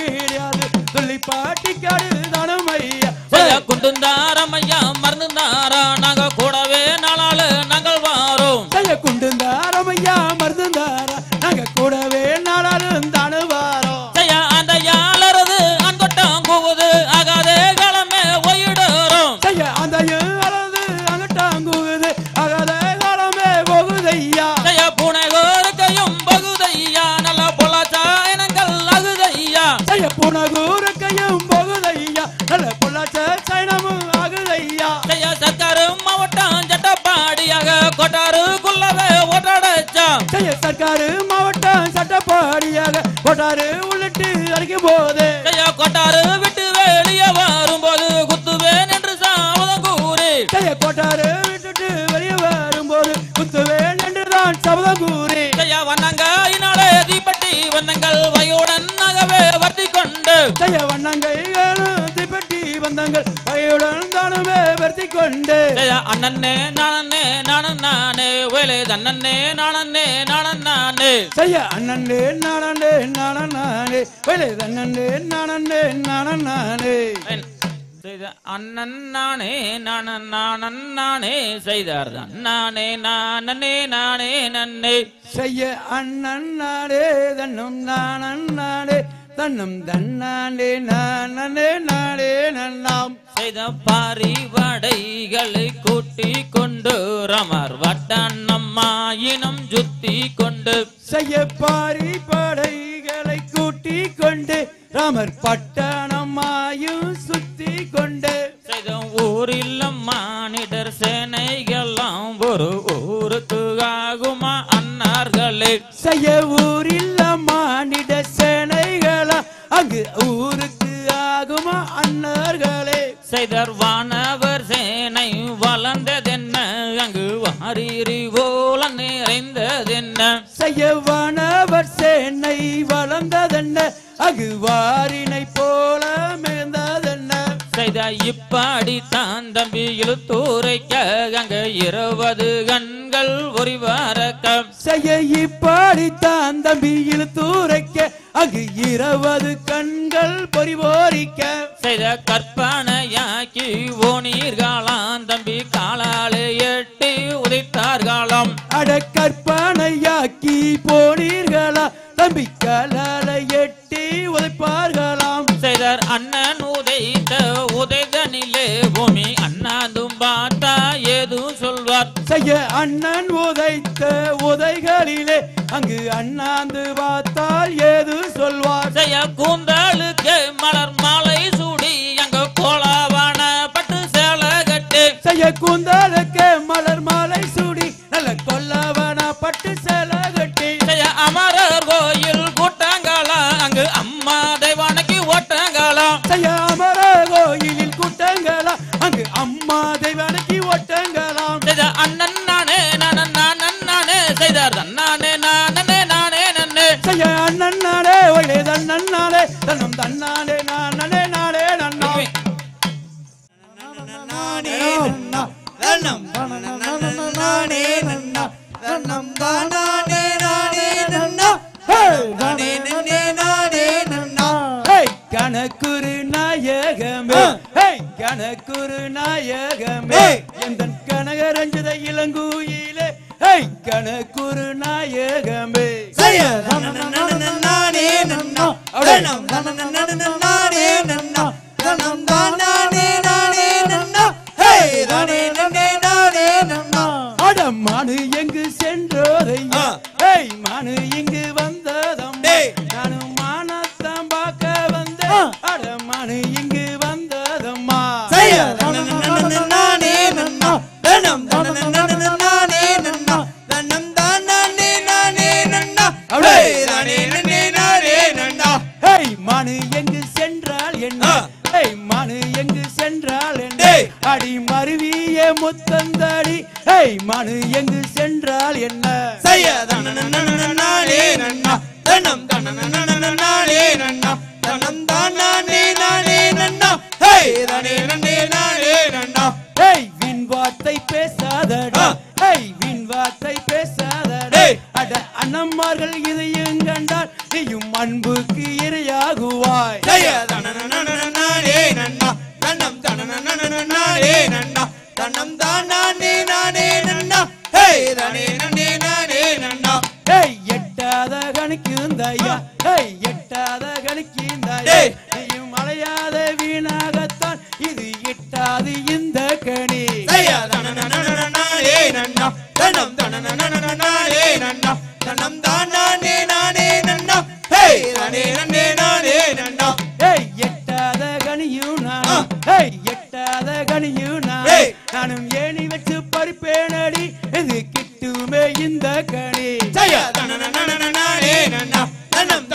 காடு தானும் ஐயா குண்டுந்தாரமையா மருந்தாரா நாங்க கூடவே நாளாளு நாங்கள் வாரோம் குண்டுந்தாரமையா மருந்தாரா நாங்க கூடவே நாளாலும் தானு வாரோம் அந்த யாழறது அங்கொட்டம் கூவுது ஆகாதே காலமே ஒயிடுறோம் அந்த யாழறது அங்கட்டாங்குது ஆகாதே காலமே போகுதையா புனகோருக்கையும் பகுதையா நல்ல பொள்ளாச்சா இனங்கள் அகுதையா புனகூருக்கையும் போகுதையா நல்ல பொள்ளாச்ச சைனமும் ஆகுதையா சர்க்காரும் மாவட்டம் சட்டப்பாடியாக கொட்டாருக்குள்ளவே ஒட்டடைச்சா சர்க்காரு மாவட்டம் சட்டப்பாடியாக கொட்டாரு உள்ளிட்டு அடிக்கும் போது கொட்டாரு விட்டு வெளியே வரும்போது குத்துவேன் என்று சாவதம் கூறி கொட்டாரு விட்டுட்டு வெளியே வரும்போது குத்துவேன் என்றுதான் சபதம் கூறி வண்ணங்காயினாலே தீப்பட்டி வண்ணங்கள் வயோடன் நகவே வர்த்தி கொண்டு வண்ணங்கைகளும் தீப்பட்டி வந்தங்கள் வயோடன் தானுமே வர்த்தி கொண்டு அண்ணன்னே நானே நானும் நானே வேலை தன்னே நானே நானும் நானே செய்ய அண்ணன்னே நானே நானும் நானே வேலை தன்னே நானே நானும் நானே அண்ணன் நானே நானன் நானன் நானே செய்தார் நானே நானே நானே நன்னே செய்ய அண்ணன் நானே தன்னும் நானன் நானே தன்னும் தன்னானே நானே நானே நன்னாம் செய்த பாரிவடைகளை கூட்டி கொண்டு ரமர் வட்டண்ணம்மாயினம் சுத்தி கொண்டு செய்ய பாரி படைகளை கூட்டி கொண்டு ராமர் பட்டணமாயும் சுத்தி கொண்டு செய்த ஊரில் மானிடர் சேனைகள்லாம் ஒரு ஊருக்கு ஆகுமா அன்னார்களே செய்ய ஊரில் மானிட சேனைகளா அங்கு ஊருக்கு ஆகுமா அன்னார்களே செய்தர் வானவர் சேனை வளர்ந்ததென்ன அங்கு வாரிரி போல நிறைந்ததென்ன செய்ய வானவர் சேனை வளர்ந்ததென்ன அங்கு வாரினை போல மிகுந்ததென்ன செய்த இப்படி தான் தம்பி இழுத்தூரைக்க அங்கு இருபது கண்கள் ஒரிவாரக்க செய்ய இப்படி தான் தம்பி இழுத்தூரைக்க அங்கு இருபது கண்கள் பொறிவோரிக்க செய்த கற்பனையாக்கி ஓனீர்களாம் தம்பி காலாலே எட்டி உதைத்தார்களாம் அட கற்பனையாக்கி போனீர்களா தம்பி காலாலை எட்டி உதைப்பார்களாம் செய்தார் அண்ணன் உதைத்த உதைதனிலே பூமி அண்ணாதும் பார்த்தா ஏது சொல்வார் செய்ய அண்ணன் உதைத்த உதைகளிலே அங்கு அண்ணாந்து பார்த்தால் ஏது சொல்வார் செய்ய கூந்தலுக்கு மலர் மாலை சூடி அங்க கோலாவான பட்டு சேலை கட்டு செய்ய கூந்தலுக்கு மலர் மாலை சூடி நல்ல கொல்லவன பட்டு சேலை கட்டி செய்ய அமரர் கோயில் கூட்டங்களா அங்கு அம்மா தெய்வானைக்கு ஓட்டங்களா செய்ய அமர கோயிலில் கூட்டங்களா அங்கு அம்மா தெய்வானைக்கு ஓட்டங்களாம் செய்த அண்ணன் நானே நானன் நானன் நானே செய்தார் தன்னானே நானே நானே நன்னே செய்ய அண்ணன் நானே ஒளே தன்னன் நானே தன்னம் தன்னானே நானே நானே நன்னா நானே நன்னா தன்னம் நானே நன்னா தன்னம் தானே நானே நன்னா நானே நன்னே நானே நன்னா கணக்குரு நாயகமே கணக்குரு நாயகமே எந்தன் கனகரஞ்சத இளங்கூயிலே கணக்குரு நாயகமே நானே நன்னா தன்னம் நானே நன்னா தன்னம் தானே நானே நன்னா நானே நன்னே நானே நன்னா அட மனு எங்கு சென்றோரையா மனு இங்கு வந்ததம் நானும் மானத்தம் பார்க்க வந்தேன் அட மனு இங்கு வந்ததம்மா நானே நன்னா தன்னம் நானே நன்னா தன்னம் தானே நானே நன்னா நானே நன்னே நானே நன்னா மனு எங்கு சென்றால் என்ன மனு எங்கு சென்றால் என்ன அடி மருவிய முத்தந்தாடி மனு எங்கு சென்றால் என்ன நானே நன்னா தன்னம் நானே நன்னா தன்னம் தானே நானே நன்னா நானே நன்னே நானே நன்னா வின் வார்த்தை பேசாதடா வின் வார்த்தை பேசாதடா அட அண்ணம்மார்கள் இதையும் கண்டால் நீயும் அன்புக்கு இரையாகுவாய் நானே நானே நன்னா தன்னம் தானே நானே நன்னா ஹே தானே நன்னே நானே நன்னா ஏய் எட்டாத கணிக்குந்தாயா ஏய் எட்டாத கணிக்குந்தாயா நீயும் அலையாத வீணாகத்தான் இது எட்டாது இந்த கணி சையா நானே நன்னா தன்னம் நானே நன்னா தன்னம் தானே நானே நன்னா ஹே தானே நன்னே நானே நன்னா ஏய் எட்டாத கணியும் நான் ஏய் எட்டாத கணியும் நான் நானும் ஏணி வச்சு பறிப்பேனடி இது கிட்டுமே இந்த கணி சையா நானே நன்னா தன்னம்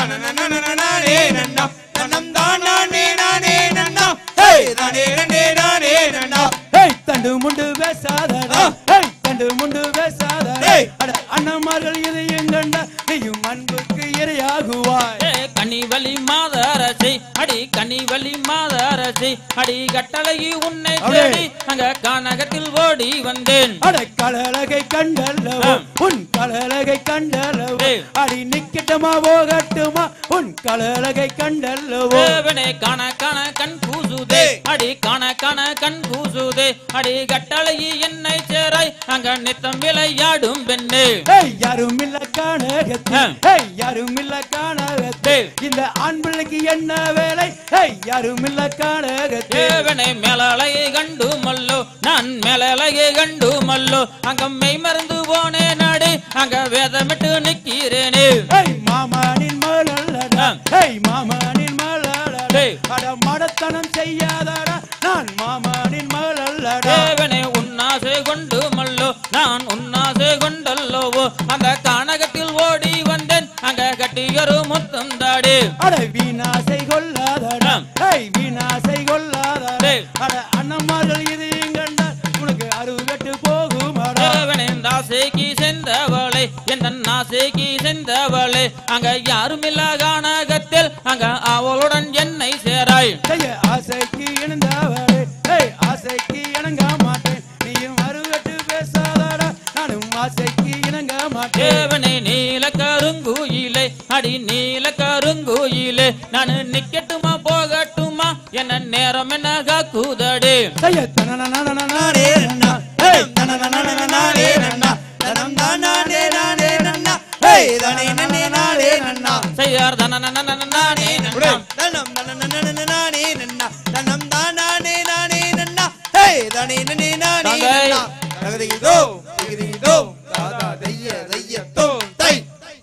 நானே நன்னா தன்னம் தானே நானே நன்னா ஹே தானே நன்னே நானே நன்னா ஏய் தண்டு முண்டு பேசாதடா ஏய் தண்டு முண்டு பேசாதடா அட அண்ணமார்கள் இது எங்கண்டா நீயும் அன்புக்கு இரையாகுவாய் கனிவலி மாதரசி அடி கனிவலி மாதரசி அடி கட்டளையை உன்னை தேடி அங்க கானகத்தில் ஓடி வந்தேன் அட கலலகை கண்டல்லவோ உன் கலலகை கண்டல்லவோ அடி நிக்கட்டுமா போகட்டுமா உன் கலலகை கண்டல்லவோ தேவனே காண காண கண் கூசுதே அடி காண காண கண் கூசுதே அடி கட்டளையை என்னை சேராய் அங்க நித்தம் விளையாடும் பெண்ணே ஏய் யாரும் இல்ல கானகத்தில் ஏய் யாரும் இல்ல கானகத்தில் இந்த ஆண் பிள்ளைக்கு என்ன வேலை ஏய் யாரும் இல்ல கானகத்தில் தேவனே மேலலையை கண்டு மல்லோ நான் மேலலையை கண்டு மல்லோ அங்க மெய் மறந்து போனே நாடு அங்க வேதமிட்டு நிக்கிறேனே ஏய் மாமானின் மலலடா ஏய் மாமானின் மலலடா அட மடத்தனம் செய்யாதடா நான் மாமானின் மலலடா தேவனே உன்னாசை கொண்டு மல்லோ நான் உன்னாசை கொண்டல்லோவோ அந்த கானகத்தில் ஓடி வந்தேன் அங்க கட்டியொரு முத்தம் தாடி அட வீணாசை கொள்ளாதடா ஏய் வீணாசை கொள்ளாதடா அட அண்ணமார்கள் இது எங்கண்டா உனக்கு அறுவெட்டு போகுமாடா தேவனே தாசைக்கு சென்றவளை என் நாசைக்கு சென்றவளை அங்க யாரும் இல்ல கானகத்தில் அங்க அவளுடன் என்னை சேராய் செய்ய ஆசைக்கு இணந்தவளே ஏய் ஆசைக்கு இணங்க மாட்டேன் நீயும் அறுவெட்டு பேசாதடா நானும் ஆசைக்கு இணங்க மாட்டேன் தேவனே நீல கருங்குயிலே அடி நீல கருங்குயிலே நான் நிக்கட்டுமா போகட்டுமா என்ன நேரம் என்ன காக்குதடி செய்ய தனனனனனனே நன்னா ஏய் நானே நன்னா தன்னம் தானே நானே நன்னா ஹே தானே நன்னே நானே நன்னா செய்யார் தனனனனனனே நன்னா தன்னம் நானே நன்னா தன்னம் தானே நானே நன்னா ஹே தானே நன்னே நானே நன்னா தகதிதோ தகதிதோ தாதா தைய தைய தோ தை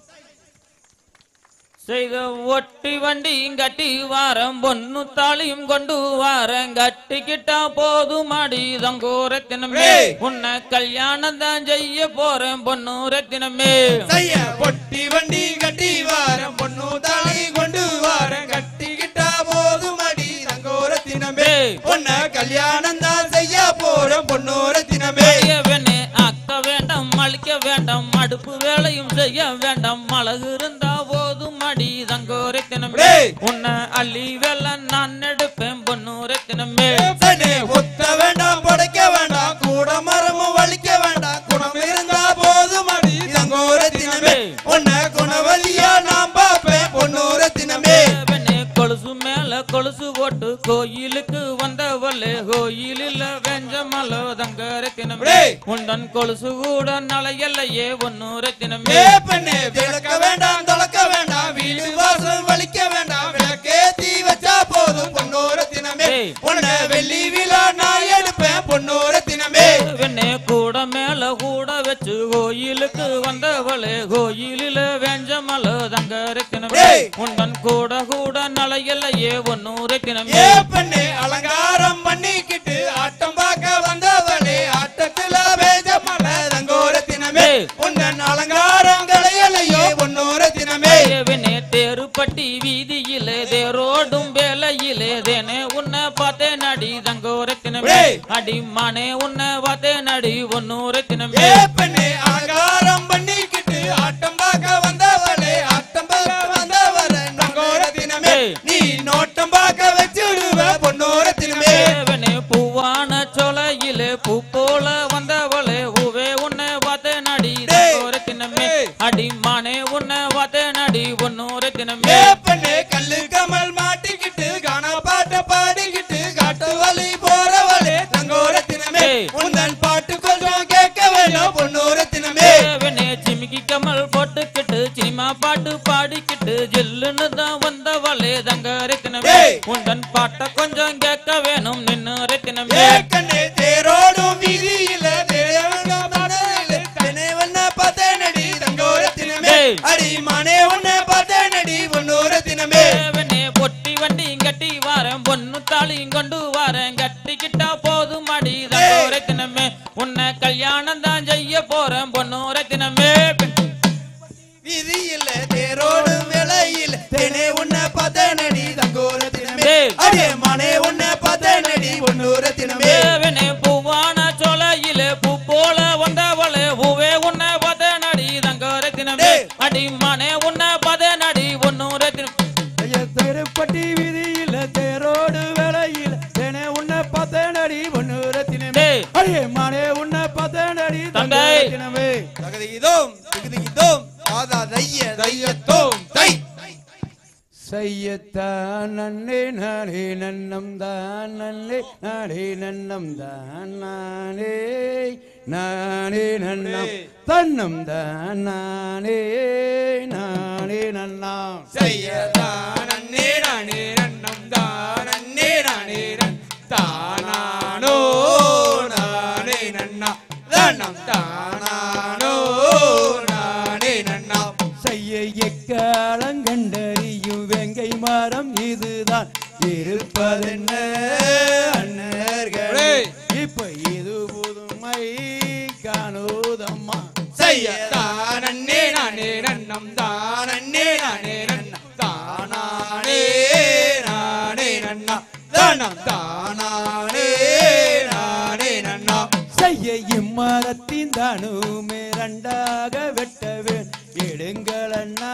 செய்த ஒட்டி வண்டி கட்டி வாரம் பொண்ணு தாலியும் கொண்டு வாரம் கட்டிக்கிட்டா போதும் அடி தங்கோரத்தினமே உன்னை கல்யாணம் தான் செய்ய போறேன் பொண்ணு ரத்தினமே செய்ய பொட்டி வண்டி கட்டி வாரம் பொண்ணு தாலி கொண்டு வாரம் கட்டிக்கிட்டா போதும் அடி தங்கோரத்தினமே உன்னை கல்யாணம் தான் செய்ய போறேன் பொண்ணு ரத்தினமே வேணே அக்க வேண்டாம் அழிக்க வேண்டாம் அடுப்பு வேலையும் செய்ய வேண்டாம் அழகு இருந்தா போதும் அடி தங்கோரத்தினமே உன்னை அள்ளி வேலை நான் எடுப்பேன் பொண்ணு ரத்தினமே ஒத்த வேண்டாம் படைக்க வேண்டாம் கூட மரமும் வலிக்க வேண்டாம் குணம் இருந்தா போதும் அடி தங்கோரத்தினமே உன்னை குணவலியா நான் பாப்பேன் பொண்ணு ரத்தினமே கொலுசு மேல கொலுசு போட்டு கோயிலுக்கு வந்தவளே கோயிலில் வெஞ்சமலோ தங்க ரத்தினமே உண்டன் கொலுசு கூட நலையல்லையே ஒன்னு ரத்தினமே பெண்ணே விளக்க வேண்டாம் தொலைக்க வேண்டாம் வீடு வாசல் வலிக்க வேண்டாம் விளக்கேத்தி வச்சா போதும் பொண்ணு ரத்தினமே உன்னை வெள்ளி விழா நான் எடுப்பேன் பொண்ணு ரத்தினமே வெண்ணே கூட மேல கூட வச்சு கோயிலுக்கு வந்தவளே கோயிலில் வெஞ்சமலோ தங்க ரத்தினமே உண்டன் கூட கூட நலையல்லையே ஒன்னு ரத்தினமே பெண்ணே அலங்காரம் பண்ணிக்கிட்டு ஆட்டம் பார்க்க வந்தவளே ஆட்டத்துல வேஜமல தங்கோரத்தினமே உன்னன் அலங்காரம் களையலையே ஒன்னோரத்தினமே வெண்ணே தேருப்பட்டி வீதியிலே தேரோடும் வேலையிலே தேனே உன்னை பார்த்தே நடி தங்கோரத்தினமே அடி மானே உன்னை பார்த்தே நடி ஒன்னு ரத்தினமே பெண்ணே அலங்காரம் பண்ணிக்கிட்டு ஆட்டம் பார்க்க வந்தவளே ஆட்டம் பார்க்க வந்தவளே தங்கோரத்தினமே நீ நோட்டம் பார்க்க வச்சுடுவ பொன்னோரத்தினமே வெண்ணே பூவான சொலையிலே பூ போல வந்தவளே ஊவே உன்னை பார்த்தே நடி தங்கோரத்தினமே அடி மானே உன்னை பார்த்தே நடி ஒன்னு ரத்தினமே பெண்ணே கல்லு கமல் மாட்டிக்கிட்டு காணா பாட்ட பாடிக்கிட்டு காட்டு வழி போறவளே தங்கோர பாட்ட கொஞ்சம் கேட்க வேணும் நின்னு ரத்தினமே கண்ணே தேரோடும் வீதியில பார்த்தனடி தங்கோரத்தினமே அடி மனே உன்னை பார்த்தனடி ஒன்னோரத்தினமே பொட்டி வண்டி கட்டி வாரேன் பொண்ணு தாலியும் கொண்டு வாரேன் கட்டிக்கிட்டா போதும் அடி தங்கோரத்தினமே உன்னை கல்யாணம் தான் செய்ய போறேன் பொன்னோரத்தினமே வீதியில தேரோடும் வேளையில் தேனே உன்னை பார்த்தனடி தங்கோரத்தினமே அடி மனே உன்னை பார்த்தனடி ஒன்னோரத்தினமே பூவான சோலையில பூ போல வந்தவளே பூவே உன்னை பார்த்தனடி தங்கோரத்தினமே அடி மனே உன்னை பார்த்தனடி ஒன்னோரத்தினம் திருப்பட்டி வீதியில தேரோடு வேளையில தேனே உன்னை பார்த்தனடி ஒன்னோரத்தினமே அடியே மனே உன்னை பார்த்தனடி தங்கோரத்தினமே தகதிதோம் தகதிதோம் ஆதா தைய தையத்தோம் தை சையத்தான் நன்னே நானே நன்னம் தான் நன்னே நானே நன்னம் தான் நானே நானே நன்னம் தன்னம் தான் நானே நானே நன்னாம் செய்யதான் நன்னே நானே நன்னம் தான் நன்னே நானே நன் தானானோ நானே நன்னா தன்னம் தானானோ நானே நன்னா செய்ய எக்காலங்கண்டறியும் வெங்கை மரம் இதுதான் இருப்பதென்ன அண்ணர்களே இப்ப இது புதுமை காணோதம்மா செய்யதான் நன்னே நானே நன்னம் தான் நன்னே நானே நன்னம் தானானே நானே நன்னா தன்னம் தானானே நானே நன்னா செய்ய இம்மரத்தின் தானுமே ரெண்டாக வெட்டவேன் எடுங்கள் அண்ணா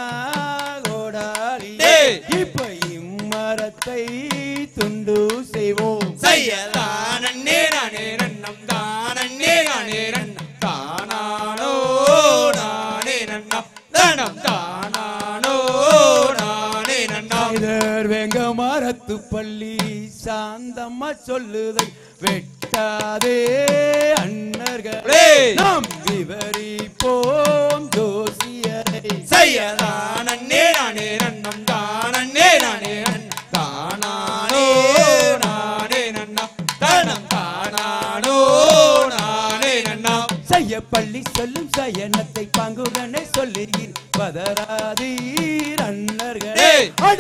கோடாலி இப்ப இம்மரத்தை துண்டு செய்வோம் செய்யதான் நன்னே நானே நன்னம் தான் நன்னே நானே நன்னம் தானானோ நானே நன்னம் தன்னம் தானானோ நானே நன்னம் இதர் வெங்க மரத்து பள்ளி சாந்தம்மா சொல்லுதை வெட்டாதே அண்ணர்களே நாம் விவரிப்போம் ஜோசியரை செய்யதான் நன்னே நானே நன்னம் தான் நன்னே நானே நன்னம் தானானோ நானே நன்னம் தன்னம் தானானோ நானே நன்னம் செய்ய பள்ளி சொல்லும் சயனத்தை பங்குடனே சொல்லுகிறீர் பதராதீர் அண்ணர்களே அட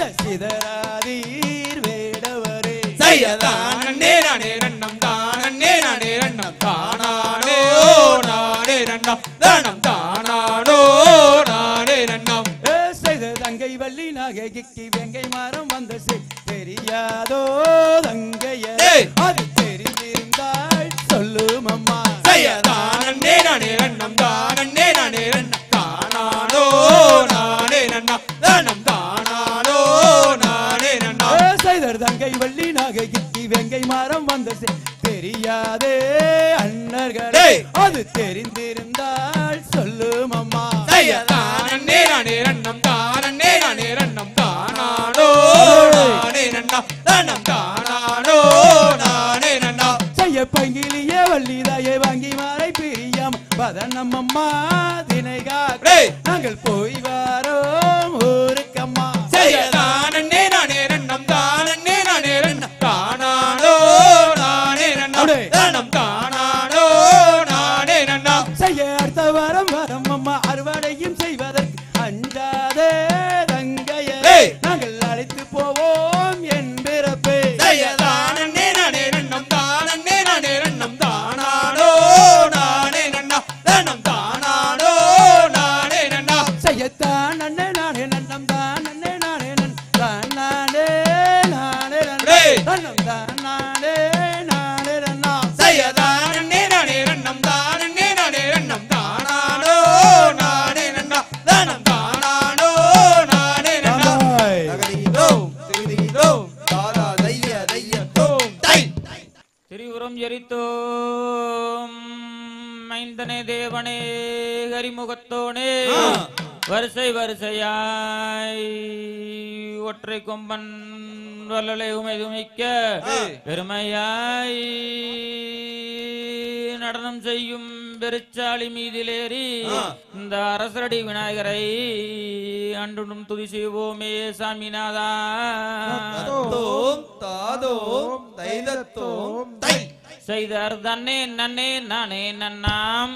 சிதராதீர் வேடவரே செய்யதான் நன்னே நானே நன்னம் தான் நன்னே நானே நன்னம் தானானோ நானே நன்னம் தன்னம் தானானோ நானே நன்னம் செய்த தங்கை வள்ளி நாகை கிக்கி வெங்கை மரம் வந்த தெரியாதோ தங்கையே அது தெரிந்திருந்தால் சொல்லும் அம்மா செய்யதான் நன்னே நானே நன்னம் தான் நன்னே நானே நன்னம் தானானோ நானே நன்னம் தன்னம் தானானோ நானே நன்னம் செய்தர் தங்கை வள்ளி நாகை கிக்கி வெங்கை மரம் வந்த தெரியாதே அண்ணர்களே அது தெரிந்திருந்தால் சொல்லும் அம்மா செய்யதான் நன்னே நானே நன்னம் தான் நன்னே நானே நன்னம் தானானோ நானே நன்னம் தன்னம் தானானோ நானே நன்னம் செய்ய பங்கிலியே வள்ளிதாயே வாங்கி மாலை பிரியாம் பதனம் அம்மா தினைகா நாங்கள் போய் வாரோம் ஊருக்கம்மா செய்யதான் நன்னே நானே நன்னம் தான் நன்னே நானே நன்னம் தானானோ நானே நன்னம் தன்னம் தானானோ நானே நன்னம் செய்ய அடுத்த வாரம் வரம் அம்மா அறுவடையும் செய்வதற்கு அஞ்சாதே தங்கையே நாங்கள் அழைத்து போவோம் என் பிறப்பே செய்யதான் நன்னே நானே நன்னம் தான் நன்னே நானே நன்னம் தானானோ நானே நன்னம் தன்னம் தானானோ நானே நன்னம் செய்யத்தான் நன்னே நானே நன்னம் தான் நன்னே நானே நன் தான் நானே நானே நன்னம் தான் நானே நானே நன்னா செய்யதான் நன்னே நானே நன்னம் தான் நன்னே நானே நன்னம் தானானோ நானே நன்னம் தன்னம் தானானோ நானே நன்னம் தகதிதோம் தகதிதோம் தாதா தைய தையத்தோம் தை திரிபுரம் எரித்தோம் மைந்தனே தேவனே ஹரிமுகத்தோனே வரிசை வரிசையாய் ஒற்றை கொம்பன் வல்லலை உமைதுமிக்க பெருமையாய் நடனம் செய்யும் பெருச்சாளி மீதிலேறி இந்த அரசரடி விநாயகரை அன்றும் துதி செய்வோமே சாமிநாதா. செய்தார் தன்னே நன்னே நானே நன்னாம்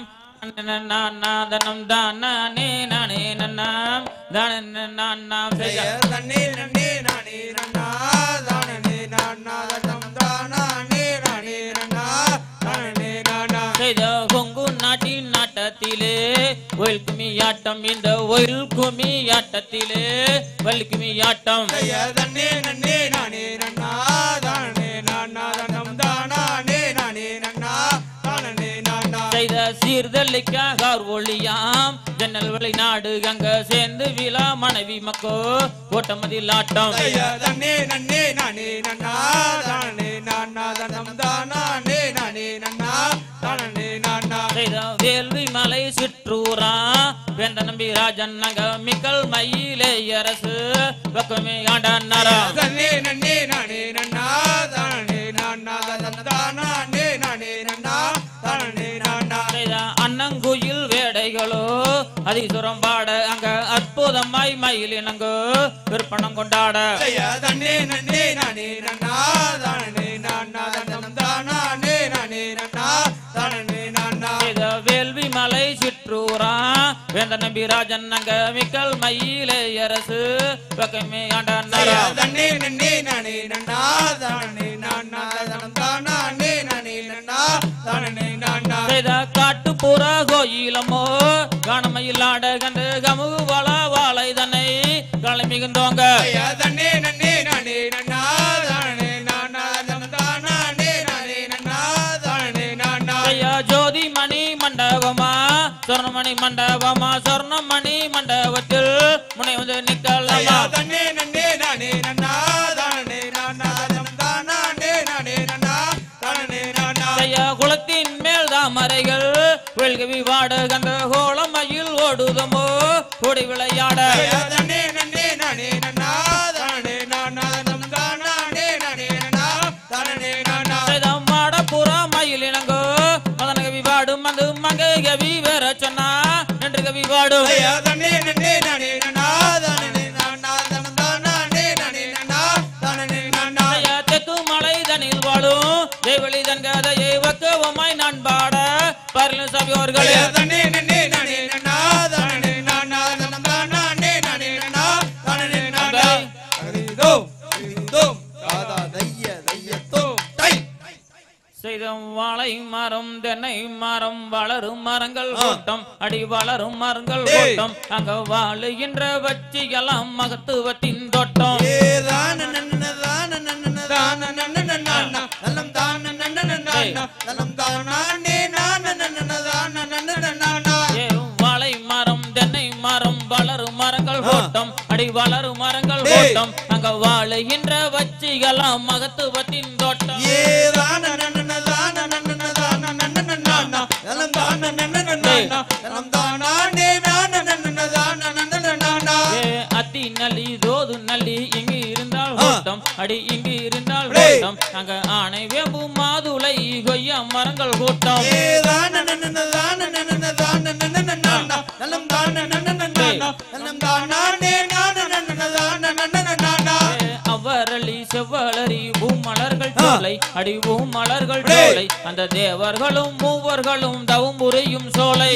தனம் தானே நானே நன்னாம் தானே நானாம் செய்தார் தன்னே நன்னே நானே நன்னா தானே நானா தனம் தானே நானே நன்னா தானே நானா. செய்த கொங்கு நாட்டின் நாட்டத்திலே ஒயில் குமியாட்டம் இந்த ஒயில் குமியாட்டத்திலே ஒயில் குமியாட்டம் தன்னே நன்னே நானே நன்னா தானே நானா தனம் தானே நானே நன்னா தானே நானா. செய்த சீர்தல்லிக்காக ஒளியாம் ஜன்னல் வழி நாடு அங்க சேர்ந்து விழா மனைவி மக்கோ ஓட்டமதில் ஆட்டம் தன்னே நன்னே நானே நன்னா தானே நானா தனம் தானே நானே நன்னா தானே நானா. செய்த வேள்வி மலை சிற்றூரா வேந்த நம்பி ராஜன் அங்க மிக்கல் மயிலே அரசு பக்கமே ஆண்டாரா. தன்னே நன்னே நானே நன்னா தானே நானா தனம் தானே நானே நன்னா தானே நானா. செய்த அன்னங்குயில் வேடைகளோ அதிசுரம் பாட அங்க அற்புதமாய் மயிலினங்கோ விற்பனம் கொண்டாட தன்னே நன்னே நானே நன்னா தானே நானா தனம் தானே நானே நன்னா தானே நானா. செய்த வேள்வி மலை சிற்றூரா வேந்த நம்பி ராஜன் அங்க மிக்கல் மயிலே அரசு பக்கமே ஆண்டாரா. தன்னே நன்னே நானே நன்னா தானே நானா தனம் தானே நானே நன்னா தானே நானா. செய்த காட்டுப்புற கோயிலமோ காணமையில் ஆட கண்டு கமுகு வள வாழை தன்னை களை மிகுந்தோங்க தன்னே நன்னே நானே நன்னா தானே நானா தனம் தானே நானே நன்னா தானே நானா. ஐயா ஜோதி மணி மண்டபமா சொர்ணமணி மண்டபமா சொர்ணமணி மண்டபத்தில் முனை வந்து நிக்கலாமா. தன்னே நன்னே நானே நன்னா தானே நானா தனம் தானே நானே நன்னா தானே நானா. ஐயா குளத்தின் மேல் தாமரைகள் வெள்கவி வாட கண்ட கோளமயில் ஓடுதமோ ஓடி விளையாட தன்னே நன்னே நானே நன்னா தானே நானா தனம் தானே நானே நன்னா தானே நானா. செய்தம் மாடப்புற மயிலினங்கோ மதன கவி பாடும் அந்த மங்கை கவி வேற சொன்னா என்று கவி பாடும் தன்னே நன்னே நானே நன்னா தானே நானா தனம் தானே நானே நன்னா தானே நானா. ஐயா தெத்து மலை தனில் வாழும் தேவலி தன் கதையை வக்கவமாய் நான் பாட பரில சபையோர்களே தன்னே நன்னே நானே நன்னா தானே நானா தனம் தானே நானே நன்னா தானே நானா. தோ தோ காதா தைய தைய தோ தை. செய்தம் வாழை மரம் தென்னை மரம் வளரும் மரங்கள் கூட்டம் அடி வளரும் மரங்கள் கூட்டம் அங்க வாழுகின்ற வச்சியெல்லாம் மகத்துவத்தின் தோட்டம் வாழை மரம் தென்னை மரம் வளரும் மரங்கள் கூட்டம் அடி வளரும் மரங்கள் கூட்டம் அங்க வாழுகின்ற வச்சியெல்லாம் மகத்துவத்தின் தோட்டம் அத்தி நல்லி தோது நல்லி இங்கு இருந்தால் கூட்டம் அடி இங்கு இருந்தால் கூட்டம் அங்க ஆனை வேம்பு மாதுளை கொய்யா மரங்கள் கூட்டம் அவரளி செவ்வளரி பூமலர்கள் சோலை அடி பூமலர்கள் சோலை அந்த தேவர்களும் மூவர்களும் தவும் புரியும் சோலை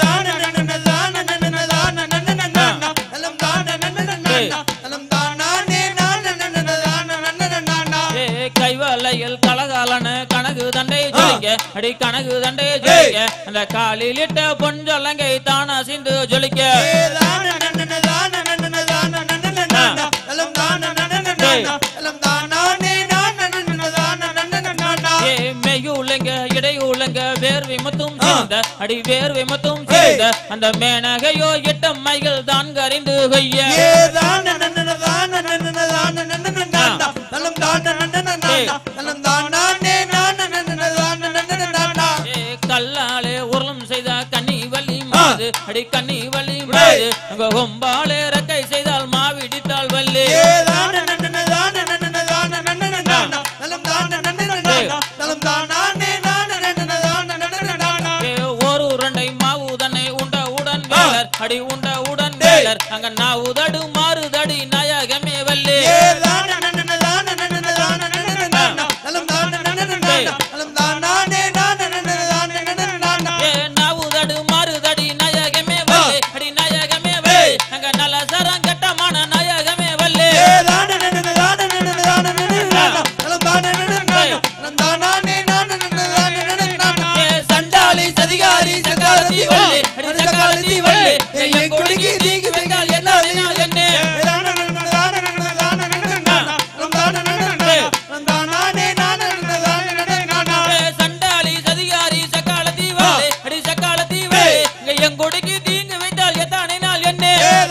கைவலையில் கலகாலன கனகு தண்டை ஜொலிக்க அடி கனகு தண்டை ஜொலிக்க அந்த காலில் இட்ட பொஞ்சலங்கை தானா சிந்து ஜொலிக்க மெய்யுலங்க இடையுலங்க வேர்வை மொத்தம் சேர்ந்த அடி வேர்வை மொத்தம் சேர்ந்த அந்த மேனகையோ எட்டம்மைகள் தான் கரிந்து கொய்ய கல்லாலே உருளம் செய்த கண்ணி வலி மாது அடி கண்ணி வலி மாது அங்க கொம்பாலே ரக்கை செய்தால் மாவிடித்தால் வல்லி ஒரு அடி உண்ட உடன் வேலர் அங்க நான் உதடு மாறுதடி நாயகமே வல்லே நாவுதடு மாறுதடி நாயகமே வல்லே அடி நாயகமே வல்லே அங்க நல்ல சரங்கட்டமான நாயகமே வல்லே சண்டாளி சதிகாரி சகாலத்தி வல்லே அடி சகாலத்தி வல்லே என் கொடிக்கு தீங்கு வைத்தால் என்ன என்ன சண்டாளி சதிகாரி சகாலத்தி வல்லே அடி சகாலத்தி வல்லே என் கொடிக்கு தீங்கு வைத்தால் எத்தானே நாள் என்ன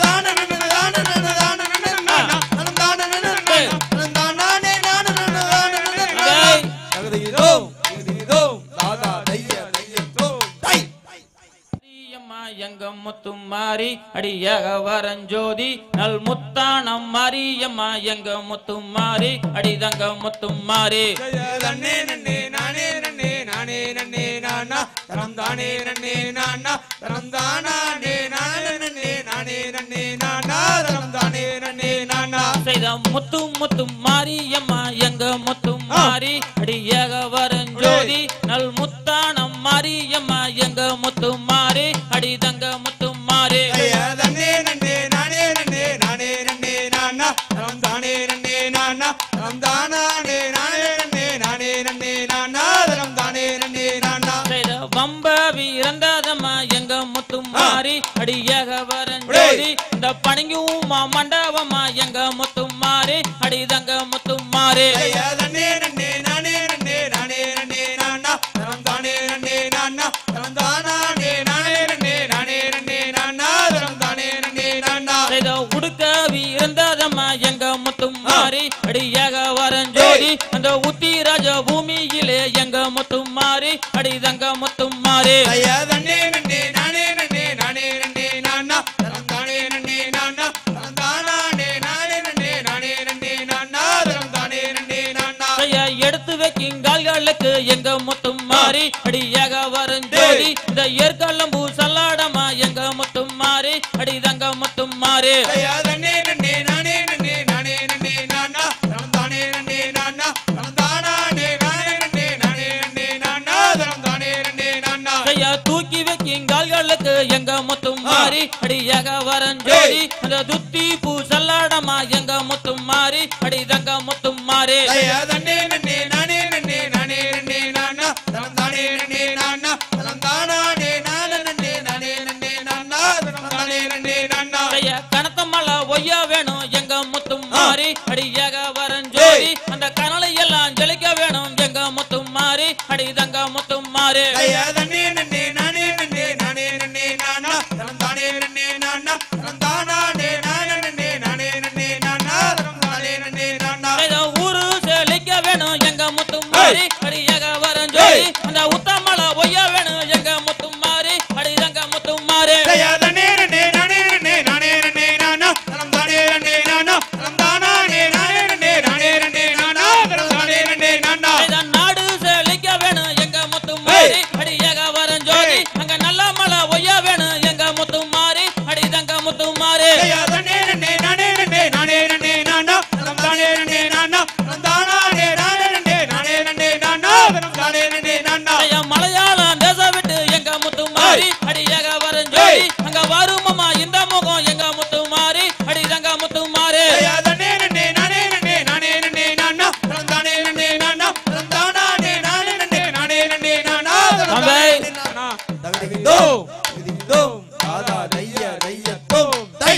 எங்க முத்தும் மாறி அடியாக வரஞ்சோதி நல் முத்தானம் மாரியம்மா எங்க முத்தும் மாறி அடிதங்க முத்தும் மாறி நன்னே நன்னே நானே நன்னே நானே நன்னே நானா தரம் தானே நன்னே நானா தரம் தானே நானே நன்னே நானே நன்னே நானா தரம் தானே நன்னே நானா செய்த முத்தும் முத்தும் மாரியம்மா எங்க முத்தும் மாறி அடியாக வரஞ்சோதி நல் முத்தானம் மாரியம்மா எங்க முத்தும் மாறி அடிதங்க முத்தும் மாறி நன்னே நன்னே நானே நன்னே நானே நன்னே நானா தரம் தானே நன்னே நானா தரம் தானே நானே நன்னே நானே நன்னே நானா தரம் தானே நன்னே நானா செய்த வம்ப வீரந்தாதம்மா எங்க முத்தும் மாறி அடியாக வரஞ்சோதி இந்த பணிங்கும் மண்டபமா எங்க முத்தும் மாறி அடிதங்க முத்தும் மாறி நன்னே நன்னே நானே நன்னே நானே நன்னே நானா தரம் தானே நன்னே நானா தரம் தானே நானே நன்னே நானே நன்னே நானா தரம் தானே நன்னே நானா செய்த உடுக்க வீரந்தாதம்மா எங்க முத்தும் மாறி அடியாக வரஞ்சோதி அந்த உத்தி ராஜ பூமியிலே எங்க முத்தும் மாறி அடிதங்க முத்தும் மாறி நன்னே நன்னே நானே நன்னே நானே நன்னே நானா தரம் தானே நன்னே நானா தரம் தானே நானே நன்னே நானே நன்னே நானா தரம் தானே நன்னே நானா எடுத்து வைக்கும் கால்களுக்கு எங்க முத்தும் மாறி அடியாக வரஞ்சோதி இந்த ஏற்கலம்பூ சல்லாடமா எங்க முத்தும் மாறி அடிதங்க முத்தும் மாறி நன்னே நன்னே நானே நன்னே நானே நன்னே நானா தரம் தானே நன்னே நானா தரம் தானே நானே நன்னே நானே நன்னே நானா தரம் தானே நன்னே நானா தூக்கி வைக்கும் கால்களுக்கு எங்க முத்தும் மாறி அடியாக வரஞ்சோதி அந்த துத்தி பூ சல்லாடமா எங்க முத்தும் மாறி அடிதங்க முத்தும் மாறி நன்னே நன்னே நானே நன்னே நானே நன்னே நானா தரம் தானே நன்னே நானா தரம் தானே நானே நன்னே நானே நன்னே நானா தரம் தானே நன்னே நானா கனத்த மலை ஒய்யா வேணும் எங்க முத்தும் மாறி அடியாக வரஞ்சோதி அந்த கனலை எல்லாம் ஜலிக்க வேணும் எங்க முத்தும் மாறி அடிதங்க முத்தும் மாறி நன்னே நன்னே நானே நன்னே நானே நன்னே நானா தரம் தானே நன்னே நானா தரம் தானே நானே நன்னே நானே நன்னே நானா தரம் தானே நன்னே நானா ஊரு செழிக்க வேணும் எங்க முத்தும் மாறி அடியாக வரஞ்சோதி அந்த உத்தமலை ஒய்யா வேணும் எங்க முத்தும் மாறி அடிதங்க முத்தும் மாறி நன்னே நன்னே நானே நன்னே நானே நன்னே நானா தரம் தானே நன்னே நானா தரம் தானே நானே நன்னே நானே நன்னே நானா தரம் தானே நன்னே நானா நாடு செழிக்க வேணும் எங்க முத்தும் மாறி அடியாக வரஞ்சோதி அங்க நல்ல மலை ஒய்யா வேணும் எங்க முத்தும் மாறி அடிதங்க முத்தும் மாறி நன்னே நன்னே நானே நன்னே நானே நன்னே நானா தரம் தானே நன்னே நானா தரம் தானே நானே நன்னே நானே நன்னே நானா தரம் தானே நன்னே நானா மலையாளம் தேசம் விட்டு எங்க முத்தும் மாறி அடியாக வரஞ்சோதி அங்க வருமமா இந்த முகம் எங்க முத்தும் மாறி அடிதங்க முத்தும் மாறி நன்னே நன்னே நானே நன்னே நானே நன்னே நானா தரம் தானே நன்னே நானா தரம் தானே நானே நன்னே நானே நன்னே நானா தரம் தானே நன்னே நானா தவிதோ தவிதோ தாதா தைய தைய தோ தை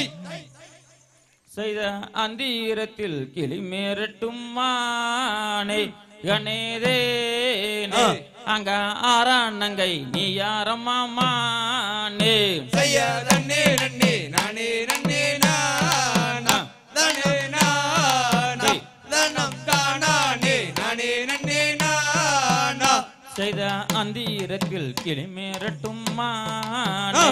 செய்த அந்தீரத்தில் கிளி மேரட்டும் மானை கணேதேனே அங்க ஆறானங்கை நீ யாரம்மா மானே செய்ய நன்னே நன்னே நானே நன்னே நானா தானே நானா தனம் தானே நானே நன்னே நானா செய்த அந்தீரத்தில் கிளி மேரட்டும் மானை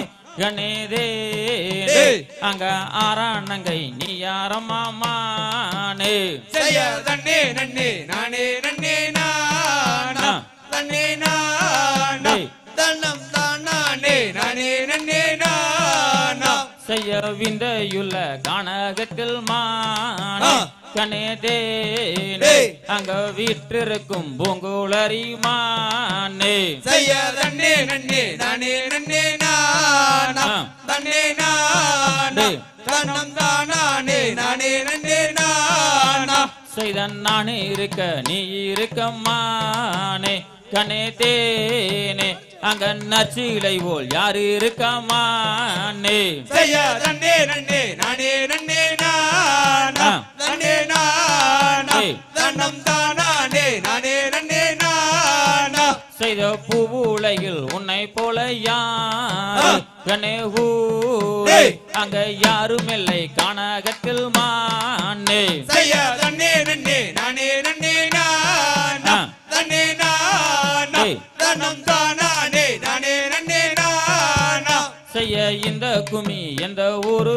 கணேதேனே அங்க ஆறானங்கை நீ யாரம்மா மானே செய்ய நன்னே நன்னே நானே நன்னே நானா தன்னே நானா தனம் தானே நானே நன்னே நானா விந்தையுள்ள கானகத்தில் மானே கனே தேனே அங்க வீற்றிருக்கும் பூங்குழரி மானே செய்ய தன்னே நன்னே நானே நன்னே நானா தன்னே நானா தன்னம் தானே நானே நன்னே நானா செய்தன் நானே இருக்க நீ இருக்க மானே கனே தேனே அங்க நச்சிலை போல் யாரு இருக்க மானே செய்ய தன்னே நன்னே நானே நன்னே நானா தன்னே நானா தன்னம் தானே நானே நன்னே நானா செய்த பூவுலையில் உன்னை போல யாரு கனே ஊரே அங்க யாரும் இல்லை கானகத்தில் மானே செய்ய தன்னே நன்னே நானே நன்னே நானா தன்னே நானா தன்னம் தானே நானே நன்னே நானா செய்ய இந்த குமி எந்த ஊரு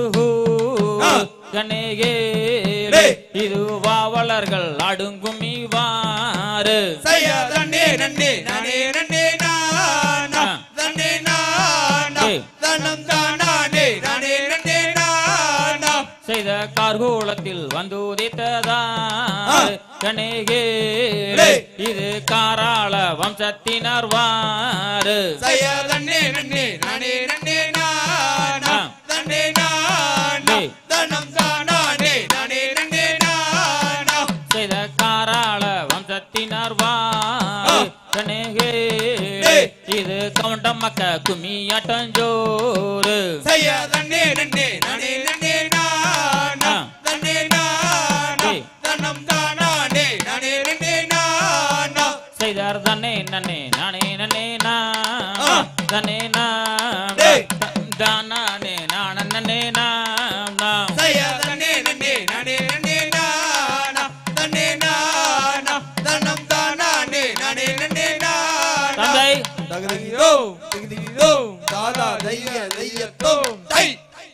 கனேகே இது வாவலர்கள் அடுங்குமி வாரு செய்ய தன்னே நன்னே நானே நன்னே நானா தன்னே நானா தன்னம் தானே நானே நன்னே நானா செய்த கார்கோளத்தில் வந்து உதித்ததார் கனேகே இது காராள வம்சத்தினர் வாரு செய்ய தன்னே நன்னே நானே நன்னே நானா தன்னே நானா தன்னம் தானே நானே நன்னே நானா செய்த காராள வம்சத்தினர் வாரு கனேகே இது கவுண்டம் மக்க கும்மியாட்டஞ்சோறு செய்ய தன்னே நன்னே நானே நன்னே நானா தன்னே நானா தன்னம் தானே நானே நன்னே நானா செய்தார் தன்னே நன்னே நானே நன்னே நா தன்னே நா தானே நான நன்னே நா செய்ய தன்னே நன்னே நானே நன்னே நானா தன்னே நானா தன்னம் தானே நானே நன்னே நானா தந்தை தகதியோ திகதியோ தாதா தைய தையத்தோ தை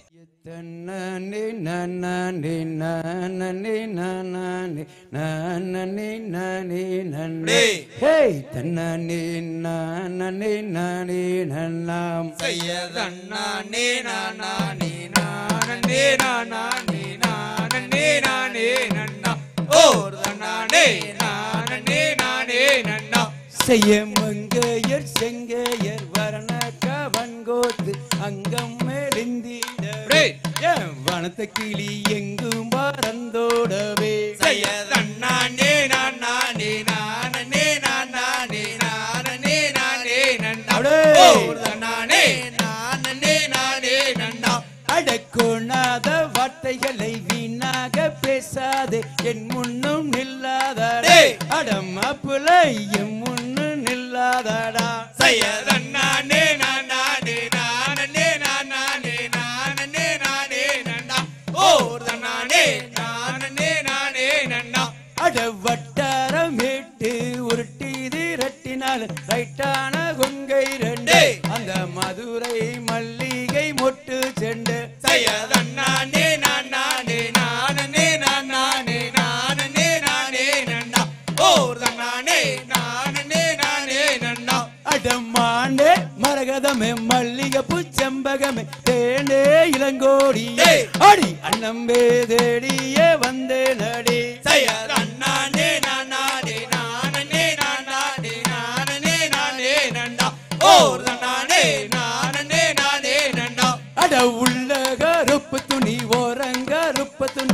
தன்னே நன்னே நன்னே நன்னே நன்னே நன்னே நன்னே ஹே தன்னே நன்னே நன்னே நன்னாம் செய்ய தன்னானே நானே நானே நானே நானே நானே நன்னா ஓர் தன்னானே நானே நானே நன்னா செய்ய மங்கையர் செங்கையர் வரண கவன்கோத்து அங்கம் மெலிந்திடவே வனத்த கிளி எங்கும் பறந்தோடவே செய்ய தன்னானே நானே நானே நானே நானே நானே நன்னா ஓர் தன்னானே நானே நானே நன்னா அடக்கோணாத வார்த்தைகளை வீணாக பேசாதே என் முன்னும் நில்லாதடே அடமாப்புலை என் முன்னும் நில்லாதடா செய்ய தன்னானே நானே நானே நானே நானே நானே நன்னா ஓர் தன்னானே நானே நானே நன்னா அட வட்டாரமேட்டு உருட்டி திரட்டினால் ரைட்டான கொங்கை ரெண்டு அந்த மதுரை மல்லிகை மொட்டு செண்டு செய்ய தன்னானே நானே நானே நானே நானே நானே நன்னா ஓர் தன்னானே நானே நானே நன்னா அடமானே மரகதமே மல்லிகைப்பூ செம்பகமே தேனே இளங்கோடியே அடி அண்ணம்பே தேடியே வந்தே நடி செய்ய தன்னானே நானே நானே நானே நானே நானே நன்னா ஓர் தன்னானே நானே நானே நன்னா அட உள்ள கருப்பு துணி ஓரங்கருப்பு துணி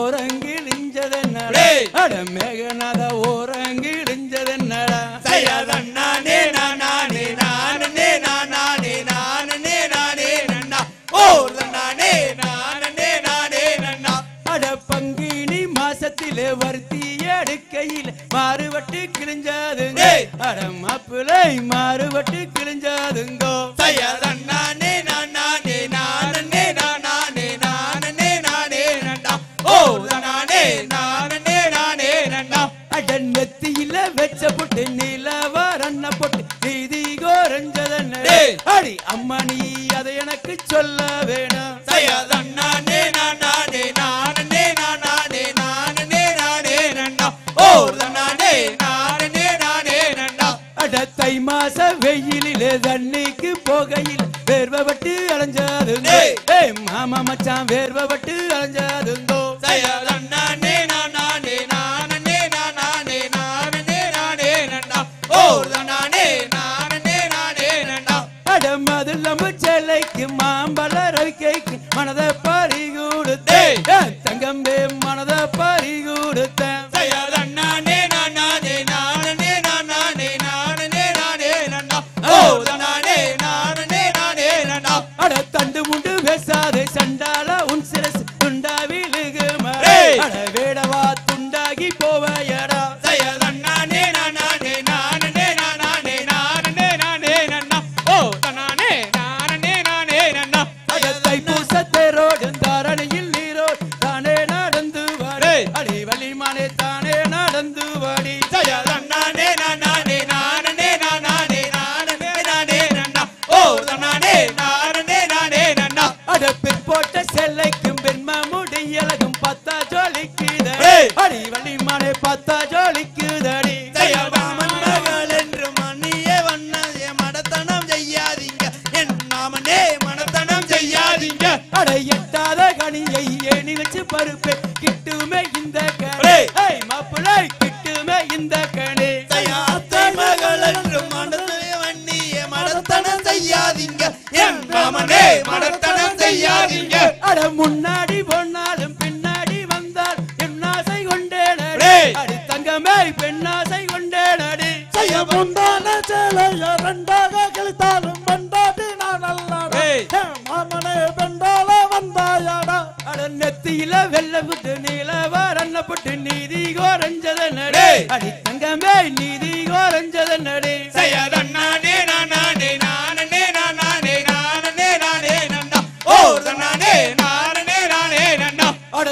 ஓரங்கிழிஞ்சதென்னடா அட மேகநாத ஓரங்கிழிஞ்சதென்னடா செய்ய தன்னானே நானே நானே நானே நானே நானே நன்னா ஓர் தன்னானே நானே நானே நன்னா அட பங்கினி மாசத்திலே வர்த்தி எடுக்கையில் மாறுபட்டு கிழிஞ்சாதுங்க அட மாப்பிளை மாறுபட்டு கிழிஞ்சாதுங்கோ செய்ய தன்னானே நானே நானே நானே நானே நானே நன்னா ஓர் தன்னானே நானே நானே நன்னா அட நெத்தியில வெச்ச போட்டு நிலவரண்ண போட்டு நீதி கோரஞ்சதன்னே அடி அம்மா நீ அதை எனக்கு சொல்ல வேணும் செய்ய தன்னானே நானே நானே நானே நானே நானே நன்னா ஓர் தன்னானே நானே நானே நன்னா அட தை மாச வெயிலிலே தண்ணிக்கு போகையில் வேர்வப்பட்டு அலைஞ்சாதுங்க மாம நம்ம மச்சான் வேர்வப்பட்டு அலைஞ்சதுங்கோ தயதன்னானே நானே நானே நானே நானே நானே நன்னா ஓ தன்னானே நானே நானே நன்னா அடம் அதில் செல்லைக்கு மாம்பழ ரவிக்கைக்கு மனதை பறி கொடுத்தே தங்கம்பே மனதை பறி கொடுத்தேன் தயதன்னானே நானே நானே நானே நானே நானே நன்னா ஓ தன்னானே நானே நானே நன்னா அட தண்டு முண்டு பேசாதே சண்டால உன் சிரசு துண்டாவிலுகு அட வேடவா துண்டாகி போவையடா தயதன்னானே நானே நானே நானே நானே நானே நன்னா ஓ தன்னானே நானே நானே நன்னா அட தைப்பூசத்தேரோடு தாரணையில் நீரோடு தானே நடந்து வாடி அடி வலிமானே தானே நடந்து வாடி தயதன்னானே நானே நானே நானே நானே நானே நன்னா ஓ தன்னானே நானே நானே நன்னா அட பிற்போட்ட செல்லைக்கும் பெண்ம முடியலகும் பத்தா ஜோலிக்குதடி ஏய்! அடி வலிமானே பத்தா ஜோலிக்குதடி தயவாமன் மகள் என்று மணியே வண்ணே மடத்தனம் செய்யாதீங்க என் நாமனே மடத்தனம் செய்யாதீங்க அட எட்டாத கனியை ஏணி வச்சு பருப்பே கிட்டுமே இந்த கணி ஏய்! ஏய் மாப்பிள்ளை கிட்டுமே இந்த கணி தயாத்தை மகள் என்று மடத்தனே வண்ணியே மடத்தனம் செய்யாதீங்க என் நாமனே மடத்தனம் செய்யாதீங்க அட முன்னாடி போனாலும் பின்னாடி வந்தால் என்னாசை கொண்டேனடி ஏய்! அடி தங்கமே பெண்ணாசை கொண்டேனடி முந்தான சேலைய ரெண்டாக கிழித்தாலும் பெண்டாட்டி நான் நல்லாடா ஏய்! மாமனே பெண்டால வந்தாயாடா அட நெத்தியில வெள்ள புட்டு நீல வரண்ண புட்டு நீதி கோரஞ்சத நடி ஏய்! அடி தங்கமே நீதி கோரஞ்சத நடி தயதன்னானே நானே நானே நானே நானே நானே நன்னா ஓ தன்னானே நானே நானே நன்னா அட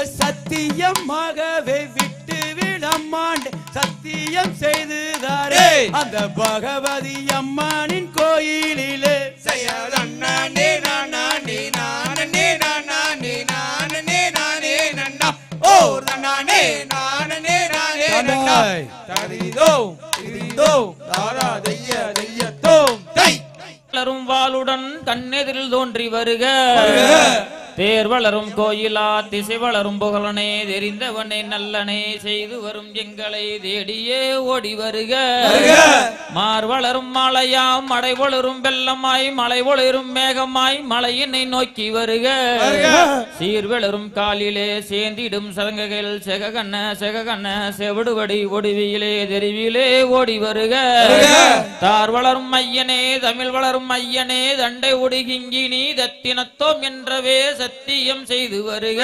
சத்தியமாகவே விட்டு விடம்மாண்டு சத்தியம் செய்துதாரே ஏய்! அந்த பகவதி அம்மானின் கோயிலிலே தயதன்னானே நானே நானே நானே நானே நானே நன்னா ஓ தன்னானே நானே நானே நன்னா தரிதோ தரிதோ தாரா தைய தையத்தோ தை வளரும் வாளுடன் கண்ணெதிரில் தோன்றி வருக தேர் வளரும் கோயிலா திசை வளரும் புகழனே தெரிந்தவனே நல்லனே செய்து வரும் எங்களை தேடியே ஓடி வருக மார் வளரும் மாலையாம் மடை வளரும் வெள்ளமாய் மலை வளரும் மேகமாய் மலையினை நோக்கி வருக சீர் வளரும் காலிலே சேந்திடும் சதங்கைகள் செககண்ண செககண்ண செவிடுவடி ஒடுவியிலே தெரிவிலே ஓடி வருக தார் வளரும் ஐயனே தமிழ் வளரும் ஐயனே தண்டை ஒடுகிங்கினி தத்தினத்தோம் என்றவே சத்தியம் செய்து வருக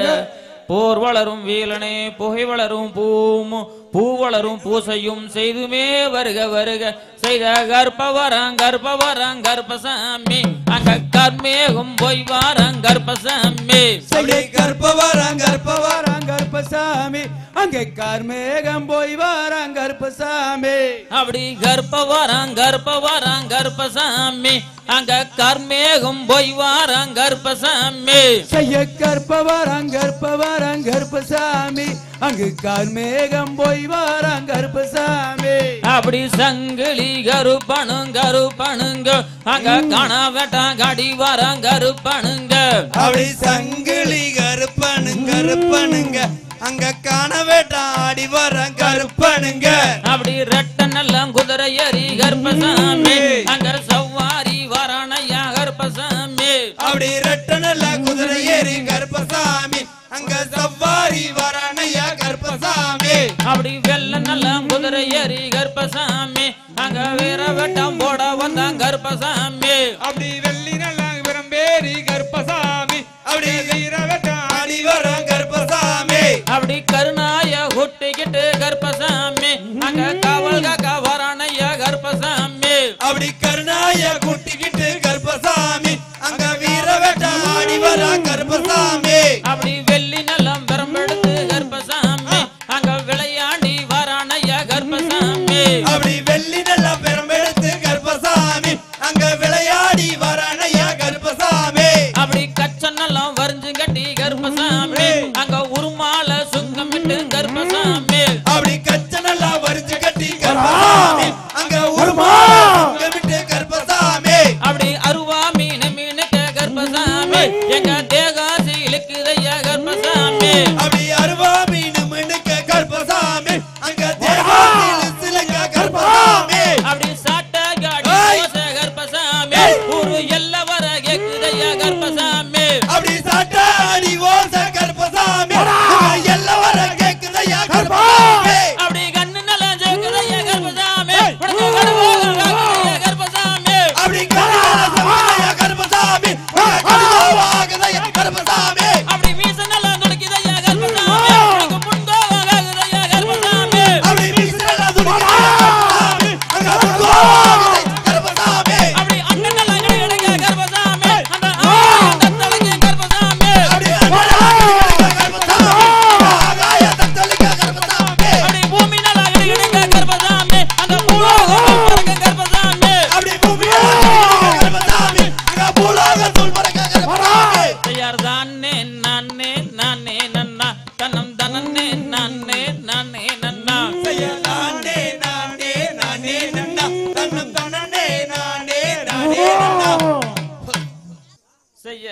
போர் வளரும் வீலனே புகை வளரும் பூமு பூ வளரும் பூசையும் செய்துமே வருக வருக செய்த கற்பவரங் கற்பவரங் கற்பசாமி அங்க கர்மேகும் போய் வாரங் கற்பசாமி செய்ய கற்பவரங் கற்பவரங் கற்பசாமி அங்கே கார்மேகம் போய் வாரங் கற்பசாமி அப்படி கற்பவரங் கற்பவரங் கற்பசாமி அங்க கர்மேகும் போய் வாரங் கற்பசாமி செய்ய கற்பவரங் கற்பவரங் கற்பசாமி அங்கு கார்மேகம் போய் வாரங் கற்பசாமி அப்படி சங்கிலி கருப்பனுங்க கருப்பனுங்க அங்க காணா வேட்டா காடி வாரங் கருப்பனுங்க அப்படி சங்கிலி கருப்பனுங்க கருப்பனுங்க அங்க காண வேட்டாடி வர கருப்பனுங்க அப்படி ரெட்டன் எல்லாம் குதிரை ஏறி கருப்பசாமி அங்க சவாரி வரானையா கருப்பசாமி அப்படி ரெட்டனல்ல குதிரை ஏறி கருப்பசாமி அங்க சவாரி வரானையா கருப்பசாமி அப்படி வெள்ள எல்லாம் குதிரை ஏறி கருப்பசாமி அங்க வீர வெட்டம் போட வந்தான் கருப்பசாமி அப்படி வெள்ளி நல்லா விரம்பேரி கருப்பசாமி அப்படி வீர வெட்டாடி வர கருப்பசாமி அப்படி கருணாய குட்டிக்கிட்டு கருப்பசாமி அங்க காவல் காக்கா வரானையா கருப்பசாமி அப்படி கருணாய கூட்டிக்கிட்டு கருப்பசாமி அங்க வீர வெட்டாடி வர கருப்பசாமி அப்படி வெள்ளி நலம் பெரம்பெடுத்து கருப்பசாமி அங்க விளையாடி வரானையா கருப்பசாமி அப்படி வெள்ளி நல்லா பெரும்பெடுத்து கருப்பசாமி அங்க விளையாடி வரானையா கருப்பசாமி அப்படி கச்சன் எல்லாம் வரிஞ்சு கட்டி கருப்பசாமி அங்க உருமால சுங்கமிட்டு கருப்பசாமி அப்படி கச்சனெல்லாம் வரிச்சு கட்டி கருப்பசாமி அங்க ஒரு விட்டு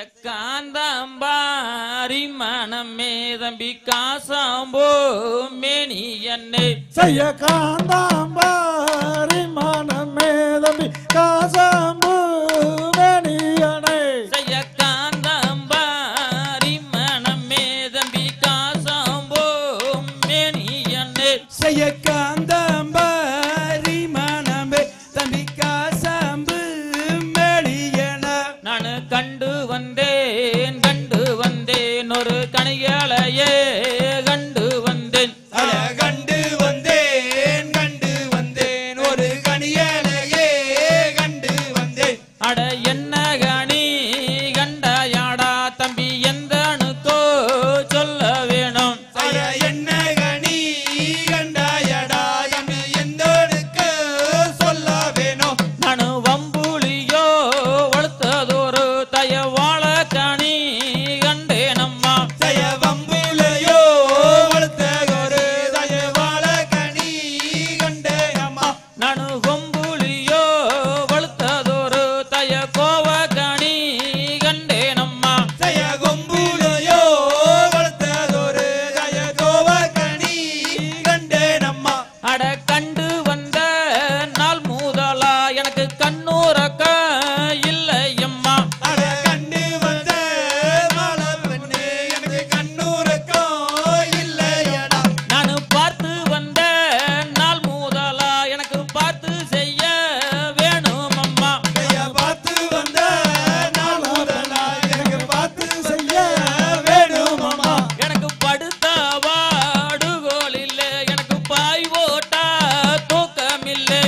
காந்தாம்பாரி மனமே தம்பி காசாம்போ மேனி என்னை செய்ய காந்தாம்பாரி மனமே தம்பி காசாம்பு மேனியனை செய்ய காந்தாம்பாரி மனமே தம்பி காசாம்போ மேனி என்னை செய்ய காந்தாம்பாரி மனமே தம்பி காசாம்பு மேனியன நான் கண்டு வந்தேன் கண்டு வந்தேன் ஒரு கணிகளையே கண்டு வந்தேன் கண்டு வந்தேன் கண்டு வந்தேன் ஒரு கணியலையே கண்டு வந்தேன் அட என்ன கணி கண்டாயாடா தம்பி எந்தனுக்கோ சொல்ல வேணும் அட என்ன கணி கண்டாயடா தம்பி எந்தோனுக்கு சொல்ல வேணும் நான் வம்புலியோ வளர்த்ததொரு தயவாள கணி கண்டேனம்மா தய வம்புலையோ வளர்த்ததொரு தயவாள கனி கண்டே அம்மா நான் வம்புலியோ வளர்த்ததொரு தய கோவ கணி கண்டேனம்மா தய கொம்புலையோ வளர்த்ததொரு தய கோவ கனி கண்டே அம்மா அட கண்டு வந்த நாள் முதலா எனக்கு கண்ணூரக்க இல்லையம்மா அட கண்டு வந்த மாலை பெண்ணே எனக்கு கண்ணூரக்கம் இல்லையடா நான் பார்த்து வந்த நாள் முதலா எனக்கு பார்த்து செய்ய வேணும் அம்மா கைய பார்த்து வந்த நாள் முதலா எனக்கு பார்த்து செய்ய வேணும் அம்மா எனக்கு படுத்த வாடுகோல் இல்லை எனக்கு பாய் ஓட்டா தூக்கம் இல்லை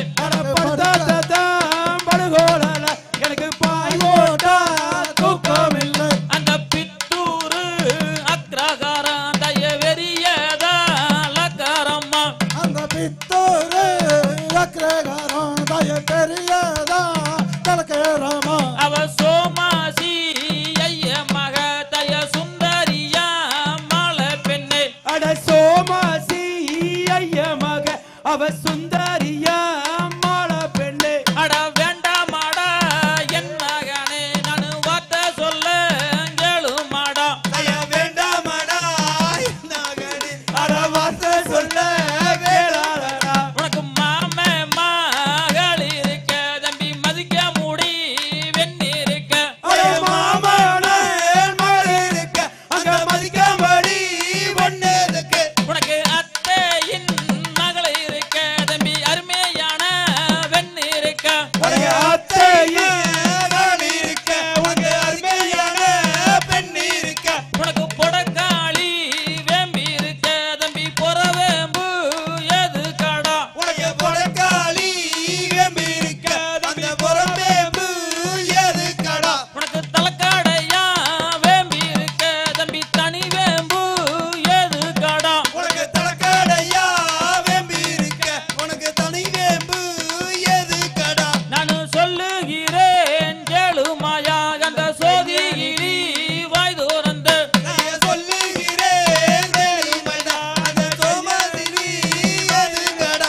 படுகோல எனக்கு பாய் ஓட்டா தூக்கம் இல்லை அந்த பித்தூரு அக்ரகாரம் தய வெறியதா லக்காரம்மா அந்த பித்தோரு அக்ரகாரம் தய பெரியதா தலக்கேரமா அவ சோமாசி ஐய மக தய சுந்தரியா மாலை பெண்ணே அட சோமாசி ஐய மக அவ சுந்தரியா மாள பெண்ணே அட வேண்டாமாடா என் மகனே நான் வார்த்தை சொல்ல கேளுமாடா கைய வேண்டாமடா நாகனே அட வார்த்தை சொல்ல வேளாளடா உனக்கு மாமே மகள் இருக்க தம்பி மதிக்க முடி வெண்ணி இருக்க அட மாமனே மகள் இருக்க அங்க மதிக்காமடி பொண்ணு இருக்கு உனக்கு அத்தையின் மகள் இருக்க தம்பி அருமையான வெண்ணி இருக்க உனக்கு அத்தையே நான் இருக்க உனக்கு அருமையான பெண் இருக்க உனக்கு பொடக்காளி வேம்பி இருக்க தம்பி பொறவேம்பு எது கடா உனக்கு பொடக்காளி வேம்பு இருக்க அந்த புறம்பேம்பு எது கடா உனக்கு தலக்காடையா வேம்பி இருக்க தம்பி தனி வேம்பு எது கடா உனக்கு தலக்காடையா வேம்பு இருக்க உனக்கு தனி வேம்பு எது கடா நான் சொல்லுகிறேன் கேளுமாயா அந்த சோதியிலி வாய் துறந்து நான் சொல்லுகிறேன் தெரியுமைடா அந்த சோமதினி எது கடா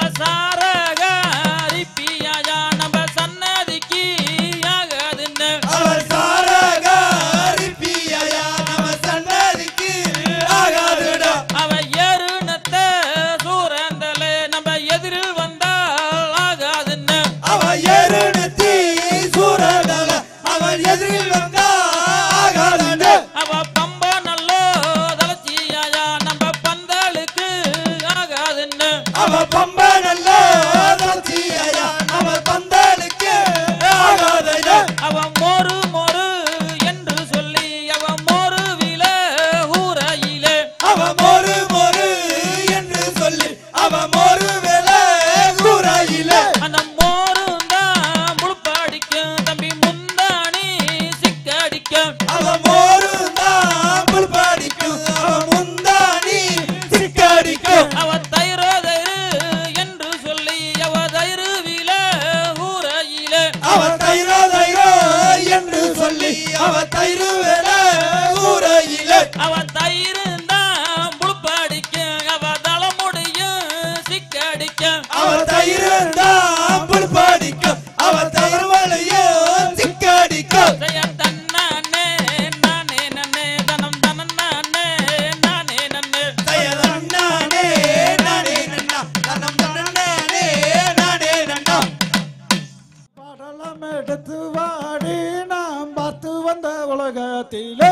அவசாரகாரிப்பியாயா நம்ம சன்னதிக்கு ஆகாதுன்னு அவர் சாரகாரிப்பியா நம்ம சன்னதிக்கு ஆகாதுடா அவ ஏறுனத்த சூரந்தலே நம்ம எதிரில் வந்தால் ஆகாதுன்னு அவ ஏறுனத்தி சூரதல அவன் எதிரில் வந்தா ஆகாதுடா அவ பம்ப நல்லோ தலச்சியாயா நம்ம பந்தலுக்கு ஆகாதுன்னு அவ பம்ப நல்ல தலச்சியா அவ பந்தலுக்கு ஆகாதுடா அவ மோரு மோரு என்று சொல்லி அவ மோரு வில ஊரையிலே அவ மோரு மோரு என்று சொல்லி அவ மோரு வேலை கூறாயிலே அந்த மோரும் தான் முழுப்பாடிக்கும் தம்பி முந்தாணி சிக்கடிக்கும் அவ மோரு தான் புல்பாடிக்கும் அவ முந்தாணி சிக்கடிக்கும் அவ தயிரோ தயிரு என்று சொல்லி அவ தயிரு வில ஊரையிலே அவ தைரோ தைரோ என்று சொல்லி அவ தைரு வேலை ஊரையிலே அவ தயிரு தான் முழுப்பாடிக்கும் அவ தலைமுடியும் சிக்கடிக்கும் அவ தைரு தான் புல்பாடிக்கும் அவ தைரு வலையும் சிக்கடிக்கும் செய்ய தன்னானே எடுத்து வாடி நாம் பார்த்து வந்த உலகத்திலே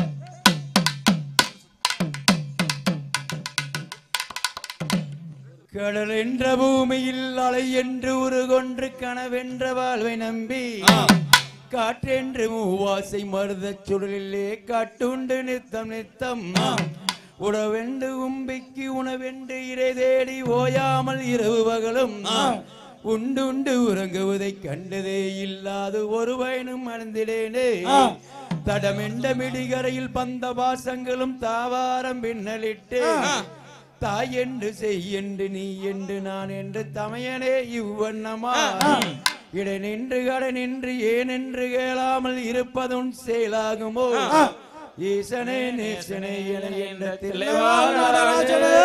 கடல் என்ற பூமியில் அலை என்று உருகொன்று கனவென்ற வாழ்வை நம்பி காற்றென்று மூவாசை மருதச் சுடலிலே காட்டுண்டு நித்தம் நித்தம் உணவென்று உம்பிக்கு உணவென்று இறை தேடி ஓயாமல் இரவு பகலும் உண்டுண்டு உறங்குவதை கண்டதே இல்லாது ஒரு பயனும் அணிந்திடேனே தடமெண்ட மிடிகரையில் பந்த வாசங்களும் தாவாரம் பின்னலிட்டு தாய் என்று செய் என்று நீ என்று நான் என்று தமையனே இவ்வண்ணமா இடை நின்று கடை நின்று ஏன் என்று கேளாமல் இருப்பதும் செயலாகுமோ ஈசனே நேசனே என என்ற தில்லைவாழராஜனே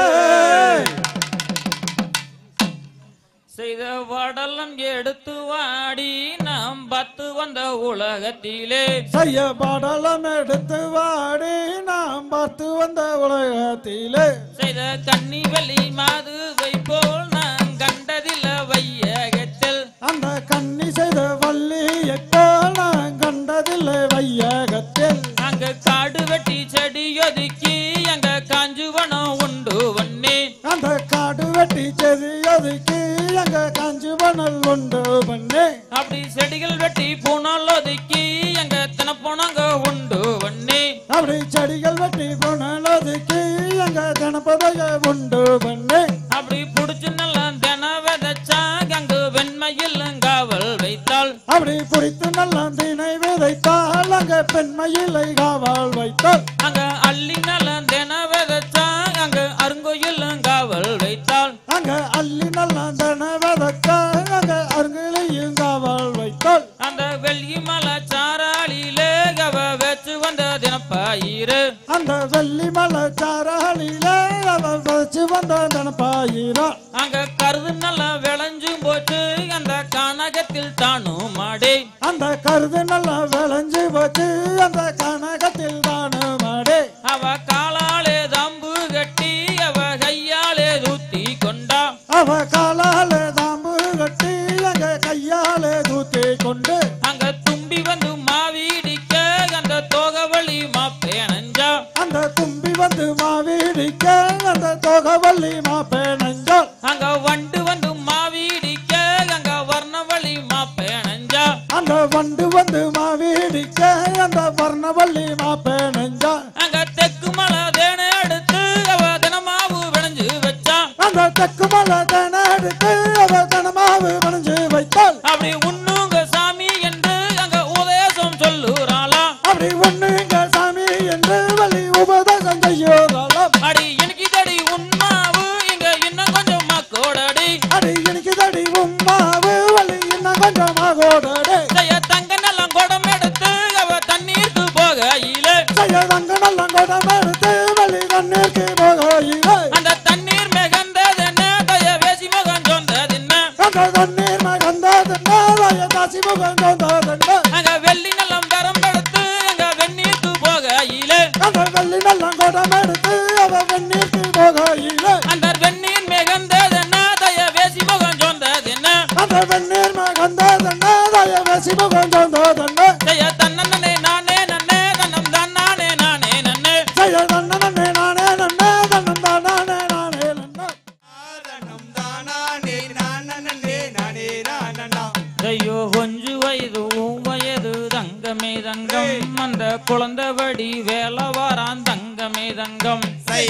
செய்த வடலம் எடுத்து வாடி நாம் பத்து வந்த உலகத்திலே செய்ய பாடலம் எடுத்து வாடி நாம் பார்த்து வந்த உலகத்திலே செய்த கன்னி வெளி மாதுவை போல் நான் கண்டதில்ல வையகத்தில் அந்த கன்னி செய்த வள்ளியை போல் நான் கண்டதில்லை வையகத்தில் அங்க காடு வெட்டி செடி ஒதுக்கி அங்க காஞ்சுவனம் உண்டு வண்ணே அந்த காடு வெட்டி செடி ஒதுக்கி அங்க காஞ்சி பணல் உண்டு பண்ணே அப்படி செடிகள் வெட்டி பூனால் ஒதுக்கி அங்க தினப்போனாங்க உண்டு வண்ணே அப்படி செடிகள் வெட்டி பணல் ஒதுக்கி அங்க தினப்பதைய உண்டு பண்ணே அப்படி புடிச்சு நல்லா தின விதைச்சாங்க அங்கு வெண்மையில் காவல் வைத்தாள் அப்படி பிடித்து நல்ல தினை விதைத்தால் அங்க பெண்மையிலை காவல் வைத்தாள் அங்க அள்ளி நல்ல தின விதைச்சாங்க அங்கு அருங்கோயில் காவல் வைத்தாள் அங்க அள்ளி நல்ல தினை விதைத்தால் அங்க அருங்கிலையும் காவல் வைத்தாள் அந்த வெள்ளி மலை சாராளியிலே கவ வச்சு வந்த தினப்பாயிரு அந்த வெள்ளி மலை சாராளிலே அவ வச்சு வந்த தினப்பாயிரா அங்க கருது நல்லா விளைஞ்சும் போச்சு அந்த கானகத்தில் தானும் மாடே அந்த கருது நல்லா விளைஞ்சு போச்சு அந்த கனகத்தில் தானு மாடே அவ காலாலே தம்பு கட்டி அவ கையாலே தூத்தி கொண்டா அவ காலாலே தாம்பு கட்டி அங்க கையாலே தூத்தி கொண்டு அங்க தும்பி வந்து மாவீடிக்க அந்த தோகவழி மாப்பேனஞ்சா அந்த தும்பி வந்து மாவீடிக்க அந்த தொகவள்ளி மாப்பேனஞ்சால் அங்க வண்டு வந்து மாவீடிக்க அங்க வர்ணவழி மாப்பேனஞ்சா அந்த வண்டு வந்து மாவீடிக்க அந்த வர்ணவள்ளி மாப்பேனஞ்சால் அங்க தெக்கு மலை தேனை எடுத்து அவ தினமாவு விளைஞ்சு வச்சா அந்த தெக்கு மலை தேனை எடுத்து அவ தினமாவு வணைஞ்சு வைத்தாள் அப்படி உண்ணுங்க சாமி என்று அங்க உபதேசம் சொல்லுறாளா அப்படி ஒண்ணுங்க சாமி என்று வழி உபதேசம் செய்யுறாளாம் அடி எனக்கு தடி உண்மாவு இங்க இன்னும் கொஞ்சம் மக்கோடடி அடி எனக்கு தடி உம்மாவு வழி இன்னும் கொஞ்சமாகோடே செய்ய தங்க நலம் குடம் எடுத்து அவ தண்ணீருக்கு போகையிலே செய்ய தங்க நல்ல கொடம் எடுத்து வழி தண்ணீருக்கு போகையிலே அந்த தண்ணீர் மிகந்ததென்ன தய வேசி முகம் சொந்ததென்ன அந்த தண்ணீர் மகந்ததென்ன வய தாசி முகம் சொந்ததென்ன அங்க வெள்ளி நலம் தரம் எடுத்து அங்க வெந்நீருக்கு போகையிலே அந்த வெள்ளி நல்ல கொடம் எடுத்து அவ வெந்நீருக்கு போகையிலே அந்த வெந்நீர் மிகந்ததென்ன தய வேசி முகம் சொந்ததென்ன அந்த வெந்நீர் மகந்ததென்ன வய தாசி முகம் சொந்ததென்ன செய்ய தன்னே நானே நன்னே தன்னம் தான் நானே நானே நன்னே செய்ய தன்னே நானே நன்னே தன்னம் தான் நானே நானே நன்னே ஆதனம் தானானே நானனே நானே நானனா ஐயோ கொஞ்சு வயது உன் வயது தங்கமே தங்கம் அந்த குழந்தபடி வேலை வாரான் தங்கமே தங்கம்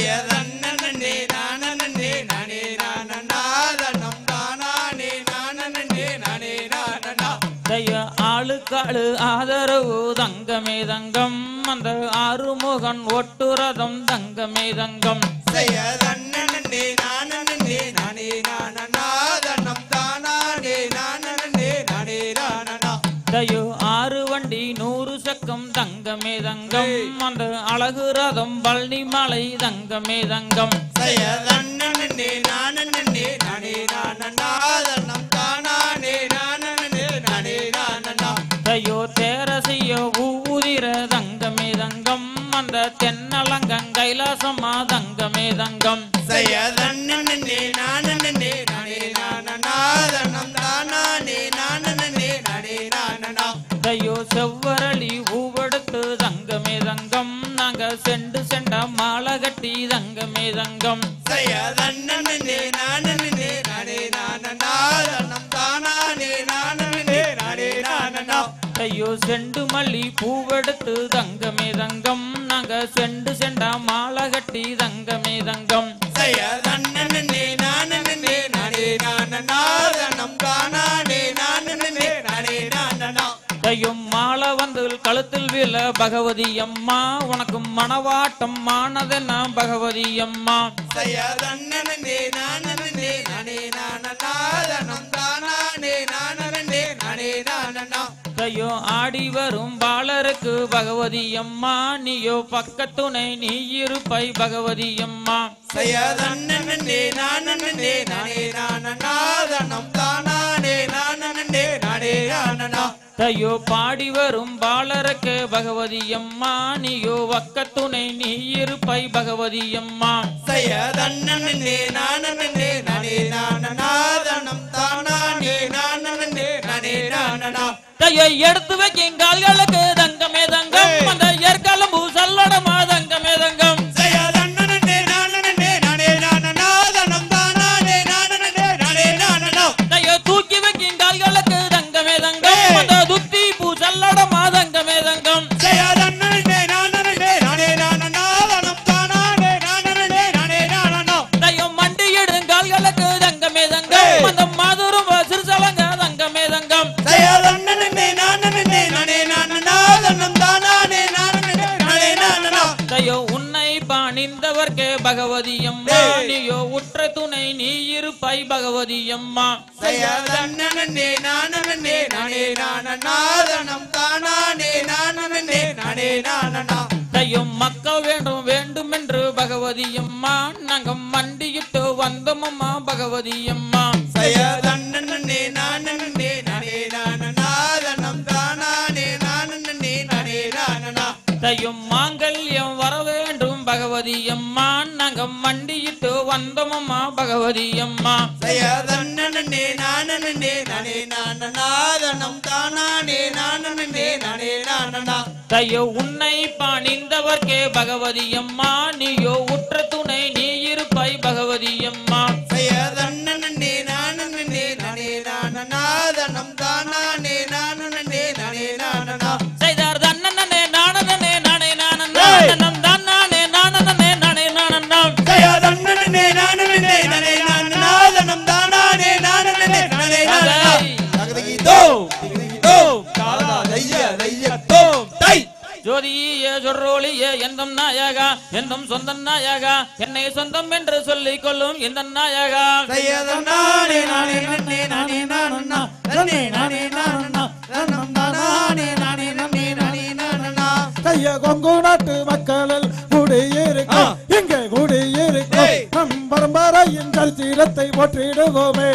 சையதன்னனே நானனே நானே நானனா ஆதனம் தானானே நானனே நானே நானனா ஐயோ ஆளுக்காளு ஆதரவு தங்கமே தங்கம் அந்த ஆறுமுகன் ஒட்டுரதம் தங்கமே தங்கம் சையதன்னனே நானனே நானே நானனா ஆதனம் தானானே நானனே நானே நானனா ஐயோ ஆறு வண்டி நூறு சக்கம் தங்கமே தங்கம் அந்த அழகு ரதம் பழனி மலை தங்கமே தங்கம் சையதன்னனே நானனே நானே நானனா ஆதனம் தானானே நானனே நானே நானனா ஐயோ தேரசிய ஊதிர தங்கமே தங்கம் அந்த தென்னலங்கங் கைலாசமா தங்கமே தங்கம் சையதன்னனே நானனே நானே நானனா ஆதனம் தானானே நானனே நானே நானனா ஐயோ செண்டு மல்லி பூவெடுத்து தங்கமே தங்கம் நாங்க செண்டு செண்டா மாலை கட்டி தங்கமே தங்கம் தன்னே நானே நானே நானம் தானே நானே நானே நானா ஐயும் மாலை வந்து கழுத்தில் விழ பகவதி அம்மா உனக்கு மணவாட்டம் மானதென்ன பகவதி அம்மா தன்னே நானே நானே நானம் தானே நானே நானே நானா ஐயோ ஆடி வரும் பாலருக்கு பகவதி அம்மா நீயோ பக்கத்துணை நீ இருப்பை பகவதி அம்மா தன்னே நானே நானே நானம் தானே நானே நானே நானா ஐயோ பாடி வரும் பாலருக்கு பகவதி அம்மா நீயோ வக்கத்துணை நீ இருப்பை பகவதி அம்மா தன்னே நானே நானே நானம் தானே நானே நானே நானா ஐயோ எடுத்து வைக்கும் கால்களுக்கு தங்கமே தங்கம் அந்த ஏற்காலம் பூசல்லடமா தங்கமே தங்கம் ஐயோ தூக்கி வைக்கும் கால்களுக்கு தங்கமே தங்கம் அந்த துத்தி பூசல்லடமா தங்கமே தங்கம் ஐயோ மண்டி இடும் கால்களுக்கு தங்கமே தங்கம் அந்த மாதுரும் சிறுசலங்க தங்கமே தங்கம் ஐயோ உன்னை பாணிந்தவர்க்கே பகவதி அம்மா நீயோ உற்ற துணை நீ இருப்பை பகவதி அம்மா தன்னே நானே நானே நானம் தானே நானே நானே நானா ஐயோ மக்கள் வேண்டும் வேண்டும் என்று பகவதி அம்மா நாங்க மண்டியிட்டு வந்தோம் அம்மா பகவதி அம்மா தன்னே நானே நானே நானம் தானே நானே நானே நானா ஐயும் மாங்கல்யம் வர வேண்டும் பகவதி அம்மா நாங்க மண்டியிட்டு வந்தோம் அம்மா பகவதி அம்மா தன்னே நானே நானே நானம் தானே நானே நானே நானா ஐயோ உன்னை பாணிந்தவர்க்கே பகவதி அம்மா நீயோ உற்ற துணை நீ இருப்பை பகவதி அம்மா தன்னே நானே நானே நானம் தானே நானே நானே நானா செய்தார் தன்னனே நானனே நானே நானனம் தானே நானனே நானே நானனம் தன்னே நானே நானே நானம் தானே நானே நானே நானா தகதகிதோ தகதகிதோ காலா தைய தைய தோ தை ஜோதியே சொர்ரோலியே எந்தம் நாயகா எந்தம் சொந்த நாயகா என்னை சொந்தம் என்று சொல்லிக் கொள்ளும் இந்த நாயகா நானே நானே நன்னே நானே நானண்ணா நன்னே நானே நானண்ணா நன்னம் தானே நானே நன்னே நானே நானண்ணா கைய கொங்கு நாட்டு மக்களில் குடியிருக்கும் இங்கே குடியிருக்கும் நம் பரம்பரையின் சரித்திரத்தை போற்றிடுவோமே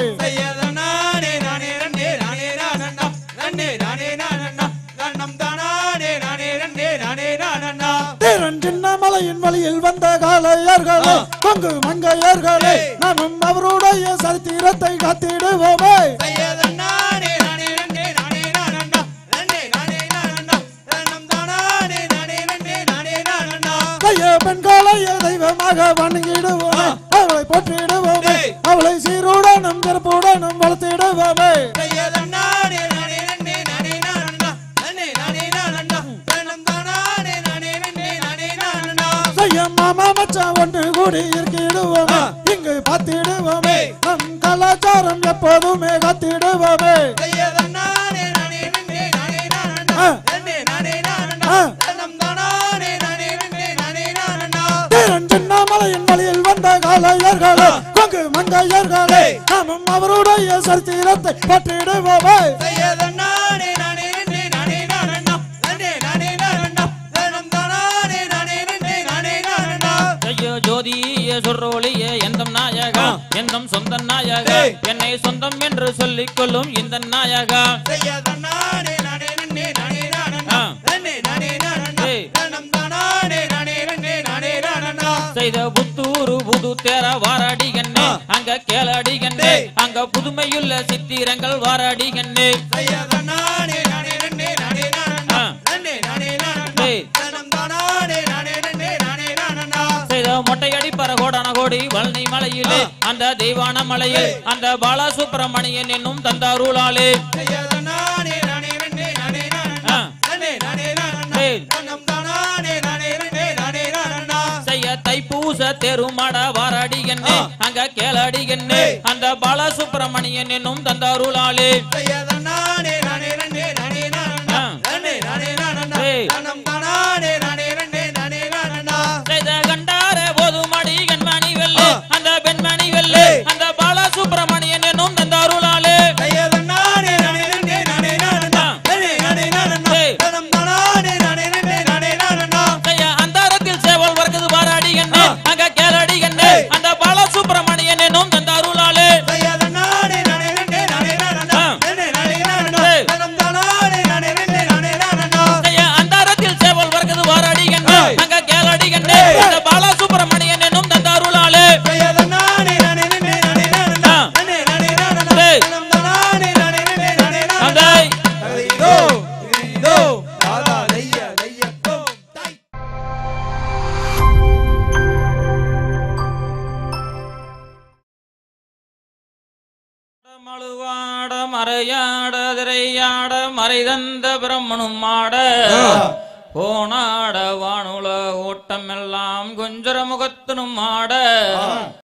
நானே நானே நன்னே நானே நானண்ணா நன்னே நானே நானண்ணா நன்னம் தானே நானே நன்னே நானே நானண்ணா திறன் சின்ன மலையின் வழியில் வந்த காளையர்களே கொங்கு மங்கையர்களே நாமும் அவருடைய சரித்திரத்தை காத்திடுவோமே நானே நானே நன்னே நானே நானண்ணா நன்னே நானே நானண்ணா நன்னம் தானே நானே நன்னே நானே நானண்ணா கைய பெண்களைய தெய்வமாக வணங்கிடுவோமே அவளை போற்றிடுவோமே அவளை சீருடனும் சிறப்புடனும் வளர்த்திடுவோமே நானே நானே நன்னே நானே நானண்ணா நன்னே நானே நானண்ணா நன்னம் தானே நானே நன்னே நானே நானண்ணா செய்ய மாமா மச்சான் ஒன்று கூடி இருக்கிடுவோமே இங்கு பார்த்திடுவோமே நம் கலாச்சாரம் எப்போதுமே காத்திடுவோமே நானே நானே நன்னே நானே நானண்ணா நன்னே நானே நானண்ணா நன்னம் தானே நானே நன்னே நானே நானண்ணா திறன் சின்ன மலையின் வழியில் வந்த காளையர்களே கொங்கு மங்கையர்களே நாமும் அவருடைய சரித்திரத்தை பற்றிடுவோமே நானே நானே நன்னே நானே நானண்ணா நன்னே நானே நானண்ணா நன்னம் தானே நானே நன்னே நானே நானண்ணா ஐயோ ஜோதியே சொர்ரோலியே எந்தம் நாயகா எந்தம் சொந்த நாயகா என்னை சொந்தம் என்று சொல்லிக் கொள்ளும் இந்த நாயகா நானே நானே நன்னே நானே நானண்ணா நன்னே நானே நானண்ணா நன்னம் தானே நானே நன்னே நானே நானண்ணா செய்த புத்தூரு புது தேர வாராடிகண்ணே அங்க கேளடிகண்ணே அங்க புதுமையுள்ள சித்திரங்கள் வாராடிகண்ணே நானே நானே நன்னே நானே நானண்ணா நன்னே நானே நானண்ணா நன்னம் தானே நானே நன்னே நானே நானண்ணா செய்த மொட்டையடி பரகோடான கோடி வல்னை மலையிலே அந்த தெய்வான மலையில் அந்த பாலசுப்பிரமணியன் என்னும் தந்தாருளாலே நானே நானே நன்னே நானே நானண்ணா எருமாட வாராடி என்ன அங்க கேளடி என்ன அந்த பாலசுப்ரமணியன் என்னும் தந்தாருளாலே நானே நானே நானே நானே நானே நானே நானே நம் தானே நானே நானே நானே நானா செய்த கண்டாரே போதுமடி கண்மணி வெள்ளே அந்த பெண்மணி வெள்ளே அந்த பாலசுப்ரமணியன் என்னும் தந்தாருளாலே நானே நானே நானே நானே நானே நானே நானே நம் தானே நானே நானே நானே நானா செய்ய அந்தரத்தில் சேவல் வர்க்குது வாராடி என்ன அங்க கேளடி என்ன அந்த பாலசுப்ரமணியன் என்னும் தந்தாருளாலே நானே நானே நானே நானே நானே நானே நானே நம் தானே நானே நானே நானே நானா செய்ய அந்தரத்தில் சேவல் வர்க்குது வாராடி என்ன அங்க கேளடி என்ன அந்த பாலசுப்ரமணியன் என்னும் தந்தாருளாலே நானே நானே நானே நானே நானே நானே நானே நம் தானே நானே நானே நானே நானா அந்த இதோ இதோ தாதா தையா தையா தோ தை மழுவாட மறையாட திரையாட மறைதந்த பிரம்மனும் ஆட போனாட வானுல ஓட்டம் எல்லாம் குஞ்சர முகத்தினும் ஆட